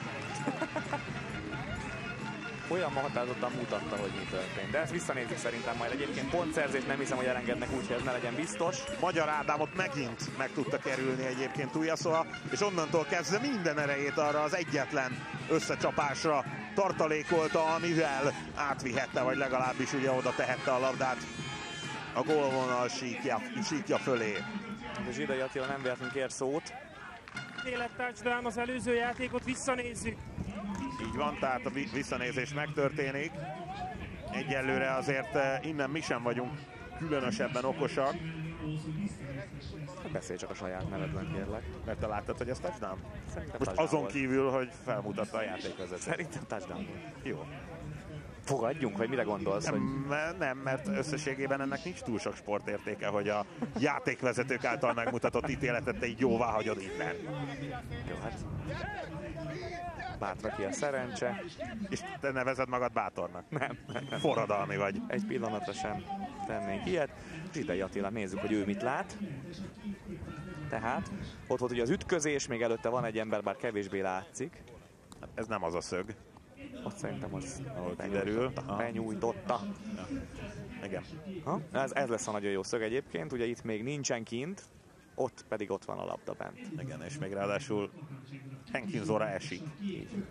Olyan határozottan mutatta, hogy mi történt. De ezt visszanézzük szerintem majd. Egyébként pontszerzést nem hiszem, hogy elengednek úgy, hogy ez ne legyen biztos. Magyar Ádámot megint meg tudta kerülni egyébként Tuiasoa, és onnantól kezdve minden erejét arra az egyetlen összecsapásra tartalékolta, amivel átvihette, vagy legalábbis ugye oda tehette a labdát a gólvonal síkja fölé. Zsidai Attila nem véletlenül kér szót. Élet touchdown, az előző játékot visszanézzük. Így van, tehát a visszanézés megtörténik. Egyelőre azért innen mi sem vagyunk különösebben okosak. Beszélj csak a saját nevedben, kérlek. Mert te láttad, hogy ez touchdown? Szerintem most touchdown azon volt. Kívül, hogy felmutatta a játékvezető. Szerintem touchdown volt. Jó. Fogadjunk, vagy mire gondolsz? Nem, mert összességében ennek nincs túl sok sportértéke, hogy a játékvezetők által megmutatott ítéletet te így jóvá hagyod innen. Jó, hát bátra ki a szerencse. És te nevezed magad bátornak? Nem. Forradalmi vagy. Egy pillanatra sem tennénk ilyet. Zsidai Attila, nézzük, hogy ő mit lát. Tehát ott volt ugye az ütközés, még előtte van egy ember, bár kevésbé látszik. Ez nem az a szög. Ott szerintem az benyújtotta. Ja. Igen. Ha? Ez lesz a nagyon jó szög egyébként, ugye itt még nincsen kint, ott pedig ott van a labda bent. Igen, és még ráadásul Hankinsonra esik. Így.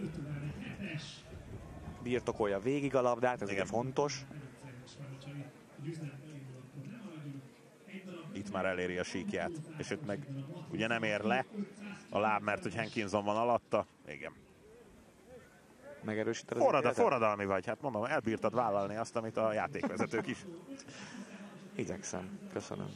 Birtokolja végig a labdát, ez ugye fontos. Itt már eléri a síkját, és itt meg ugye nem ér le a láb, mert hogy Hankinson van alatta. Igen. Megerősíted? Forradalmi vagy, hát mondom, elbírtad vállalni azt, amit a játékvezetők is. Igyekszem, köszönöm.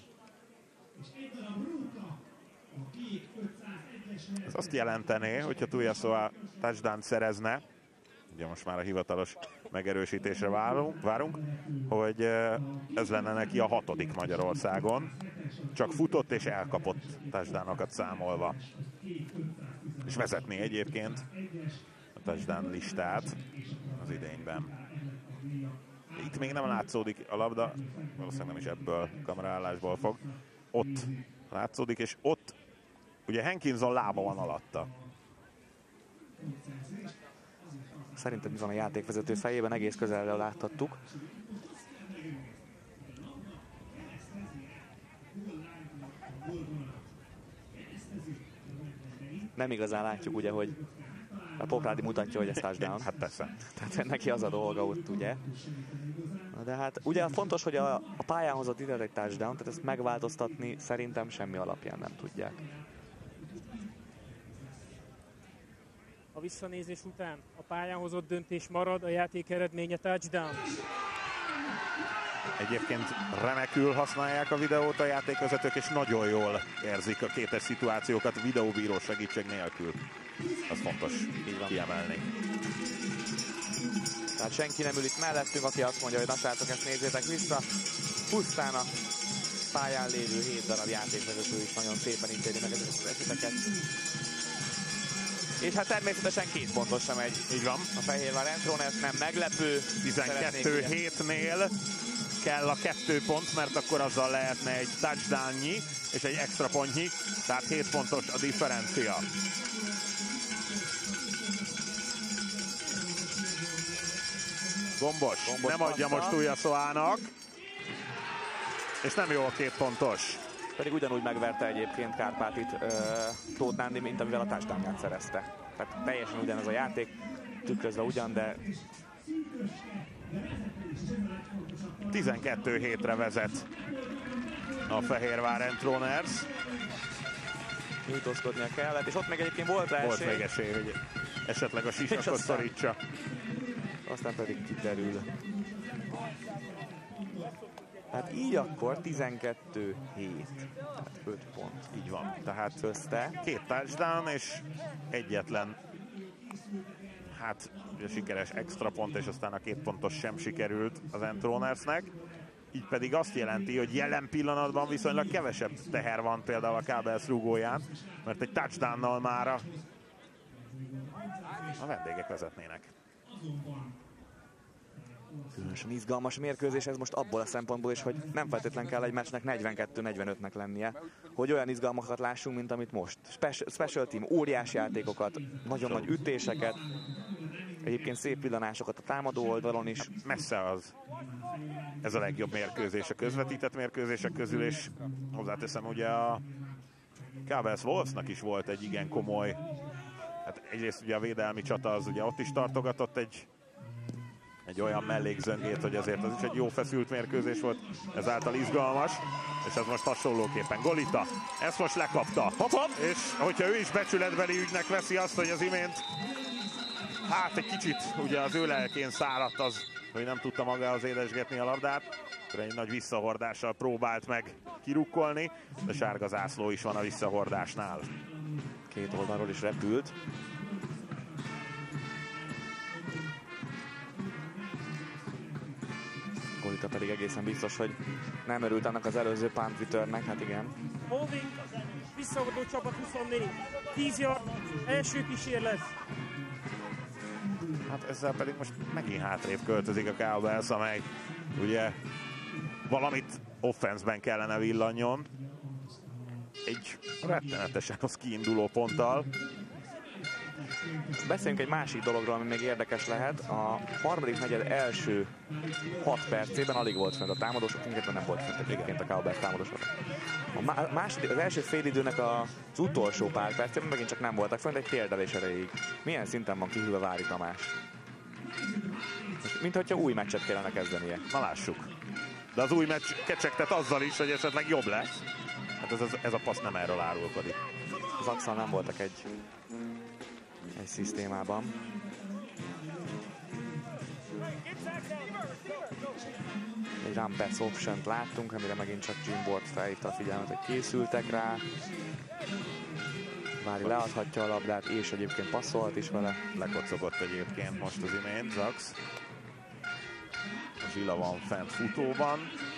Ez azt jelentené, hogyha Tuiasoa touchdown szerezne, ugye most már a hivatalos megerősítésre várunk, hogy ez lenne neki a 6. Magyarországon, csak futott és elkapott touchdownokat számolva. És vezetné egyébként a touchdown listát az idényben. Itt még nem látszódik a labda, valószínűleg nem is ebből kameraállásból fog. Ott látszódik, és ott ugye Hankinson lába van alatta. Szerintem van a játékvezető fejében, egész közelről láthattuk. nem igazán látjuk, ugye, hogy a Poprádi mutatja, hogy ez touchdown. Hát persze. Tehát neki az a dolga ott, ugye. De hát ugye fontos, hogy a pályán hozott ide egy touchdown, tehát ezt megváltoztatni szerintem semmi alapján nem tudják. A visszanézés után a pályán hozott döntés marad, a játék eredménye touchdown. Egyébként remekül használják a videót a játékvezetők, és nagyon jól érzik a kétes szituációkat videóbíró segítség nélkül. Az fontos kiemelni. Tehát senki nem ül itt mellettünk, aki azt mondja, hogy na srácok, ezt nézzétek vissza. Pusztán a pályán lévő 7 darab játékvezető is nagyon szépen intézi meg ezeket az eseteket. És hát természetesen 2 pontos sem megy. Így van. A Fehérvár Entroners nem meglepő. 12-7-nél kell a 2 pont, mert akkor azzal lehetne egy touchdownnyi és egy extra pontnyi, tehát 7 pontos a differencia. Gombos nem adja most Ujjaszóának, és nem jó a 2 pontos. Pedig ugyanúgy megverte egyébként Kárpátit Tóth Nándi, mint amivel a touchdownját szerezte. Tehát teljesen ugyanez a játék, tükrözve ugyan, de 12-7-re vezet a Fehérvár Entroners. Nyújtózkodnia kellett, és ott még egyébként volt rá volt még esély, hogy esetleg a sisakot szorítsa. Aztán pedig kiderül. Hát így akkor 12-7. Tehát 5 pont. Így van. Tehát közte 2 touchdown és egyetlen sikeres extra pont, és aztán a 2 pontos sem sikerült az Entronersnek. Így pedig azt jelenti, hogy jelen pillanatban viszonylag kevesebb teher van például a Kábelsz rúgóján, mert egy touchdownnal már a vendégek vezetnének. Különösen izgalmas mérkőzés ez most abból a szempontból is, hogy nem feltétlenül kell egy meccsnek 42-45-nek lennie, hogy olyan izgalmakat lássunk, mint amit most. Special team, óriási játékokat, nagyon nagy ütéseket, egyébként szép villanásokat a támadó oldalon is. Messze az. Ez a legjobb mérkőzés a közvetített mérkőzések közül, és hozzáteszem, ugye a Kábelsz Wolvesnak is volt egy igen komoly, hát egyrészt ugye a védelmi csata az ugye ott is tartogatott egy olyan mellékzöngét, hogy azért az is egy jó feszült mérkőzés volt, ezáltal izgalmas, és ez most hasonlóképpen Golita, ezt most lekapta, és hogyha ő is becsületbeli ügynek veszi azt, hogy az imént hát egy kicsit ugye az ő lelkén száradt az, hogy nem tudta magához édesgetni a labdát, akkor egy nagy visszahordással próbált meg kirukkolni, de sárga zászló is van a visszahordásnál. 2 oldalról is repült. Golita pedig egészen biztos, hogy nem örült annak az előző punt returnnek, hát igen. Holding, visszaadó csapat 24, 10 yard, első kísérlet. Hát ezzel pedig most megint hátrébb költözik a Cowboys, amely ugye valamit offenszben kellene villanjon. Egy rettenetesen az kiinduló ponttal. Beszéljünk egy másik dologról, ami még érdekes lehet. A harmadik negyed első 6 percében alig volt fent a támadósok, mindkettően nem volt fent egyébként a Cowboys támadósok. Az első félidőnek az utolsó pár percében megint csak nem voltak fent egy térdelés erejéig. Milyen szinten van kihűlve Vári Tamás? Mint hogyha új meccset kellene kezdenie. Na lássuk. De az új meccs kecsegtet azzal is, hogy esetleg jobb lesz. Hát ez a passz nem erről árulkodik. Az Axal nem voltak egy szisztémában. Egy run pass option-t láttunk, amire megint csak Jim Ward felhívta a figyelmet, hogy készültek rá. Vári leadhatja a labdát, és egyébként passzolhat is vele. Lekocogott egyébként most az imént Zax. Zsila van fent futóban.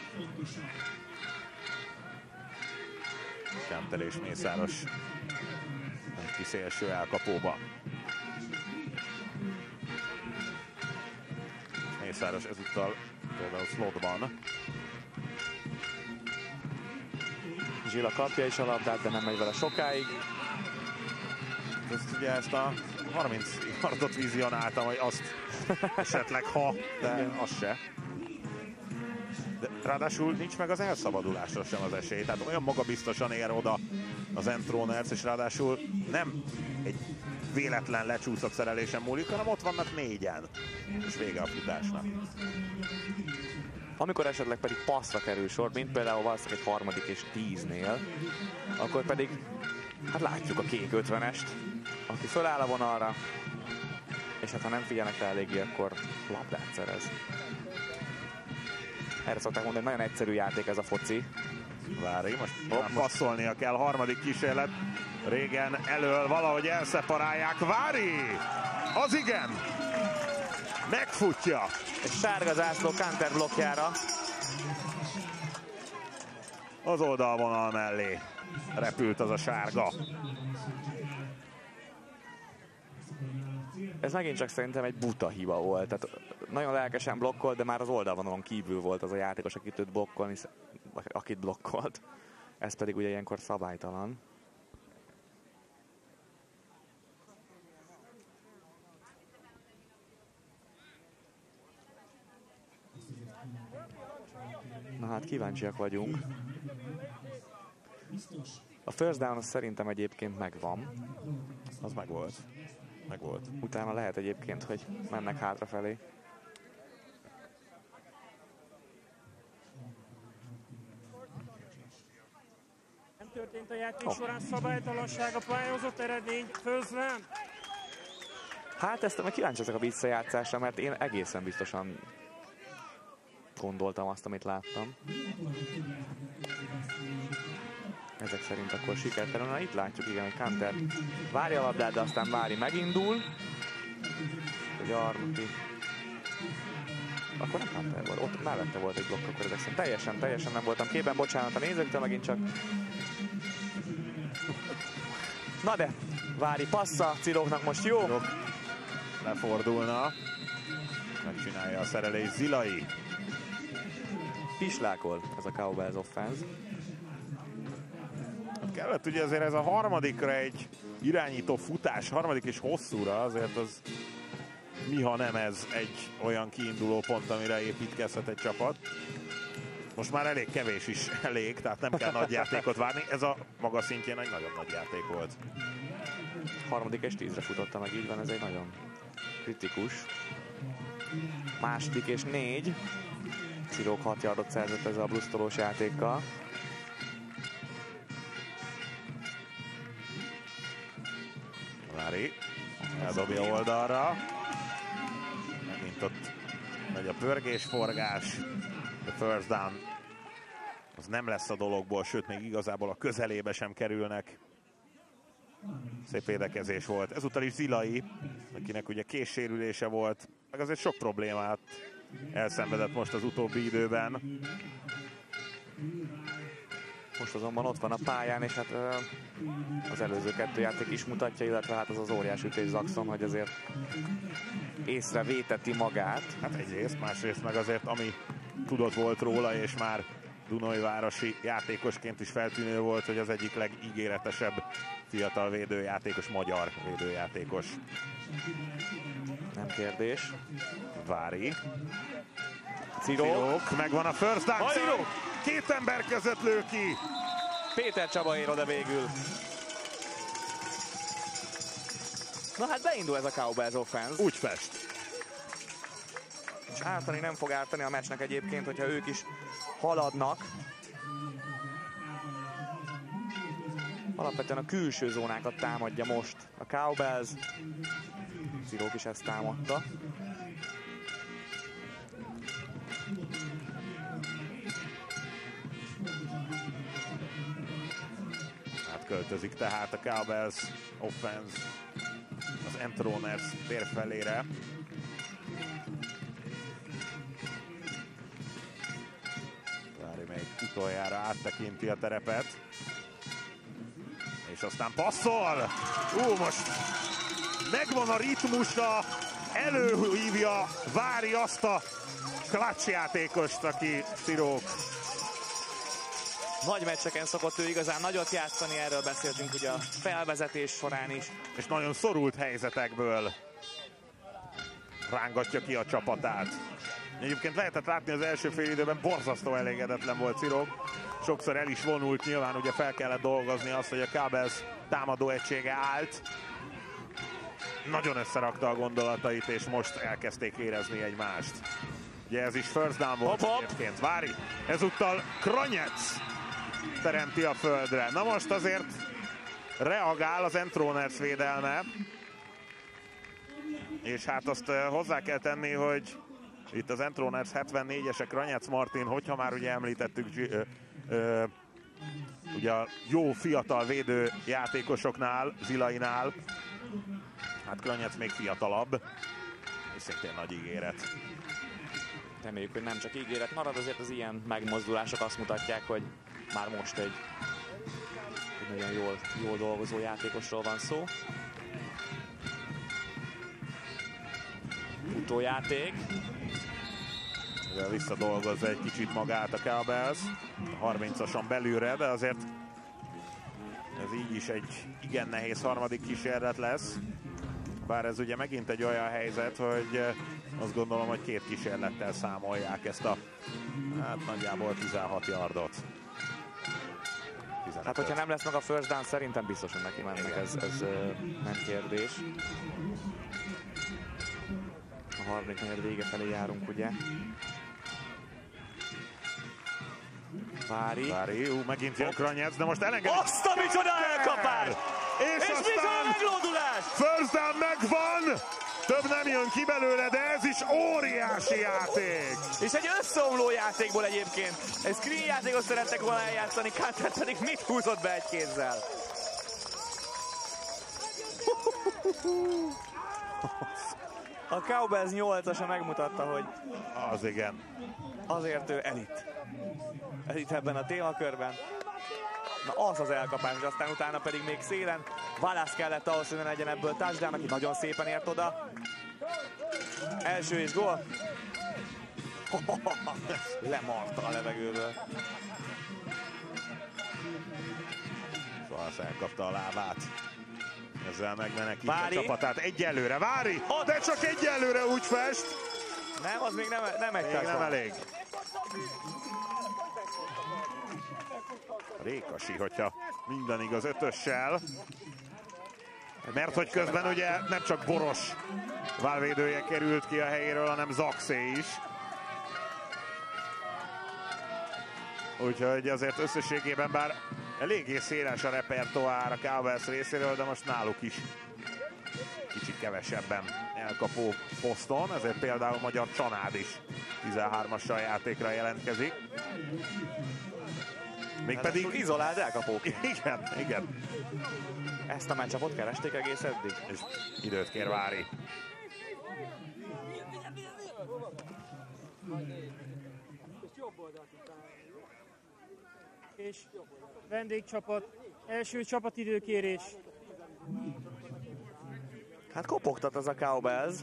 Kentel és Mészáros ki szélső elkapóba. Mészáros ezúttal például slotban. Zsila kapja is a labdát, de nem megy vele sokáig. Ezt a 30 yardot vizionáltam, hogy azt esetleg ha, de az se. De ráadásul nincs meg az elszabadulásra sem az esély. Tehát olyan magabiztosan ér oda az Entroners, és ráadásul nem egy véletlen lecsúszott szerelésen múlik, hanem ott vannak négyen. És vége a futásnak. Amikor esetleg pedig passzra kerül sor, mint például valószínűleg egy harmadik és 10-nél, akkor pedig hát látjuk a kék 50-est, aki föláll a vonalra, és hát ha nem figyelnek rá eléggé, akkor labdát szerez. Erre szokták mondani, hogy nagyon egyszerű játék ez a foci. Várj, most passzolnia kell, harmadik kísérlet. Régen elől valahogy elszeparálják. Vári! Az igen! Megfutja! Egy sárga zászló counter blokkjára. Az oldalvonal mellé repült az a sárga. Ez megint csak szerintem egy buta hiba volt. Tehát nagyon lelkesen blokkolt, de már az oldalvonalon kívül volt az a játékos, akit blokkolt. Ez pedig ugye ilyenkor szabálytalan. Na hát kíváncsiak vagyunk. A first down az szerintem egyébként megvan. Az megvolt. Megvolt. Utána lehet egyébként, hogy mennek hátrafelé. Nem történt a játék során szabálytalanság, a pályázott eredmény, first down. Hát ezt meg kíváncsi ezek a visszajátszásra, mert én egészen biztosan gondoltam azt, amit láttam. Ezek szerint akkor sikertelen. Na, itt látjuk, igen, hogy Kanter várja a labdát, de aztán Vári megindul. Egy Armuti. Akkor nem Kanter volt, ott mellette volt egy blokk, akkor ezek szerint teljesen nem voltam képen, bocsánat a nézőktől megint csak. Na de, Vári passza, Cilóknak most jó. Lefordulna. Megcsinálja a szerelés Zilai. Pislákol ez a Cowboys offense. Kellett ugye azért ez a harmadikra egy irányító futás, harmadik és hosszúra, azért az miha nem ez egy olyan kiinduló pont, amire építkezhet egy csapat. Most már elég kevés is elég, tehát nem kell nagy játékot várni. Ez a maga szintjén egy nagyon nagy játék volt. Harmadik és 10-re futotta meg, így van, ez egy nagyon kritikus. Második és 4. Cilók 6 yardot szerzett ezzel a blusztolós játékkal. Vári eldobja oldalra. Megint ott megy a pörgésforgás. A first down az nem lesz a dologból, sőt még igazából a közelébe sem kerülnek. Szép védekezés volt. Ezúttal is Zilai, akinek ugye késsérülése volt, meg azért sok problémát elszenvedett most az utóbbi időben. Most azonban ott van a pályán, és hát az előző 2 játék is mutatja, illetve hát az az óriás ütés Zaxon, hogy azért észrevéteti magát. Hát egyrészt, másrészt meg azért, ami tudott volt róla, és már dunajvárosi játékosként is feltűnő volt, hogy az egyik legígéretesebb fiatal védőjátékos, magyar védőjátékos. Nem kérdés. Vári. Cirok. Megvan a first down. Cirok! 2 ember között lő ki. Péter Csaba ér oda végül. Na hát beindul ez a Cowboys offense. Úgy fest. És ártani nem fog ártani a meccsnek egyébként, hogyha ők is haladnak. Alapvetően a külső zónákat támadja most a Cowboys. Cirok is ezt támadta. Költözik tehát a Cowboys offense az Entroners tér felére. Vári még utoljára áttekinti a terepet. És aztán passzol! Most megvan a ritmusa, előhívja Vári azt a klatcsjátékost, aki Cirok. Nagy meccseken szokott ő igazán nagyot játszani, erről beszéltünk ugye a felvezetés során is. És nagyon szorult helyzetekből rángatja ki a csapatát. Egyébként lehetett látni az első fél időben, borzasztó elégedetlen volt Cirog. Sokszor el is vonult, nyilván ugye fel kellett dolgozni azt, hogy a Cowbells támadó egysége állt. Nagyon összerakta a gondolatait, és most elkezdték érezni egymást. Ugye ez is first down volt egyébként. Vári, ezúttal Kranyec teremti a földre. Na most azért reagál az Entroners védelme. És hát azt hozzá kell tenni, hogy itt az Entroners 74-esek, Kranyec Martin, hogyha már ugye említettük ugye a jó fiatal védő játékosoknál, Zilainál, hát Kranyec még fiatalabb, és szintén nagy ígéret. Reméljük, hogy nem csak ígéret marad, azért az ilyen megmozdulások azt mutatják, hogy már most egy nagyon jól dolgozó játékosról van szó. Futójáték. Visszadolgozza egy kicsit magát a Cowbells, 30-ason belülre, de azért ez így is egy igen nehéz harmadik kísérlet lesz. Bár ez ugye megint egy olyan helyzet, hogy azt gondolom, hogy 2 kísérlettel számolják ezt a hát nagyjából 16 yardot. 15. Hát hogyha nem lesz meg a first down, szerintem biztos, hogy neki mennek, ez nem kérdés. A harmadik negyed vége felé járunk, ugye? Vári, megint jön Kranyec, de most elengedi. Azt a micsoda elkapás! És micsoda meglódulás! First down megvan! Több nem jön ki belőle, de ez is óriási játék! És egy összeomló játékból egyébként. Egy screen játékot szerettek volna eljátszani, Carter pedig mit húzott be egy kézzel? A Cowbells 8-asa megmutatta, hogy az igen. Azért ő elit. Elit ebben a témakörben. Na az az elkapás, és aztán utána pedig még szélen. Wallace kellett ahhoz, hogy ne legyen ebből touchdown, aki nagyon szépen ért oda. Első és gól. Lemarta a levegőből. Wallace elkapta a lábát. Ezzel megmenekít a csapatát. Egyelőre Vári, de csak egyelőre úgy fest. Nem, az még nem egy még nem elég. Rékasi, hogyha minden igaz, 5-össel. Mert hogy közben ugye nem csak Boros válvédője került ki a helyéről, hanem Zaxé is. Úgyhogy azért összességében bár eléggé széles a repertoár a Cowbells részéről, de most náluk is kicsit kevesebben elkapó poszton, ezért például Magyar Csanád is 13-assal játékra jelentkezik. Mégpedig izolált elkapók. Igen. Ezt a matchupot keresték egész eddig. És időt kér Vári. És vendégcsapat, első csapatidőkérés. Hát kopogtat az a Cowbells.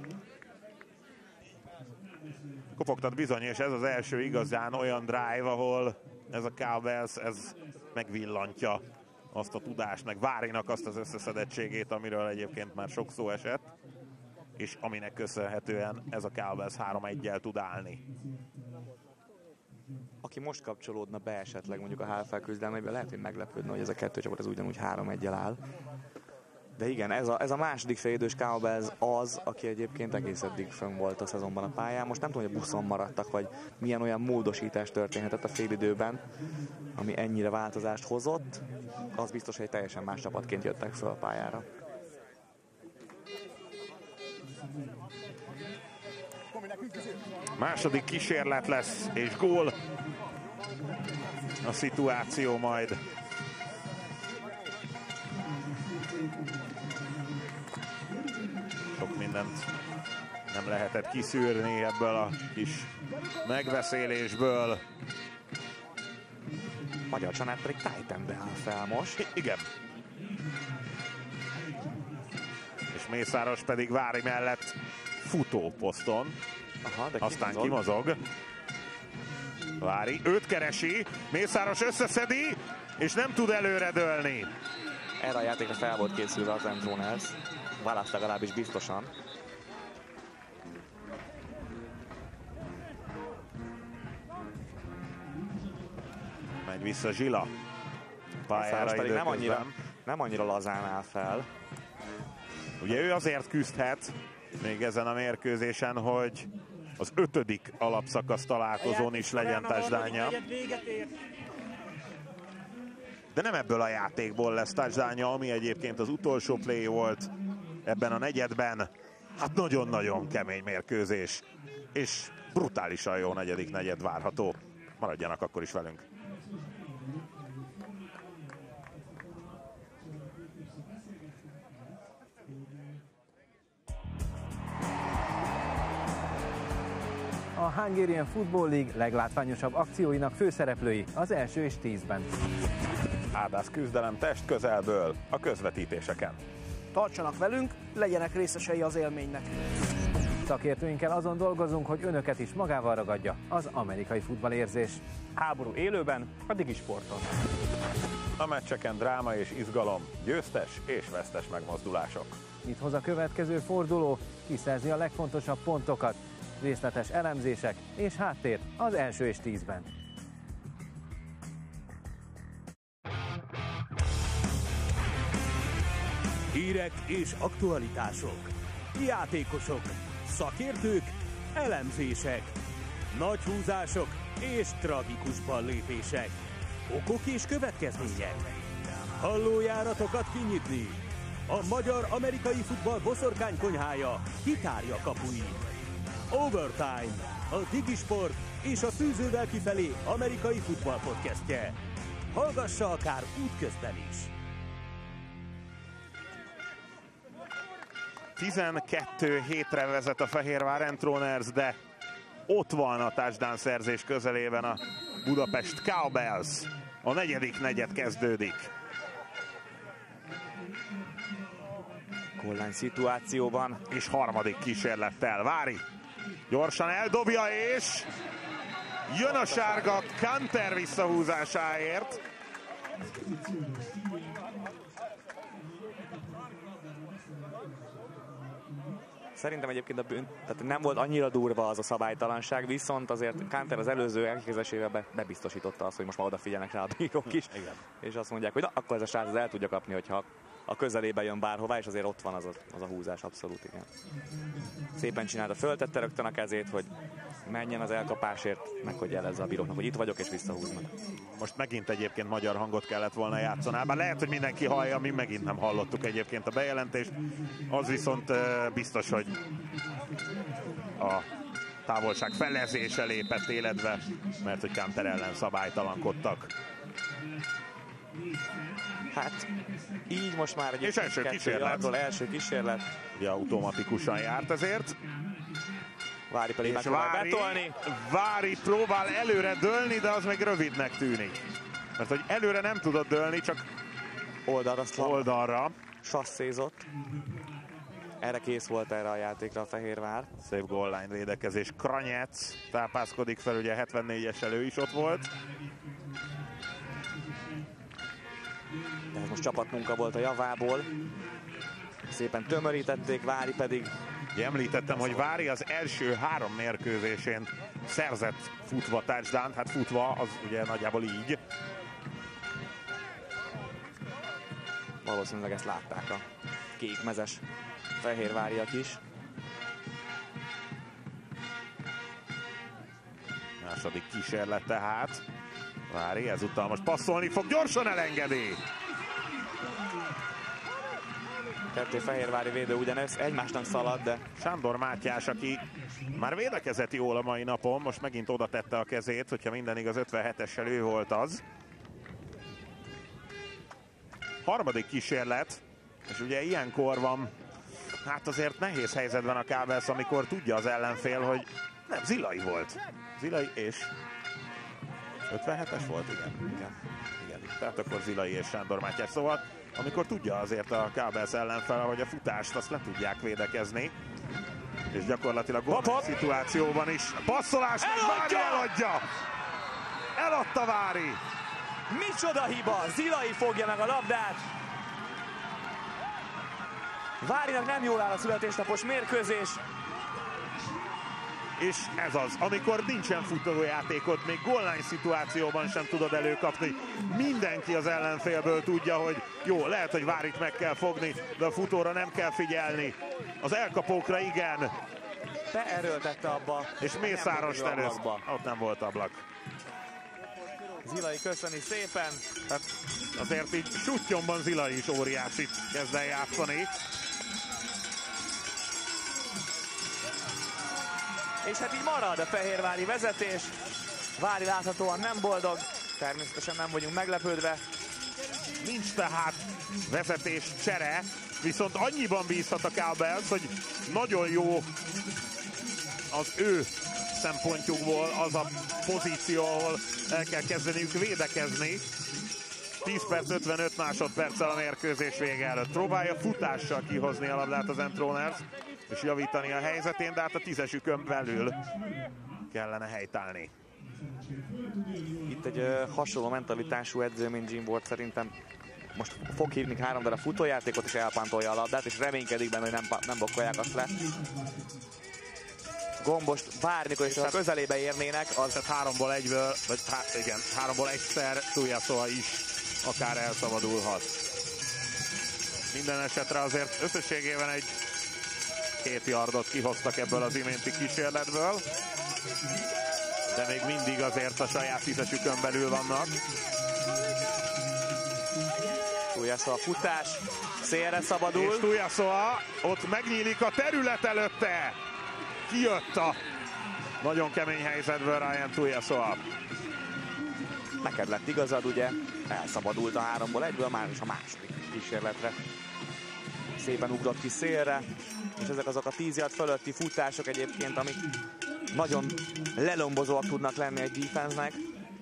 Kopogtat bizony, és ez az első igazán olyan drive, ahol ez a Cowbells ez megvillantja azt a tudást, meg Várinak azt az összeszedettségét, amiről egyébként már sok szó esett, és aminek köszönhetően ez a Cowbells 3-1-jel tud állni. Aki most kapcsolódna be esetleg mondjuk a HFL küzdelmeiben, lehet, hogy meglepődne, hogy ez a 2 csapat ez ugyanúgy 3-1-jel áll. De igen, ez a második félidős Cowbells az, aki egyébként egész eddig fönn volt a szezonban a pályán. Most nem tudom, hogy a buszon maradtak, vagy milyen olyan módosítás történhetett a félidőben, ami ennyire változást hozott. Az biztos, hogy teljesen más csapatként jöttek föl a pályára. Második kísérlet lesz, és gól. A szituáció majd. Sok mindent nem lehetett kiszűrni ebből a kis megbeszélésből. Magyar Csanád pedig Titanbe áll fel most. Igen. És Mészáros pedig Vári mellett futóposzton. Aha, de aztán kimozog. Vári, őt keresi, Mészáros összeszedi, és nem tud előredőlni. Erre a játékra fel volt készülve az Entroners. Wallace legalábbis biztosan. Megy vissza Zsila. Pályára pedig nem annyira lazán áll fel. Ugye ő azért küzdhet még ezen a mérkőzésen, hogy az 5. alapszakasz találkozón is legyen touchdownja. De nem ebből a játékból lesz touchdownja, ami egyébként az utolsó play volt ebben a negyedben. Hát nagyon-nagyon kemény mérkőzés, és brutálisan jó negyedik negyed várható. Maradjanak akkor is velünk. A Hungarian Football League leglátványosabb akcióinak főszereplői az első és 10-ben. Ádász küzdelem test közelből a közvetítéseken. Tartsanak velünk, legyenek részesei az élménynek. Szakértőinkkel azon dolgozunk, hogy önöket is magával ragadja az amerikai futballérzés. Háború élőben, a Digi Sporton. A meccseken dráma és izgalom, győztes és vesztes megmozdulások. Mit hoz a következő forduló, kiszerzi a legfontosabb pontokat, részletes elemzések és háttér az első és 10-ben. Hírek és aktualitások, játékosok, szakértők, elemzések, nagy húzások és tragikus ballépések, okok és következmények. Hallójáratokat kinyitni. A magyar-amerikai futball boszorkánykonyhája kitárja kapuit. Overtime, a Digi Sport és a Fűzővel kifelé amerikai futball podcastje. Hallgassa akár útközben is. 12-7-re vezet a Fehérvár Entroners, de ott van a touchdown szerzés közelében a Budapest Cowbells. A negyedik negyed kezdődik. Goal-line szituációban. És harmadik kísérlettel Vári. Gyorsan eldobja, és jön a sárga Kanter visszahúzásáért. Szerintem egyébként tehát nem volt annyira durva az a szabálytalanság, viszont azért Kanter az előző elkezésével bebiztosította azt, hogy most már odafigyelnek rá a bírók is. Igen. És azt mondják, hogy na, akkor ez a srác el tudja kapni, hogyha a közelébe jön bárhová, és azért ott van az a húzás, abszolút, igen. Szépen csinálta, föltette rögtön a kezét, hogy menjen az elkapásért, meg hogy jelezze a bíróknak, hogy itt vagyok, és visszahúznak. Most megint egyébként magyar hangot kellett volna játszani, bár lehet, hogy mindenki hallja, mi megint nem hallottuk egyébként a bejelentést. Az viszont biztos, hogy a távolság felezése lépett életbe, mert hogy Kanter ellen szabálytalankodtak. Hát így most már egy első kísérlet. Ugye automatikusan járt ezért. Vári pedig megpróbál betolni. Vári próbál előre dőlni, de az meg rövidnek tűnik. Mert hogy előre nem tudott dőlni, csak oldalra. Sasszézott. Erre kész volt erre a játékra a Fehérvár. Szép goal line védekezés. Kranyec tápászkodik fel, ugye 74-es elő is ott volt. De ez most csapatmunka volt a javából. Szépen tömörítették, Vári pedig... Ugye említettem, hogy Vári az első 3 mérkőzésén szerzett futva touchdown, hát futva az ugye nagyjából így. Valószínűleg ezt látták a kékmezes fehérváriak is. Második kísérlet tehát. Vári ezúttal most passzolni fog, gyorsan elengedi! Kettő fehérvári védő ugyanez, egymásnak szalad, de... Sándor Mátyás, aki már védekezett jól a mai napon, most megint oda tette a kezét, hogyha minden igaz, 57-essel ő volt az. Harmadik kísérlet, és ugye ilyenkor van, hát azért nehéz helyzetben a Cowbells, amikor tudja az ellenfél, hogy nem, Zilai volt. Zilai és 57-es volt, igen. Tehát akkor Zilai és Sándor Mátyás, szóval amikor tudja azért a Cowbells ellenfele, hogy a futást azt le tudják védekezni, és gyakorlatilag gól szituációban is a passzolás eladja! Eladta Vári! Micsoda hiba! Zilai fogja meg a labdát! Várinak nem jól áll a születésnapos mérkőzés. és ez az, amikor nincsen futójátékot, még góllány szituációban sem tudod előkapni. Mindenki az ellenfélből tudja, hogy jó, lehet, hogy Várit meg kell fogni, de a futóra nem kell figyelni. Az elkapókra igen. Beerőltette abba. És Mészárost előtt. Ott nem volt ablak. Zilai köszöni szépen. Hát azért így suttyomban Zilai is óriásit kezd el játszani. És hát így marad a fehérvári vezetés. Vári láthatóan nem boldog. Természetesen nem vagyunk meglepődve. Nincs tehát vezetés csere, viszont annyiban bízhat a Cowbells, hogy nagyon jó az ő szempontjukból az a pozíció, ahol el kell kezdeniük védekezni. 10 perc 55 másodperccel a mérkőzés vége előtt. Próbálja futással kihozni a labdát az Entroners, és javítani a helyzetén, de hát a 10-esükön belül kellene helytállni. Itt egy hasonló mentalitású edző, mint Jim Ward szerintem most fog hívni 3 darab futójátékot, és elpántolja a labdát, és reménykedik benne, hogy nem blokkolják azt le. Gombost bármikor is a közelébe érnének, az... Tehát 3-ból 1-ből, vagy igen, 3-ból egyszer Tuiasoa is akár elszabadulhat. Minden esetre azért összességében egy 2 yardot kihoztak ebből az iménti kísérletből, de még mindig azért a saját 10-esükön belül vannak. Tuiasoa futás, szélre szabadul. És Tuiasoa, ott megnyílik a terület előtte. Kijött a nagyon kemény helyzetből Ryan Tuiasoa. Neked lett igazad, ugye? Elszabadult a 3-ból 1-ből, már is a második kísérletre. Szépen ugrott ki szélre, és ezek azok a 10 yard fölötti futások egyébként, amik nagyon lelombozóak tudnak lenni egy defense-nek.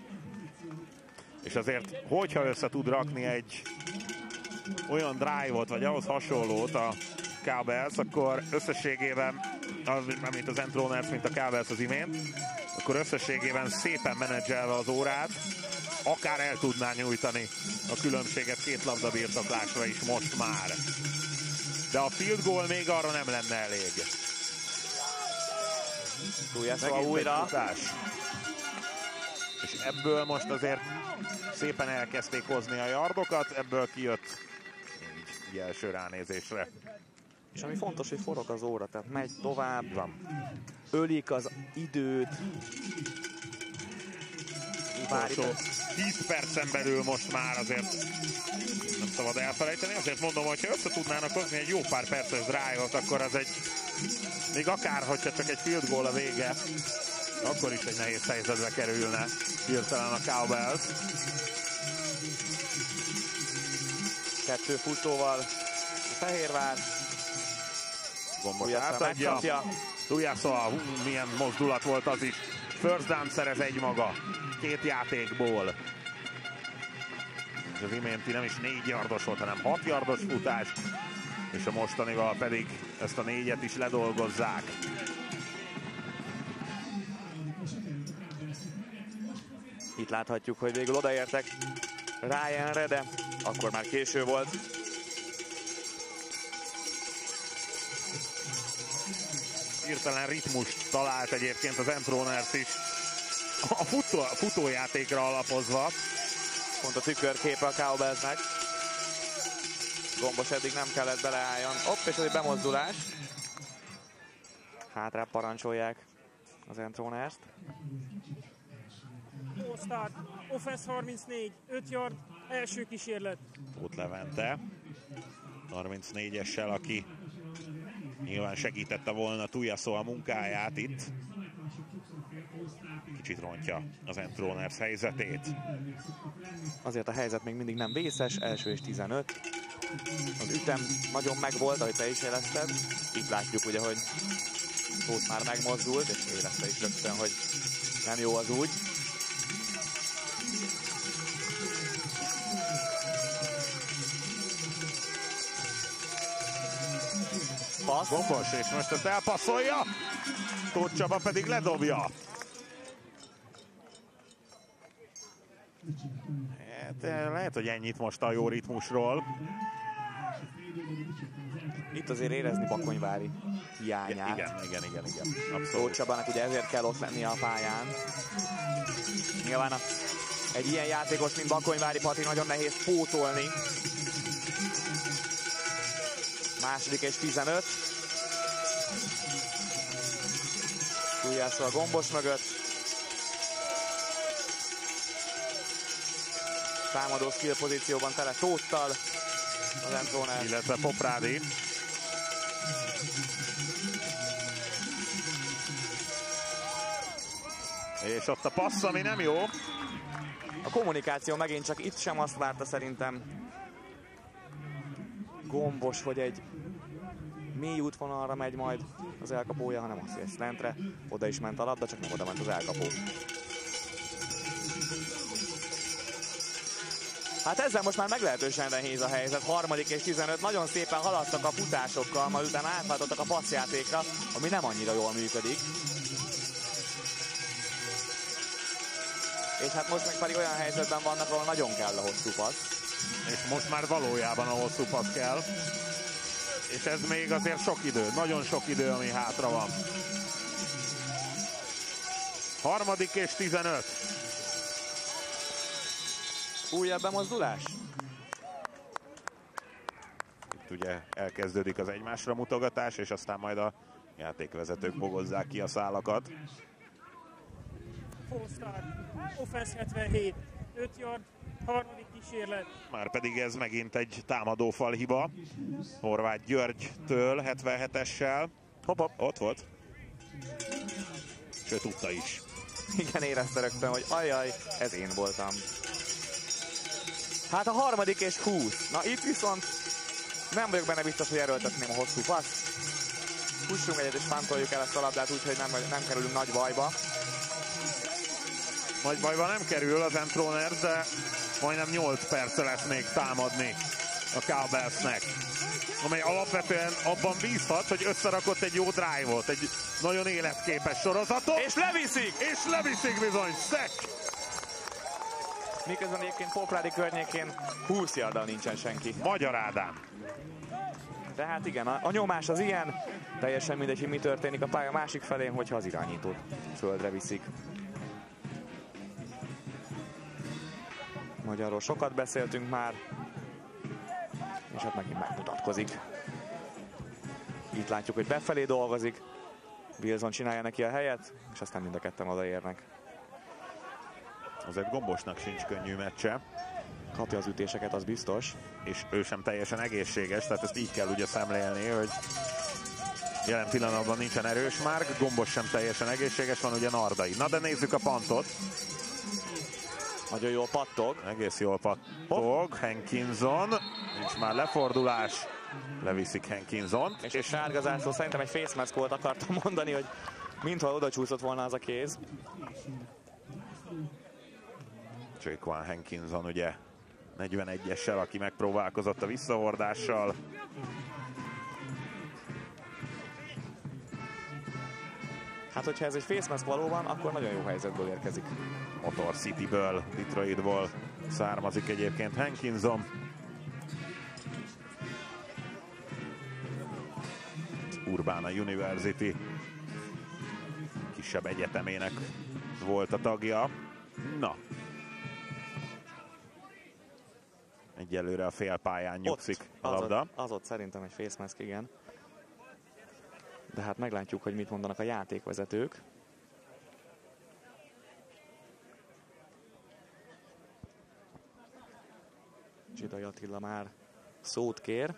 És azért, hogyha össze tud rakni egy olyan drive-ot, vagy ahhoz hasonlót a Cowbells, akkor összességében, mint az Entroners, mint a Cowbells az imént, akkor összességében szépen menedzselve az órát, akár el tudná nyújtani a különbséget 2 labda birtoklásra is most már. De a field goal még arra nem lenne elég. Tuiasoa újra. És ebből most azért szépen elkezdték hozni a yardokat, ebből kijött így első ránézésre. És ami fontos, hogy forog az óra, tehát megy tovább, van. Ölik az időt. Utolsó 10 percen belül most már azért nem szabad elfelejteni. Azért mondom, hogy ha össze tudnának hozni egy jó pár perces drive-ot, akkor az egy, még akár, hogyha csak egy field goal a vége, akkor is egy nehéz helyzetbe kerülne hirtelen a Cowbells. 2 futóval Fehérvár. Gombos átadja. Tuiasoa, milyen mozdulat volt az is. First down szerez egymaga. 2 játékból. És az iménti nem is 4 yardos volt, hanem 6 yardos futás. És a mostanival pedig ezt a 4-et is ledolgozzák. Itt láthatjuk, hogy végül odaértek Ryanre, de akkor már késő volt. Hirtelen ritmust talált egyébként az Entroners is. A futójátékra alapozva. Pont a tükörképe a Cowbellsnek. Gombos eddig nem kellett beleálljon. Hopp, és ez egy bemozdulás. Hátrább parancsolják az Entroners-t. Jó start, offense 34, 5 yard, első kísérlet. Tóth Levente, 34-essel, aki nyilván segítette volna Tuiasoa munkáját itt. Kicsit rontja az Entroners helyzetét. Azért a helyzet még mindig nem vészes, első és 15. Az ütem nagyon megvolt, ahogy te is érezted. Itt látjuk ugye, hogy Tóth már megmozdult, és érezte is rögtön, hogy nem jó az úgy. Passz. Gombos, és most ezt elpasszolja. Tóth Csaba pedig ledobja. Hát, lehet, hogy ennyit most a jó ritmusról. Itt azért érezni Bakonyvári hiányát. Igen. Tóth Csabának ugye ezért kell ott lennie a pályán. Nyilván egy ilyen játékos, mint Bakonyvári Pati nagyon nehéz pótolni. Második és 15. Újjászol a gombos mögött. Támadó skill pozícióban tele Tóttal az Entroner. Illetve Poprádi. És ott a passz, ami nem jó. A kommunikáció megint csak itt sem azt várta szerintem Gombos, hogy egy mély útvonalra megy majd az elkapója, hanem azt, hogy ezt lentre. Oda is ment a labda, csak nem oda ment az elkapó. Hát ezzel most már meglehetősen nehéz a helyzet. Harmadik és 15, nagyon szépen haladtak a futásokkal, majd utána átváltottak a passzjátékra, ami nem annyira jól működik. És hát most meg pedig olyan helyzetben vannak, ahol nagyon kell a hosszú passz. És most már valójában a hosszú passz kell. És ez még azért sok idő, nagyon sok idő, ami hátra van. Harmadik és 15. Újabb bemozdulás? Itt ugye elkezdődik az egymásra mutogatás, és aztán majd a játékvezetők bogozzák ki a szálakat. Full start, offense 77, 5 yard, harmadik kísérlet. Márpedig ez megint egy támadófal hiba. Horváth Györgytől 77-essel. Hopp, ott volt. Sőt, tudta is. Igen, érezte rögtön, hogy ajaj, ez én voltam. Hát a harmadik és 20. Na itt viszont nem vagyok benne biztos, hogy erőltetném a hosszú passz. Pussunk egyet és pántoljuk el ezt a labdát, úgyhogy nem kerülünk nagy bajba. Nagy bajba nem kerül az Entroners, de majdnem 8 perce lesz még támadni a Cowbellsnek, amely alapvetően abban bízhat, hogy összerakott egy jó drive-ot, egy nagyon életképes sorozatot. És leviszik! És leviszik bizony, Szek! Miközben egyébként Poprádi környékén 20 yarddal nincsen senki. Magyar Ádám. Tehát igen, a nyomás az ilyen, teljesen mindegy, hogy mi történik a pálya másik felén, hogyha az irányítót földre viszik. Magyarról sokat beszéltünk már, és hát megint megmutatkozik. Itt látjuk, hogy befelé dolgozik, Wilson csinálja neki a helyet, és aztán mind a ketten odaérnek. Azért Gombosnak sincs könnyű meccse. Kapja az ütéseket, az biztos. És ő sem teljesen egészséges, tehát ezt így kell ugye szemlélni, hogy jelen pillanatban nincsen erős Márk, Gombos sem teljesen egészséges, van ugye Nardai. Na de nézzük a pantot. Nagyon jól pattog. Egész jól pattog. Hankinson. Nincs már lefordulás. Leviszik Hankinsont. És sárgazászól szerintem egy face mask volt, akartam mondani, hogy mintha oda csúszott volna az a kéz. Jaquan Hankinson ugye 41-essel, aki megpróbálkozott a visszahordással. Hát, hogyha ez egy face mask valóban, akkor nagyon jó helyzetből érkezik. Motor Cityből, Detroitból származik egyébként Hankinson. Urbana University kisebb egyetemének volt a tagja. Na. Egyelőre a félpályán nyugszik a labda. Az ott szerintem egy face mask, igen. De hát meglátjuk, hogy mit mondanak a játékvezetők. Zsidai Attila már szót kér.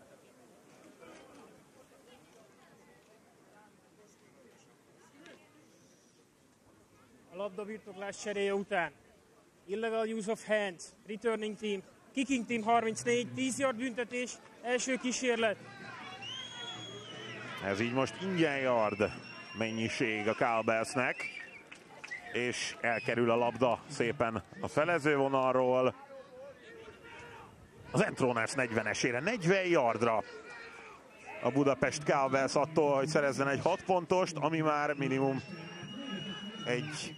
A labda birtoklás cseréje után. Illegal use of hands, returning team, kicking team 34, 10 yard büntetés, első kísérlet. Ez így most ingyen yard mennyiség a Cowbellsnek, és elkerül a labda szépen a felezővonalról. Az Entroners 40-esére, 40 yardra a Budapest Cowbells attól, hogy szerezzen egy 6 pontost, ami már minimum egy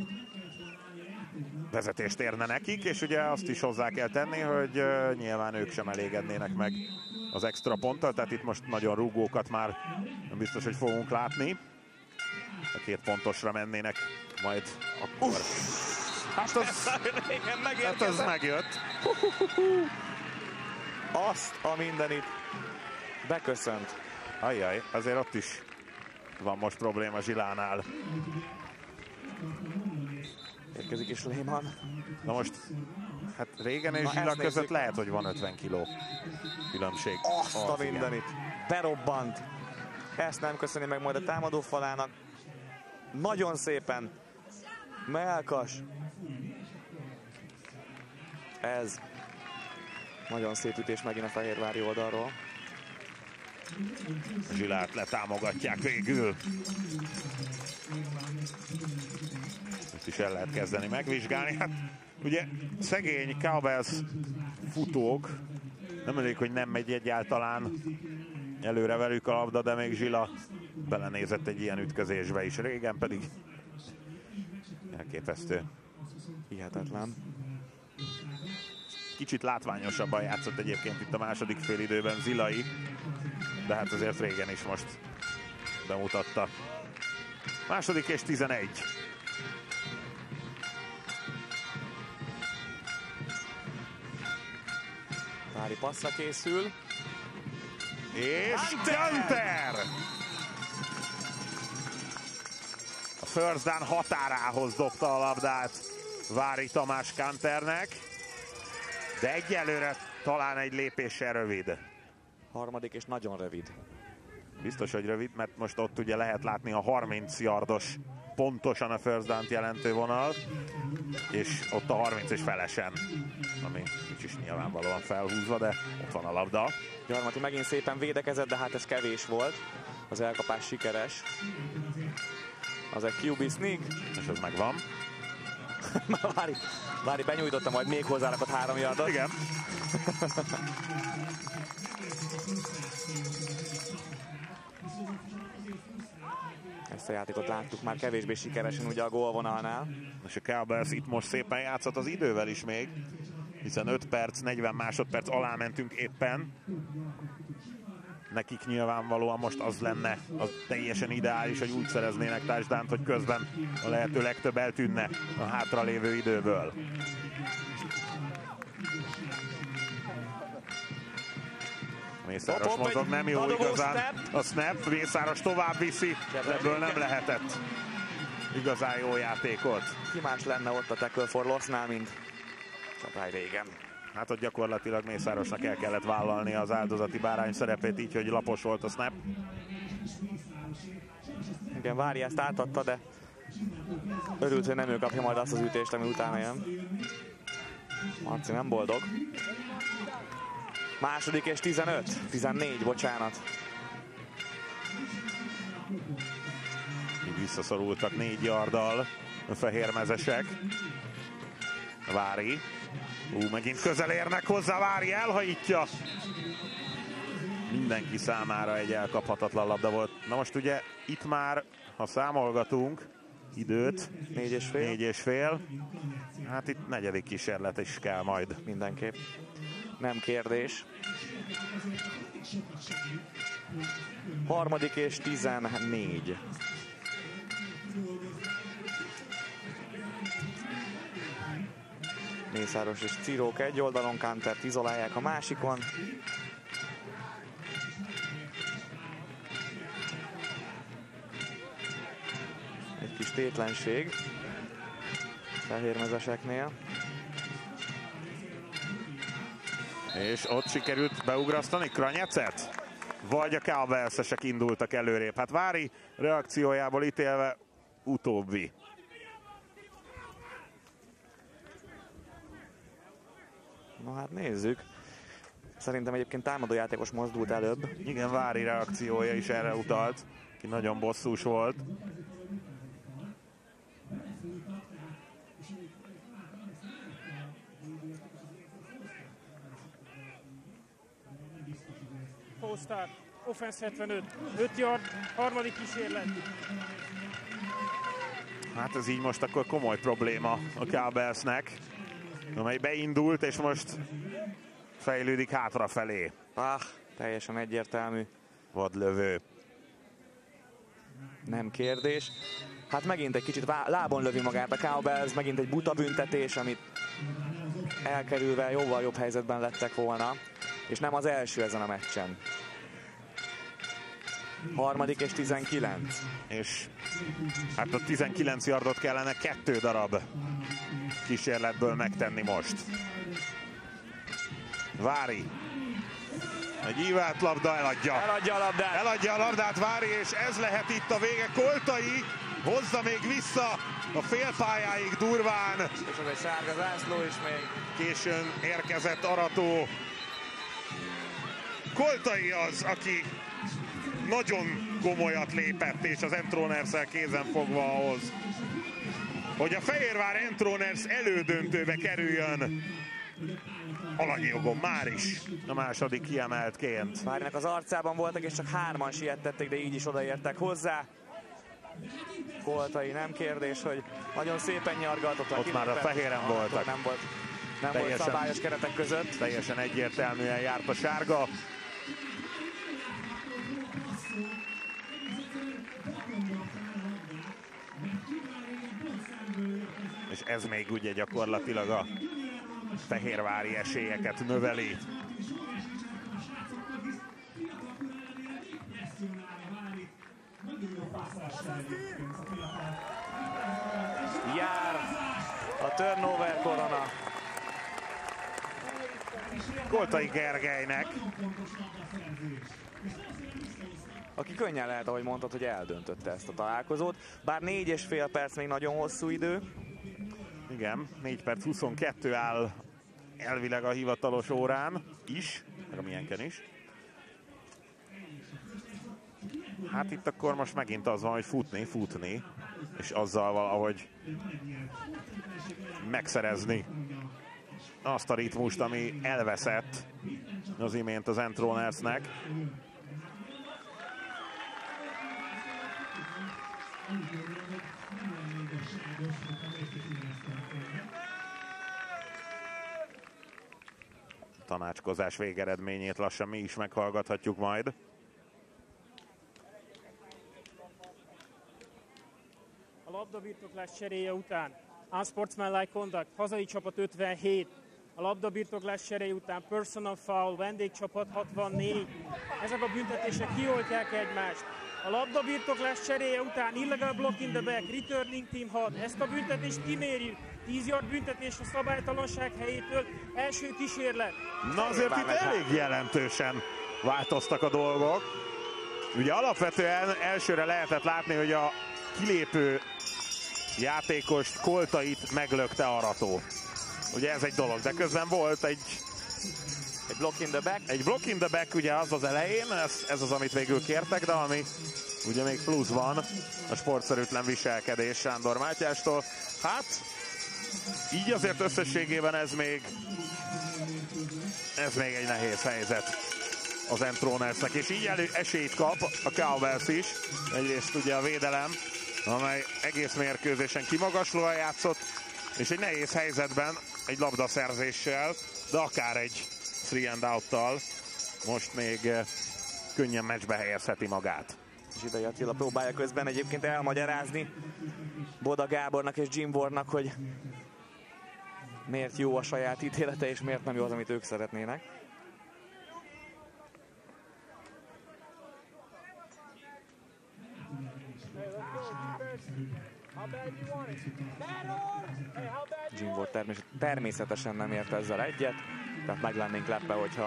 vezetést érne nekik, és ugye azt is hozzá kell tenni, hogy nyilván ők sem elégednének meg az extra ponttal, tehát itt most nagyon rúgókat már nem biztos, hogy fogunk látni. A 2 pontosra mennének majd akkor. Hát az megjött. Azt a mindenit beköszönt. Ajjaj, azért ott is van most probléma Zsilánál. Érkezik is Lehmann. Na most, hát Régen és Zsila között lehet, hogy van 50 kiló különbség. Azt a mindenit. Berobbant. Ezt nem köszöni meg majd a támadó falának. Nagyon szépen. Melkas. Ez nagyon szép ütés megint a fehérvári oldalról. Zsilát letámogatják végül. Ezt is el lehet kezdeni megvizsgálni. Hát ugye szegény Cowbells futók, nem elég, hogy nem megy egyáltalán előre velük a labda, de még Zsila belenézett egy ilyen ütközésbe is. Régen pedig elképesztő. Hihetetlen. Kicsit látványosabban játszott egyébként itt a második félidőben Zilai, de hát azért Régen is most bemutatta. Második és 11. Vári passzra készül. És Kanter! A first down határához dobta a labdát Vári Tamás Kanternek, de egyelőre talán egy lépéssel rövid. Harmadik és nagyon rövid. Biztos, hogy rövid, mert most ott ugye lehet látni a 30 yardos pontosan a first down-t jelentő vonal, és ott a 30 és felesen, ami nincs is nyilvánvalóan felhúzva, de ott van a labda. Gyarmati megint szépen védekezett, de hát ez kevés volt. Az elkapás sikeres. Az egy QB sneak. És ez megvan. Vári benyújtotta, majd még hozzárakott 3 yardot. Igen. Ezt a játékot láttuk már kevésbé sikeresen ugye a gólvonalnál. És a Cowbells itt most szépen játszott az idővel is még, hiszen 5 perc, 40 másodperc alá mentünk éppen. Nekik nyilvánvalóan most az lenne az teljesen ideális, hogy úgy szereznének touchdownt, hogy közben a lehető legtöbb eltűnne a hátralévő időből. Mészáros mozog, nem jó igazán. A snap, Mészáros tovább viszi, de ebből nem lehetett igazán jó játékot. Ki más lenne ott a tackle for loss-nál, mint Csapály Régen. Hát ott gyakorlatilag Mészárosnak el kellett vállalni az áldozati bárány szerepét, így, hogy lapos volt a snap. Igen, Vári ezt átadta, de örült, hogy nem ő kapja majd azt az ütést, ami utána jön. Marci nem boldog. Második és 14, bocsánat. Így visszaszorultak 4 yarddal a fehérmezesek. Vári. Megint közel érnek hozzá, Vári elhajítja. Mindenki számára egy elkaphatatlan labda volt. Na most ugye itt már, ha számolgatunk időt, 4,5. Hát itt 4. kísérlet is kell majd. Mindenképp. Nem kérdés. Harmadik és 14. Mészáros és Cirók egy oldalon, Kantert izolálják a másikon. Egy kis tétlenség fehérmezeseknél. És ott sikerült beugrasztani Kranyecet? Vagy a Cowbells-esek indultak előrébb? Hát Vári reakciójából ítélve utóbbi. Na hát nézzük. Szerintem egyébként támadójátékos mozdult előbb. Igen, Vári reakciója is erre utalt, ki nagyon bosszús volt. Start, offense 75, 5 yard, harmadik kísérlet. Hát ez így most akkor komoly probléma a Cowbellsnek, amely beindult és most fejlődik hátrafelé. Teljesen egyértelmű. Vadlövő. Nem kérdés. Hát megint egy kicsit lábon lövi magát a Cowbells, megint egy buta büntetés, amit elkerülve jóval jobb helyzetben lettek volna. És nem az első ezen a meccsen. Harmadik és 19. És hát a 19 yardot kellene 2 darab kísérletből megtenni most. Vári. Egy ívált labda, eladja. Eladja a labdát. Eladja a labdát Vári, és ez lehet itt a vége. Koltai hozza még vissza a félpályáig durván. És az egy sárga zászló is még. Későn érkezett Arató. Koltai az, aki nagyon komolyat lépett, és az Entroners-szel kézen fogva ahhoz, hogy a Fehérvár Entroners elődöntőbe kerüljön. Alanyi jogon már is a második kiemeltként. Várinak az arcában voltak, és csak 3-an siettették, de így is odaértek hozzá. Koltai, nem kérdés, hogy nagyon szépen nyargaltott. Ott már a fehéren voltak. Nem volt szabályos keretek között. Teljesen egyértelműen járt a sárga. És ez még ugye gyakorlatilag a fehérvári esélyeket növeli. Jár a turnover korona. Koltai Gergelynek. Aki könnyen lehet, ahogy mondtad, hogy eldöntötte ezt a találkozót. Bár 4,5 perc még nagyon hosszú idő. Igen, 4 perc 22 áll elvileg a hivatalos órán is, meg a milyenken is. Hát itt akkor most megint az van, hogy futni, és azzal valahogy megszerezni azt a ritmust, ami elveszett az imént az Entronersnek. Tanácskozás végeredményét lassan mi is meghallgathatjuk majd. A labdabirtoklás cseréje után unsportsmanlike conduct, hazai csapat 57. A labdabirtoklás cseréje után personal foul, vendégcsapat 64. Ezek a büntetések kioltják egymást. A labdabirtoklás cseréje után illegal block in the back, returning team 6. Ezt a büntetést kimérjük. 10 yard büntetés a szabálytalanság helyétől. Első kísérlet. Na azért itt elég jelentősen változtak a dolgok. Ugye alapvetően elsőre lehetett látni, hogy a kilépő játékost, Koltait meglökte Arató. Ugye ez egy dolog, de közben volt egy block in the back. Egy block in the back, ugye az az elején, ez az, amit végül kértek, de ami ugye még plusz van a sportszerűtlen viselkedés Sándor Mátyástól. Hát, így azért összességében ez még egy nehéz helyzet az Entronersnek, és így esélyt kap a Cowbells is. Egyrészt ugye a védelem, amely egész mérkőzésen kimagaslóan játszott, és egy nehéz helyzetben, egy labdaszerzéssel, de akár egy 3-and-out-tal most még könnyen meccsbe helyezheti magát. Zsidai Attila próbálja közben egyébként elmagyarázni Boda Gábornak és Jim Wardnak, hogy miért jó a saját ítélete, és miért nem jó az, amit ők szeretnének. Jim Ward természetesen nem ért ezzel egyet, tehát meg lennénk lepve, hogyha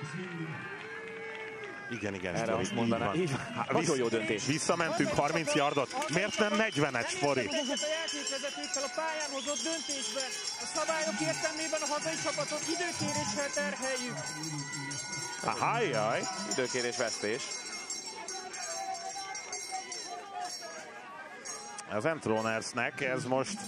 igen, erre azt mondaná. Nagyon jó döntés. Visszamentünk 30 yardot. Miért nem 40-et, Fori? A játékvezetőkkel a pályán hozott döntésbe. A szabályok értelmében a hazai csapatot időkéréssel terheljük. Jaj. Időkérés vesztés. Az Entronersnek ez most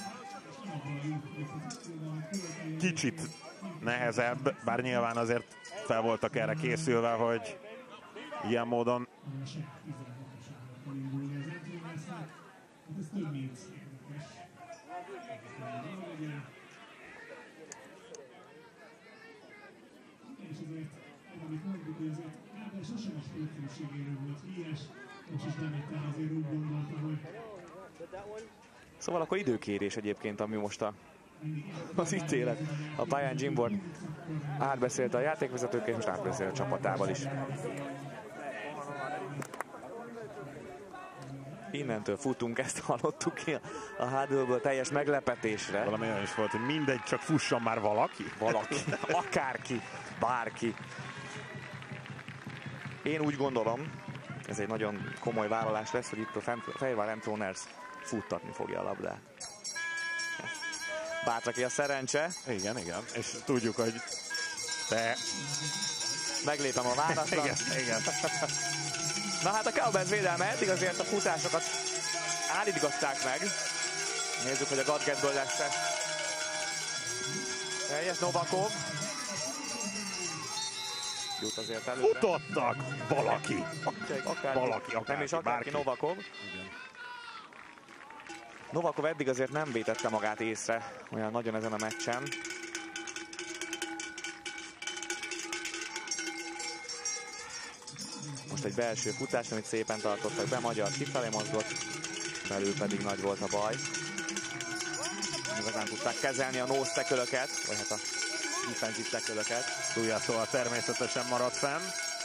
kicsit nehezebb, bár nyilván azért fel voltak erre készülve, hogy ilyen módon sosem a sportszerűségéről volt híres, most is Demeter azért úgy gondolta, hogy... Szóval akkor időkérés egyébként, ami most az ítélet. A pályán Jimborn átbeszélt a játékvezetőkkel, és most átbeszél a csapatával is. Innentől futunk, ezt hallottuk ki a hádulból teljes meglepetésre. Valami olyan is volt, hogy mindegy, csak fusson már valaki. Valaki, akárki, bárki. Én úgy gondolom, ez egy nagyon komoly vállalás lesz, hogy itt a Fehérvár Entroners futtatni fogja a labdát. Bátraki a szerencse. Igen, és tudjuk, hogy te... Meglépem a váratlan. Igen. Na hát a Cowboys védelme eddig azért a futásokat állítgatták meg. Nézzük, hogy a gadgetből lesz-e. Teljes Novakov. Jut azért előre. Futottak! Valaki! Valaki, nem is akárki, Novakov. Igen. Novakov eddig azért nem vétette magát észre olyan nagyon ezen a meccsen. Most egy belső futás, amit szépen tartottak be, Magyar kifelé mozgott, belül pedig nagy volt a baj. Igazán tudták kezelni a nose tackle-öket, vagy hát a defensive tackle-öket. Túljászóval természetesen maradt fenn.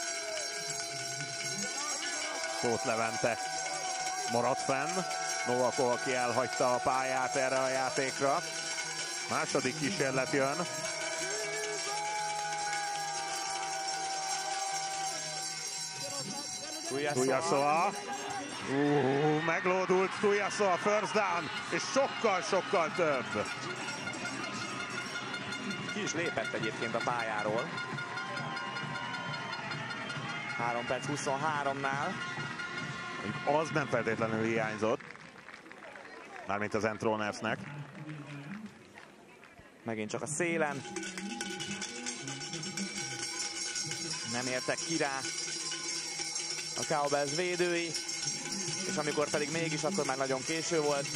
Tóth Levente maradt fenn. Novakov, aki elhagyta a pályát erre a játékra. Második kísérlet jön. Tuiasoa. Meglódult Tuiasoa, first down, és sokkal több. Ki is lépett egyébként a pályáról. 3 perc 23-nál. Az nem feltétlenül hiányzott. Mármint az Entronersnek. Megint csak a szélen. Nem értek ki rá a Cowboys védői, és amikor pedig mégis, akkor már nagyon késő volt.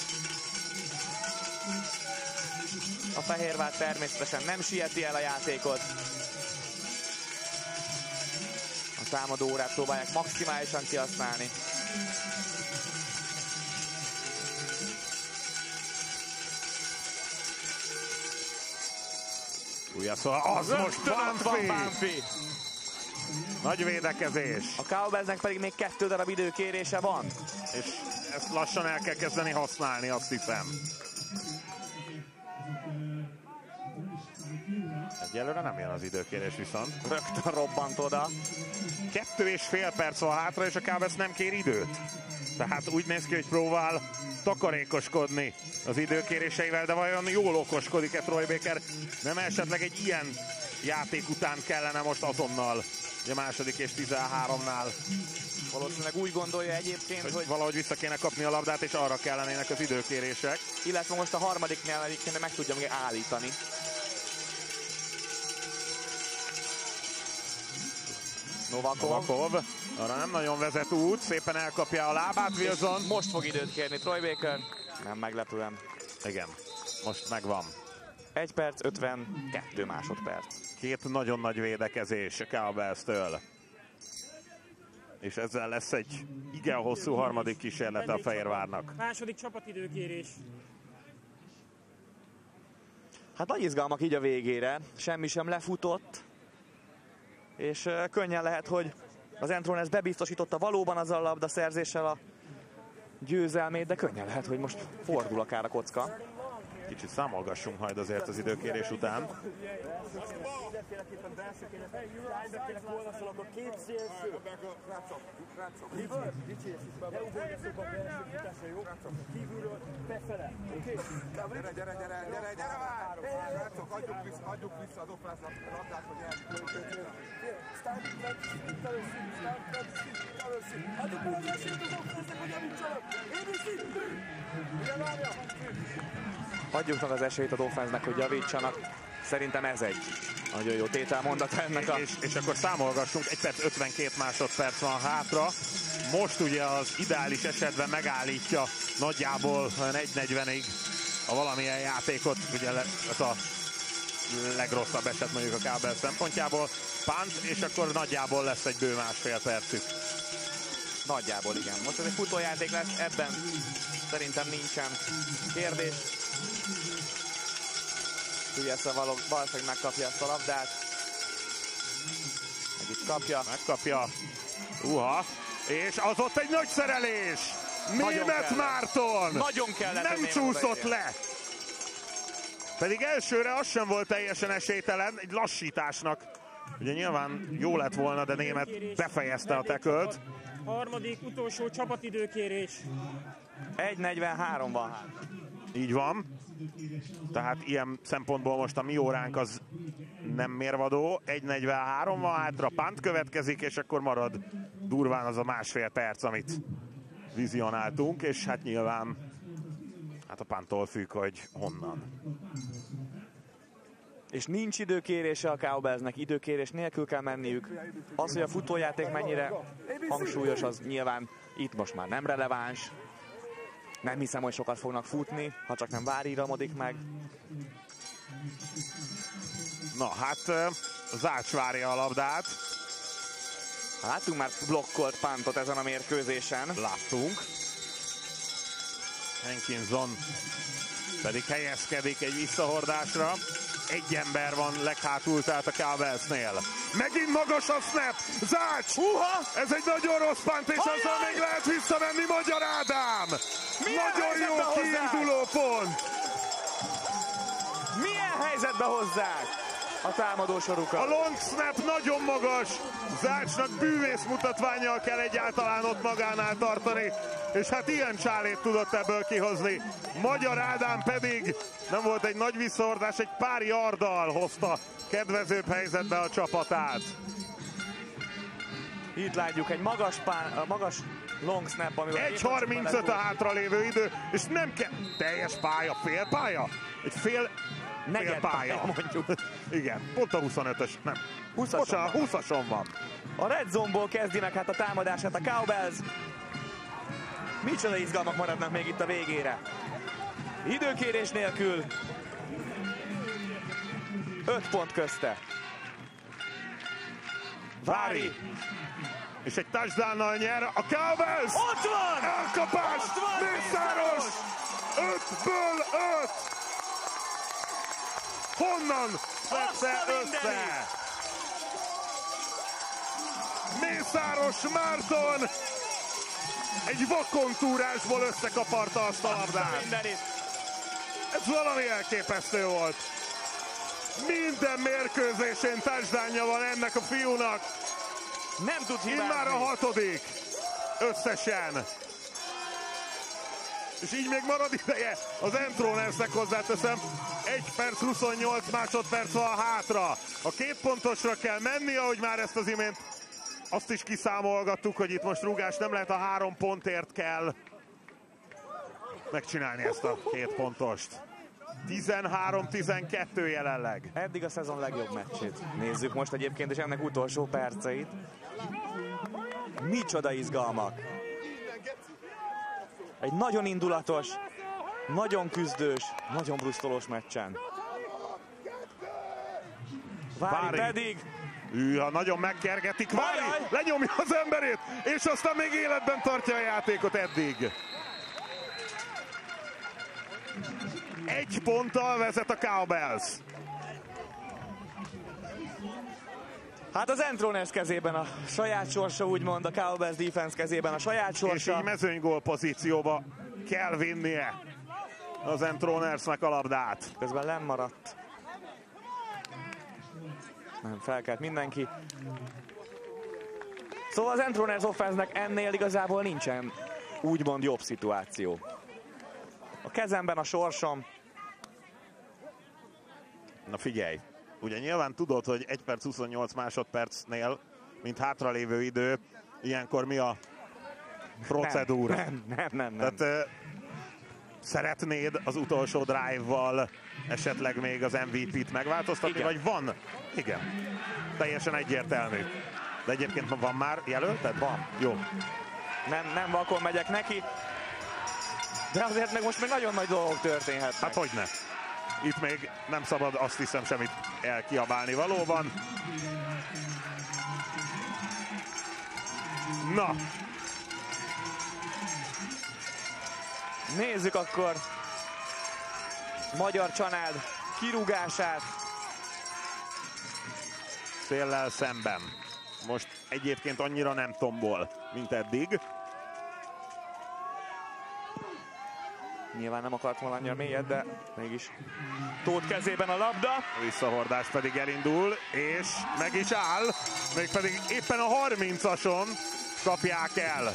A Fehérvár természetesen nem sieti el a játékot. A támadó órát próbálják maximálisan kihasználni. Tuiasoa, az most Banfi! Nagy védekezés. A Cowboysnek pedig még 2 darab időkérése van. És ezt lassan el kell kezdeni használni, azt hiszem. Egyelőre nem jön az időkérés viszont. Rögtön robbant oda. 2,5 perc van hátra, és a Cowboys nem kér időt. Tehát úgy néz ki, hogy próbál takarékoskodni az időkéréseivel, de vajon jól okoskodik-e Troy Baker? Nem esetleg egy ilyen játék után kellene most azonnal, a második és 13-nál. Valószínűleg úgy gondolja egyébként, hogy valahogy vissza kéne kapni a labdát, és arra kellenének az időkérések. Illetve most a harmadiknál egyébként meg tudja még állítani. Novakov. Arra nem nagyon vezet út, szépen elkapja a lábát Wilson. Most fog időt kérni Troy Baker. Nem meglepően. Igen, most megvan. 1 perc 52 másodperc. 2 nagyon nagy védekezés a Cowboys-től. És ezzel lesz egy igen hosszú harmadik kísérlete a Fehérvárnak. Második csapatidőkérés. Hát nagy izgalmak így a végére. Semmi sem lefutott. És könnyen lehet, hogy az Entroners bebiztosította valóban azzal a labdaszerzéssel a győzelmét, de könnyen lehet, hogy most fordul akár a kocka. Kicsit számolgassunk majd azért az időkérés után. Adjuk vissza az offense labdát, hogy Adjuk meg az esélyt az offense-nek, hogy javítsanak. Szerintem ez egy nagyon jó tételmondat ennek a... És akkor számolgassunk, 1 perc 52 másodperc van hátra. Most ugye az ideális esetben megállítja nagyjából 1:40-ig a valamilyen játékot, ugye ez a legrosszabb eset mondjuk a Kábel szempontjából. Punt, és akkor nagyjából lesz egy bő másfél percük. Nagyjából igen. Most ez egy futójáték lesz, ebben szerintem nincsen kérdés. Hülyessze valószínűleg megkapja ezt a labdát. Meg itt kapja. Megkapja. És az ott egy nagy szerelés! Németh Márton! Nagyon kellett. Nem csúszott le! Pedig elsőre az sem volt teljesen esélytelen, egy lassításnak. Ugye nyilván jó lett volna, de Németh befejezte a tackle-t. Harmadik, utolsó csapatidőkérés. 1:43 van. Így van. Tehát ilyen szempontból most a mi óránk az nem mérvadó. 1:43 van hátra, punt következik, és akkor marad durván az a másfél perc, amit vizionáltunk, és hát nyilván a punttól függ, hogy honnan. És nincs időkérése a Cowboysnek, időkérés nélkül kell menniük. Az, hogy a futójáték mennyire hangsúlyos, az nyilván itt most már nem releváns. Nem hiszem, hogy sokat fognak futni, ha csak nem Vári íramodik meg. Na hát, Zács várja a labdát. Láttunk már blokkolt puntot ezen a mérkőzésen. Láttunk. Hankinson pedig helyezkedik egy visszahordásra. Egy ember van leghátul, tehát a Cowboysnél. Megint magas a snap! Zács! Ez egy nagyon rossz punt, és azzal még lehet visszamenni Magyar Ádám! Nagyon jó kiinduló pont! Milyen helyzetbe hozzák a támadósorukat? A long snap nagyon magas! Zácsnak bűvész mutatványa kell egyáltalán ott magánál tartani, és hát ilyen csálét tudott ebből kihozni. Magyar Ádám pedig nem volt egy nagy visszahordás, egy pár yarddal hozta kedvezőbb helyzetbe a csapatát. Itt látjuk egy magas long snap, amivel 1:35 a hátralévő idő, és nem kell teljes pálya, fél pálya? Egy fél pálya mondjuk. Igen, pont a 25-ös, nem. 20-ason van. A red zone-ból kezdi meg hát a támadását a Cowboys. Micsoda izgalmak maradnak még itt a végére. Időkérés nélkül 5 pont közte. Vári. És egy touchdownnal nyer a Cowboys! Ott van! Elkapás! Mészáros! 5-ből 5! Honnan vette össze? Mészáros Márton egy vakontúrásból összekaparta azt a labdát. Ez valami elképesztő volt. Minden mérkőzésén touchdownja van ennek a fiúnak. Nem tud hibázni. Immár a 6. összesen. És így még marad ideje az Entronersnek, hozzáteszem. 1 perc 28 másodperc van hátra. A 2 pontosra kell menni, ahogy már ezt az imént azt is kiszámolgattuk, hogy itt most rúgás nem lehet, a 3 pontért kell megcsinálni ezt a 2 pontost. 13-12 jelenleg. Eddig a szezon legjobb meccsét nézzük most egyébként, és ennek utolsó perceit. Micsoda izgalmak! Egy nagyon indulatos, nagyon küzdős, nagyon brusztolós meccsen. Vári pedig... Ha nagyon megkergetik, Vári lenyomja az emberét, és aztán még életben tartja a játékot eddig. 1 ponttal vezet a Cowboys. Hát az Entroners kezében a saját sorsa, úgymond a Cowboys defense kezében a saját sorsa. És így mezőnygól pozícióba kell vinnie az Entronersnek a labdát. Közben lemaradt. Nem felkelt mindenki. Szóval az Entroners offense-nek ennél igazából nincsen úgymond jobb szituáció. A kezemben a sorsom. Na figyelj, ugye nyilván tudod, hogy 1 perc 28 másodpercnél, mint hátralévő idő, ilyenkor mi a procedúra? Nem. Tehát szeretnéd az utolsó drive-val esetleg még az MVP-t megváltoztatni, igen. Vagy van? Igen. Teljesen egyértelmű. De egyébként van már jelölted? Van. Jó. Nem vakon megyek neki. De azért meg most még nagyon nagy dolgok történhetnek. Hát hogyne. itt még nem szabad, azt hiszem, semmit elkiabálni valóban. Na! Nézzük akkor Magyar Csanád kirúgását. Széllel szemben. Most egyébként annyira nem tombol, mint eddig. Nyilván nem akart volna annyira mélyet, de mégis Tóth kezében a labda. A visszahordás pedig elindul, és meg is áll. Mégpedig éppen a 30-ason kapják el.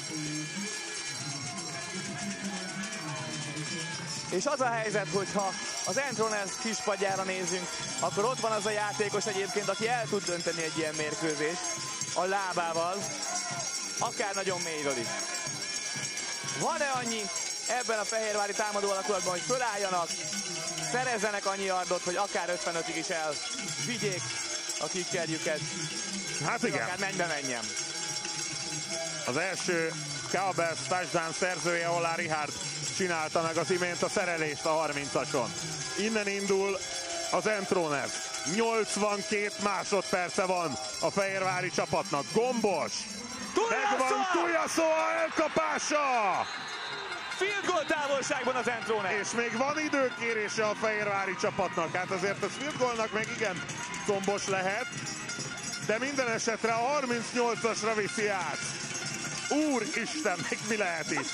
És az a helyzet, hogyha az Entroners kispadjára nézünk, akkor ott van az a játékos egyébként, aki el tud dönteni egy ilyen mérkőzést a lábával, akár nagyon mélyről is. Van-e annyi ebben a fehérvári támadó alakulatban, hogy fölálljanak, szerezzenek annyi yardot, hogy akár 55-ig is elvigyék a kickerjüket? Hát igen. Akár mennybe menjen. Az első Cowbells touchdown szerzője Ola Richard csinálta meg az imént a szerelést a 30-ason. Innen indul az Entroners. 82 másodperce van a fehérvári csapatnak. Gombos! Megvan Tujasszó elkapása! Field goal távolságban az Entroners. És még van időkérése a fehérvári csapatnak. Hát azért a field goalnak még igen combos lehet. De minden esetre a 38-asra viszi át. Úristen, még mi lehet itt?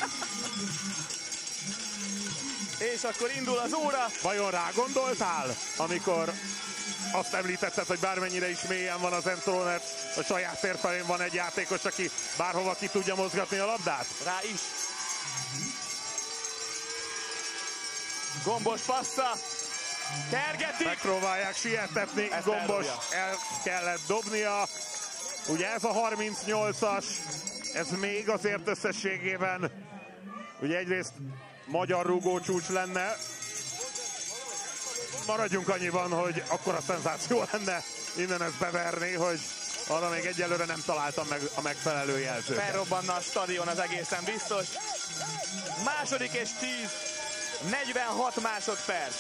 És akkor indul az óra. Vajon rá gondoltál, amikor azt említetted, hogy bármennyire is mélyen van az Entroners, a saját térfelén van egy játékos, aki bárhova ki tudja mozgatni a labdát? Rá is. Gombos passza. Kergetik. Megpróbálják sietetni. Gombos el kellett dobnia. Ugye ez a 38-as, ez még azért összességében, ugye egyrészt magyar rúgócsúcs lenne. Maradjunk annyiban, hogy akkora szenzáció lenne innen ezt beverni, hogy arra még egyelőre nem találtam meg a megfelelő jelzőt. Felrobbanna a stadion, az egészen biztos. Második és 10, 46 másodperc.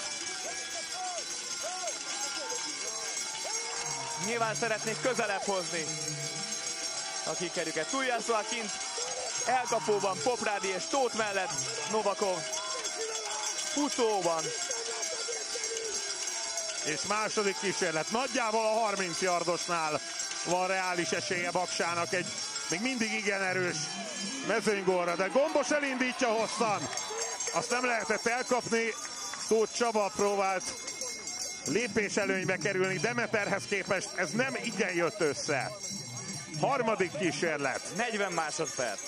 Nyilván szeretnék közelebb hozni a kikerüket. Tujasszó kint elkapóban, Poprádi és Tóth mellett, Novakov futóban. És második kísérlet. Nagyjából a 30 yardosnál van reális esélye Baksának egy még mindig igen erős mezőnygólra, de Gombos elindítja hosszan. Azt nem lehetett elkapni. Tóth Csaba próbált lépéselőnybe kerülni Demeterhez képest. Ez nem igen jött össze. Harmadik kísérlet. 40 másodperc.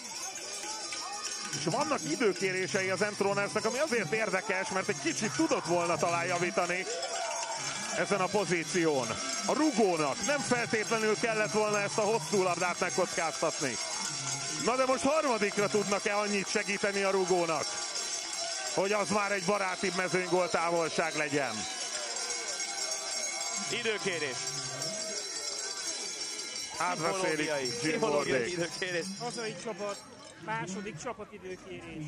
És vannak időkérései az Entronersnek, ami azért érdekes, mert egy kicsit tudott volna talán javítani ezen a pozíción. A rugónak nem feltétlenül kellett volna ezt a hosszú labdát megkockáztatni. Na de most harmadikra tudnak-e annyit segíteni a rugónak, hogy az már egy baráti mezőnygól távolság legyen? Időkérés. Átveszélik Jim Wardék. Időkérés. Hazai csapat, második csapat időkérés.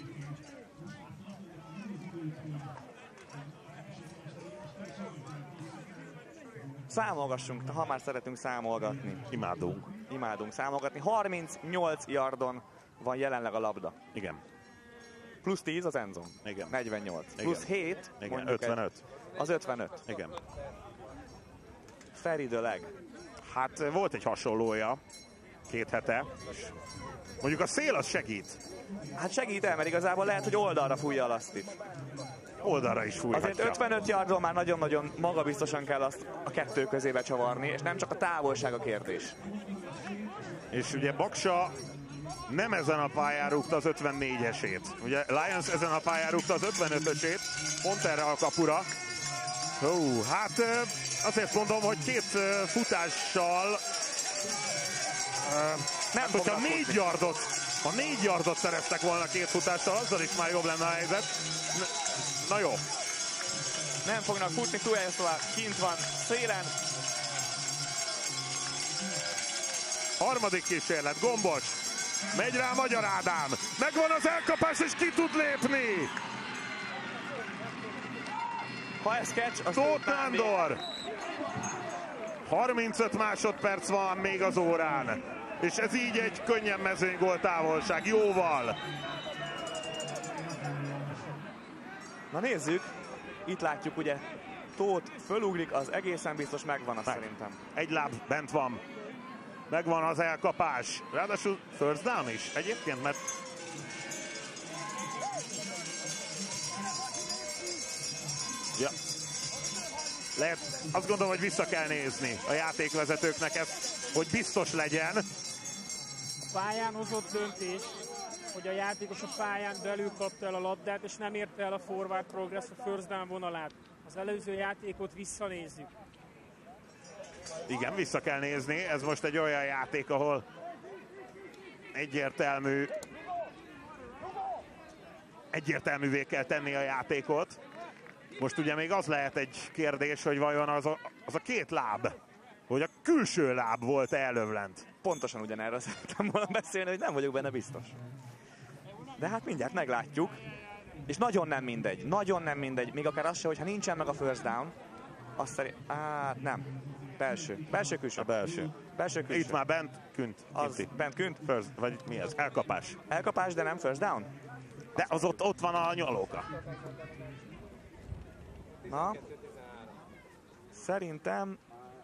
Számolgassunk, ha már szeretünk számolgatni. Imádunk számolgatni. 38 yardon van jelenleg a labda. Igen. Plusz 10 az endzone. Igen. 48. Igen. Plusz 7. Igen. 55. Az 55. Igen. Feridőleg. Hát volt egy hasonlója 2 hete. Mondjuk a szél az segít. Hát segít el, mert igazából lehet, hogy oldalra fújja a lasztit. Oldalra is fújhatja. Azért 55 yardról már nagyon-nagyon magabiztosan kell azt a kettő közébe csavarni, és nem csak a távolság a kérdés. És ugye Baksa nem ezen a pályán rúgta az 54-esét. Ugye Lions ezen a pályán rúgta az 55-ösét, pont erre a kapura. Hát azért mondom, hogy 2 futással nem, hát, hogyha 4 yardot szereztek volna 2 futással, azzal is már jobb lenne a helyzet. Na jó. Nem fognak futni, Tujasszó kint van szélen. Harmadik kísérlet, Gombos. Megy rá Magyar Ádám. Megvan az elkapás, és ki tud lépni. Ha ez catch, az Tóth Nándor! 35 másodperc van még az órán. És ez így egy könnyen mezőnygól távolság, jóval. Na nézzük, itt látjuk ugye, Tóth fölugrik, az egészen biztos megvan azt szerintem. Egy láb bent van. Megvan az elkapás. Ráadásul first down is egyébként, mert ja. Lehet, azt gondolom, hogy vissza kell nézni a játékvezetőknek ezt, hogy biztos legyen. A pályán hozott döntés, hogy a játékos a pályán belül kapta el a labdát, és nem érte el a forward progress, a first down vonalát. Az előző játékot visszanézzük. Igen, vissza kell nézni. Ez most egy olyan játék, ahol egyértelművé kell tenni a játékot. Most ugye még az lehet egy kérdés, hogy vajon az a két láb, hogy a külső láb volt elövlent. Pontosan ugyanerről szerettem volna beszélni, hogy nem vagyok benne biztos. De hát mindjárt meglátjuk. És nagyon nem mindegy. Még akár az se, hogyha nincsen meg a first down. Azt szerint... nem. Belső-külső. A belső. Itt már bent, künt. Az bent künt? First, vagy mi ez? Elkapás. Elkapás, de nem first down? De az ott van a nyalóka. Na, szerintem...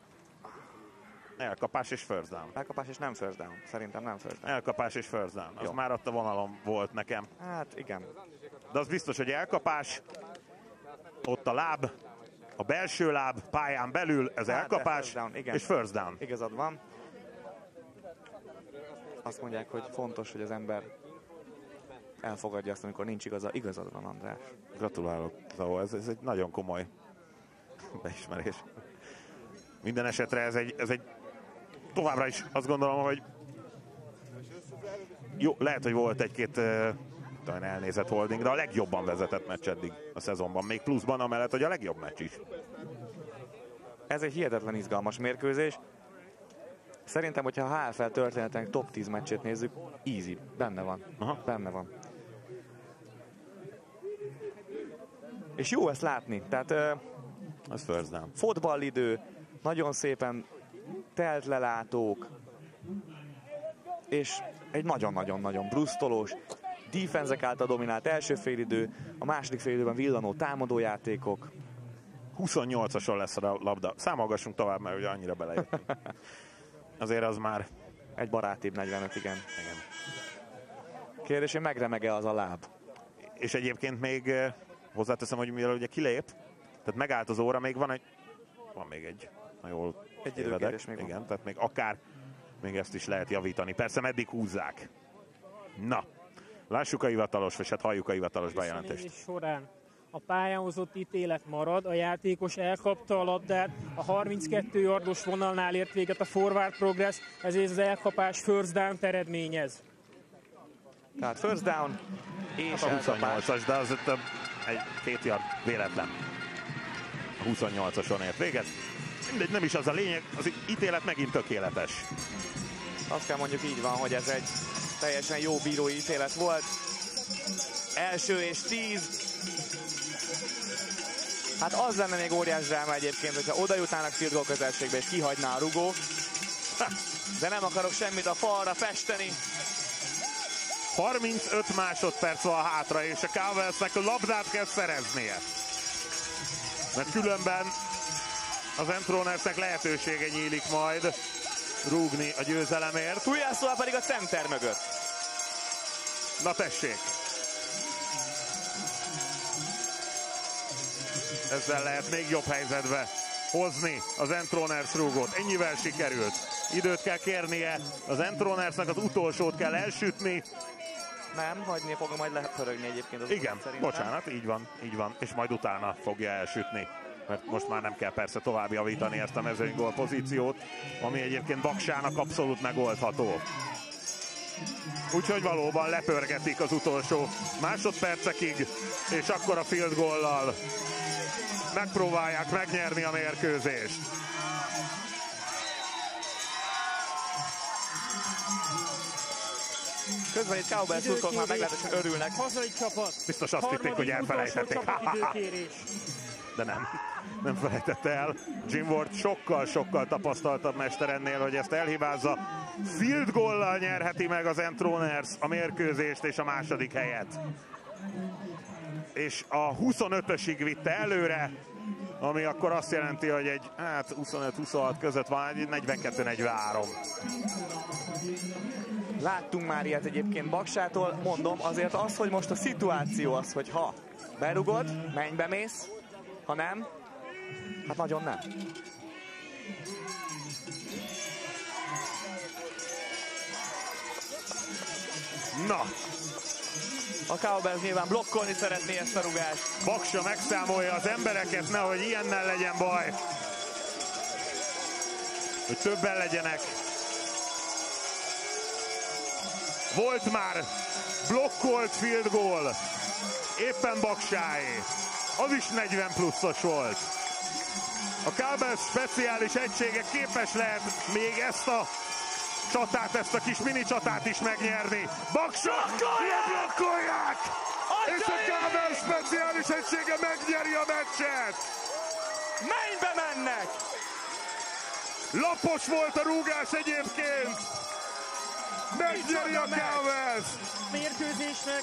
Elkapás és first down. Elkapás és nem first down. Szerintem nem first down. Elkapás és first down. Az jó. Már ott a vonalon volt nekem. Hát igen. De az biztos, hogy elkapás. Ott a láb. A belső láb pályán belül, ez elkapás. Down, igen. És first down. Igazad van. Azt mondják, hogy fontos, hogy az ember elfogadja azt, amikor nincs igaza. Igazad van, András. Gratulálok. Szóval ez egy nagyon komoly beismerés. Minden esetre ez egy továbbra is azt gondolom, hogy jó, lehet, hogy volt egy-két talán elnézett holding, de a legjobban vezetett meccs eddig a szezonban. Még pluszban amellett, hogy a legjobb meccs is. Ez egy hihetetlen izgalmas mérkőzés. Szerintem, hogyha a HFL történetének top 10 meccsét nézzük, easy. Benne van. Aha. Benne van. És jó ezt látni. Tehát az first down. Fotballidő, nagyon szépen telt lelátók, és egy nagyon-nagyon-nagyon brusztolós, defensek által dominált első félidő, a második félidőben villanó támadójátékok. 28-ason lesz a labda. Számolgassunk tovább, mert ugye annyira belejöttünk. Azért az már egy barátibb 45, igen. Kérdés, hogy megremeg-e az a láb? És egyébként még hozzáteszem, hogy mivel ugye kilép, tehát megállt az óra, még van még egy, na jól egy időkérés még igen, tehát még akár még ezt is lehet javítani. Persze meddig húzzák. Na, lássuk a hivatalos, vagy hát halljuk a hivatalos bejelentést. Során a pályán hozott ítélet marad, a játékos elkapta a labdát, a 32 yardos vonalnál ért véget a forward progress, ezért az elkapás first down eredményez. Tehát first down és hát a 28-as, de az ott egy 2 yard véletlen. A 28-ason ért véget. Mindegy, nem is az a lényeg, az ítélet megint tökéletes. Azt kell mondjuk így van, hogy ez egy teljesen jó bírói ítélet volt. Első és 10. Hát az lenne még óriás dráma egyébként, hogyha oda jutnának field goal közelségbe és kihagyná a rugó. De nem akarok semmit a falra festeni. 35 másodperc van hátra, és a Cowboysnek a labdát kell szereznie. Mert különben az Entronersnek lehetősége nyílik majd rúgni a győzelemért. Újjászóval pedig a center mögött. Na tessék! Ezzel lehet még jobb helyzetbe hozni az Entroners rúgót. Ennyivel sikerült. Időt kell kérnie, az Entronersnek az utolsót kell elsütni. Nem, hagyni fogom, majd lehet pörögni egyébként az igen, bocsánat, így van, és majd utána fogja elsütni. Mert most már nem kell persze tovább javítani ezt a mezőnygól pozíciót, ami egyébként Baksának abszolút megoldható. Úgyhogy valóban lepörgetik az utolsó másodpercekig, és akkor a field goal-lal megpróbálják megnyerni a mérkőzést. Közben itt Cowboys szurkolók már meglehetősen örülnek. Hazai csapat. Biztos azt hitték, hogy elfelejtették. de nem felejtette el. Jim Ward sokkal tapasztaltabb mester ennél, hogy ezt elhibázza. Field goallal nyerheti meg az Entroners a mérkőzést és a második helyet. És a 25-ösig vitte előre, ami akkor azt jelenti, hogy egy 25-26 között van, egy 42-43. Láttunk már ilyet egyébként Baksától, mondom, azért az, hogy most a szituáció az, hogy ha berugod, mennybe mész, ha nem, hát nagyon nem. Na! A Cowboys nyilván blokkolni szeretné ezt a rugást. Baksa megszámolja az embereket, nehogy ilyennel legyen baj. Hogy többen legyenek. Volt már blokkolt field goal. Éppen Baksáé. Az is 40 pluszos volt. A Cowboys speciális egysége képes lehet még ezt a csatát, ezt a kis mini csatát is megnyerni. Baksa! Blokkolják! És a Cowboys speciális egysége megnyeri a meccset! Mennybe mennek! Lapos volt a rúgás egyébként! Megnyeri a Cowboys! Mérkőzésnek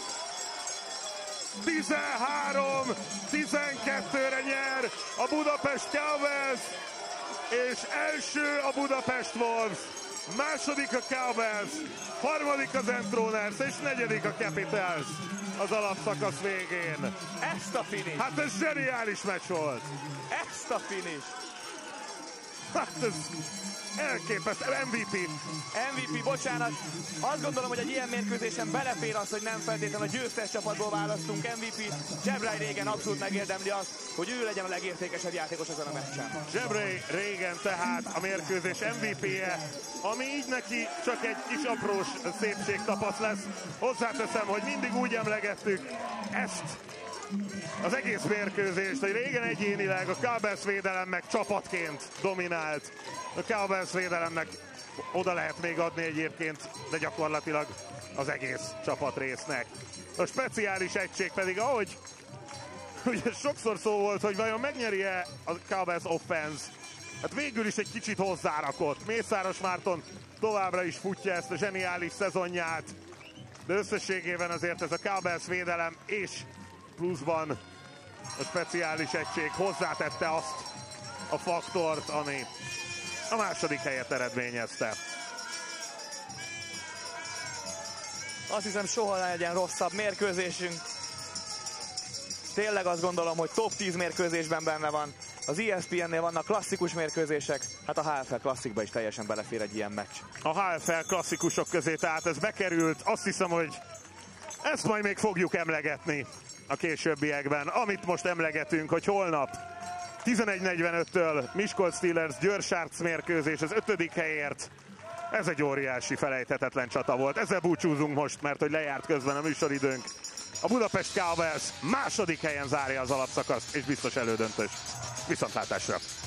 13-12-re nyer a Budapest Cowboys, és első a Budapest Wolves, második a Cowboys, harmadik az Entroners, és negyedik a Capitals az alapszakasz végén. Ezt a finish! Hát ez zseniális meccs volt! Ezt a finish! Hát ez elképesztő. MVP, bocsánat. Azt gondolom, hogy egy ilyen mérkőzésen belefér az, hogy nem feltétlenül a győztes csapatból választunk MVP. Jebray Regan abszolút megérdemli azt, hogy ő legyen a legértékesebb játékos ezen a meccsen. Jebray Regan tehát a mérkőzés MVP-je, ami így neki csak egy kis aprós szépségtapasz lesz. Hozzáteszem, hogy mindig úgy emlegettük ezt az egész mérkőzést, hogy régen egyénileg a Cowboys védelem meg csapatként dominált. A Cowboys védelemnek oda lehet még adni egyébként, de gyakorlatilag az egész csapatrésznek. A speciális egység pedig, ahogy ugye sokszor szó volt, hogy vajon megnyeri-e a Cowboys offense, hát végül is egy kicsit hozzárakott. Mészáros Márton továbbra is futja ezt a zseniális szezonját, de összességében azért ez a Cowboys védelem és pluszban a speciális egység hozzátette azt a faktort, ami a második helyet eredményezte. Azt hiszem, soha ne legyen rosszabb mérkőzésünk. Tényleg azt gondolom, hogy top 10 mérkőzésben benne van. Az ESPN-nél vannak klasszikus mérkőzések, hát a HFL klasszikba is teljesen belefér egy ilyen meccs. A HFL klasszikusok közé, tehát ez bekerült. Azt hiszem, hogy ezt majd még fogjuk emlegetni a későbbiekben. Amit most emlegetünk, hogy holnap 11:45-től Miskolc Steelers Győr-Sárc mérkőzés az 5. helyért. Ez egy óriási, felejthetetlen csata volt. Ezzel búcsúzunk most, mert hogy lejárt közben a műsoridőnk. A Budapest Cowboys második helyen zárja az alapszakaszt, és biztos elődöntős. Viszontlátásra!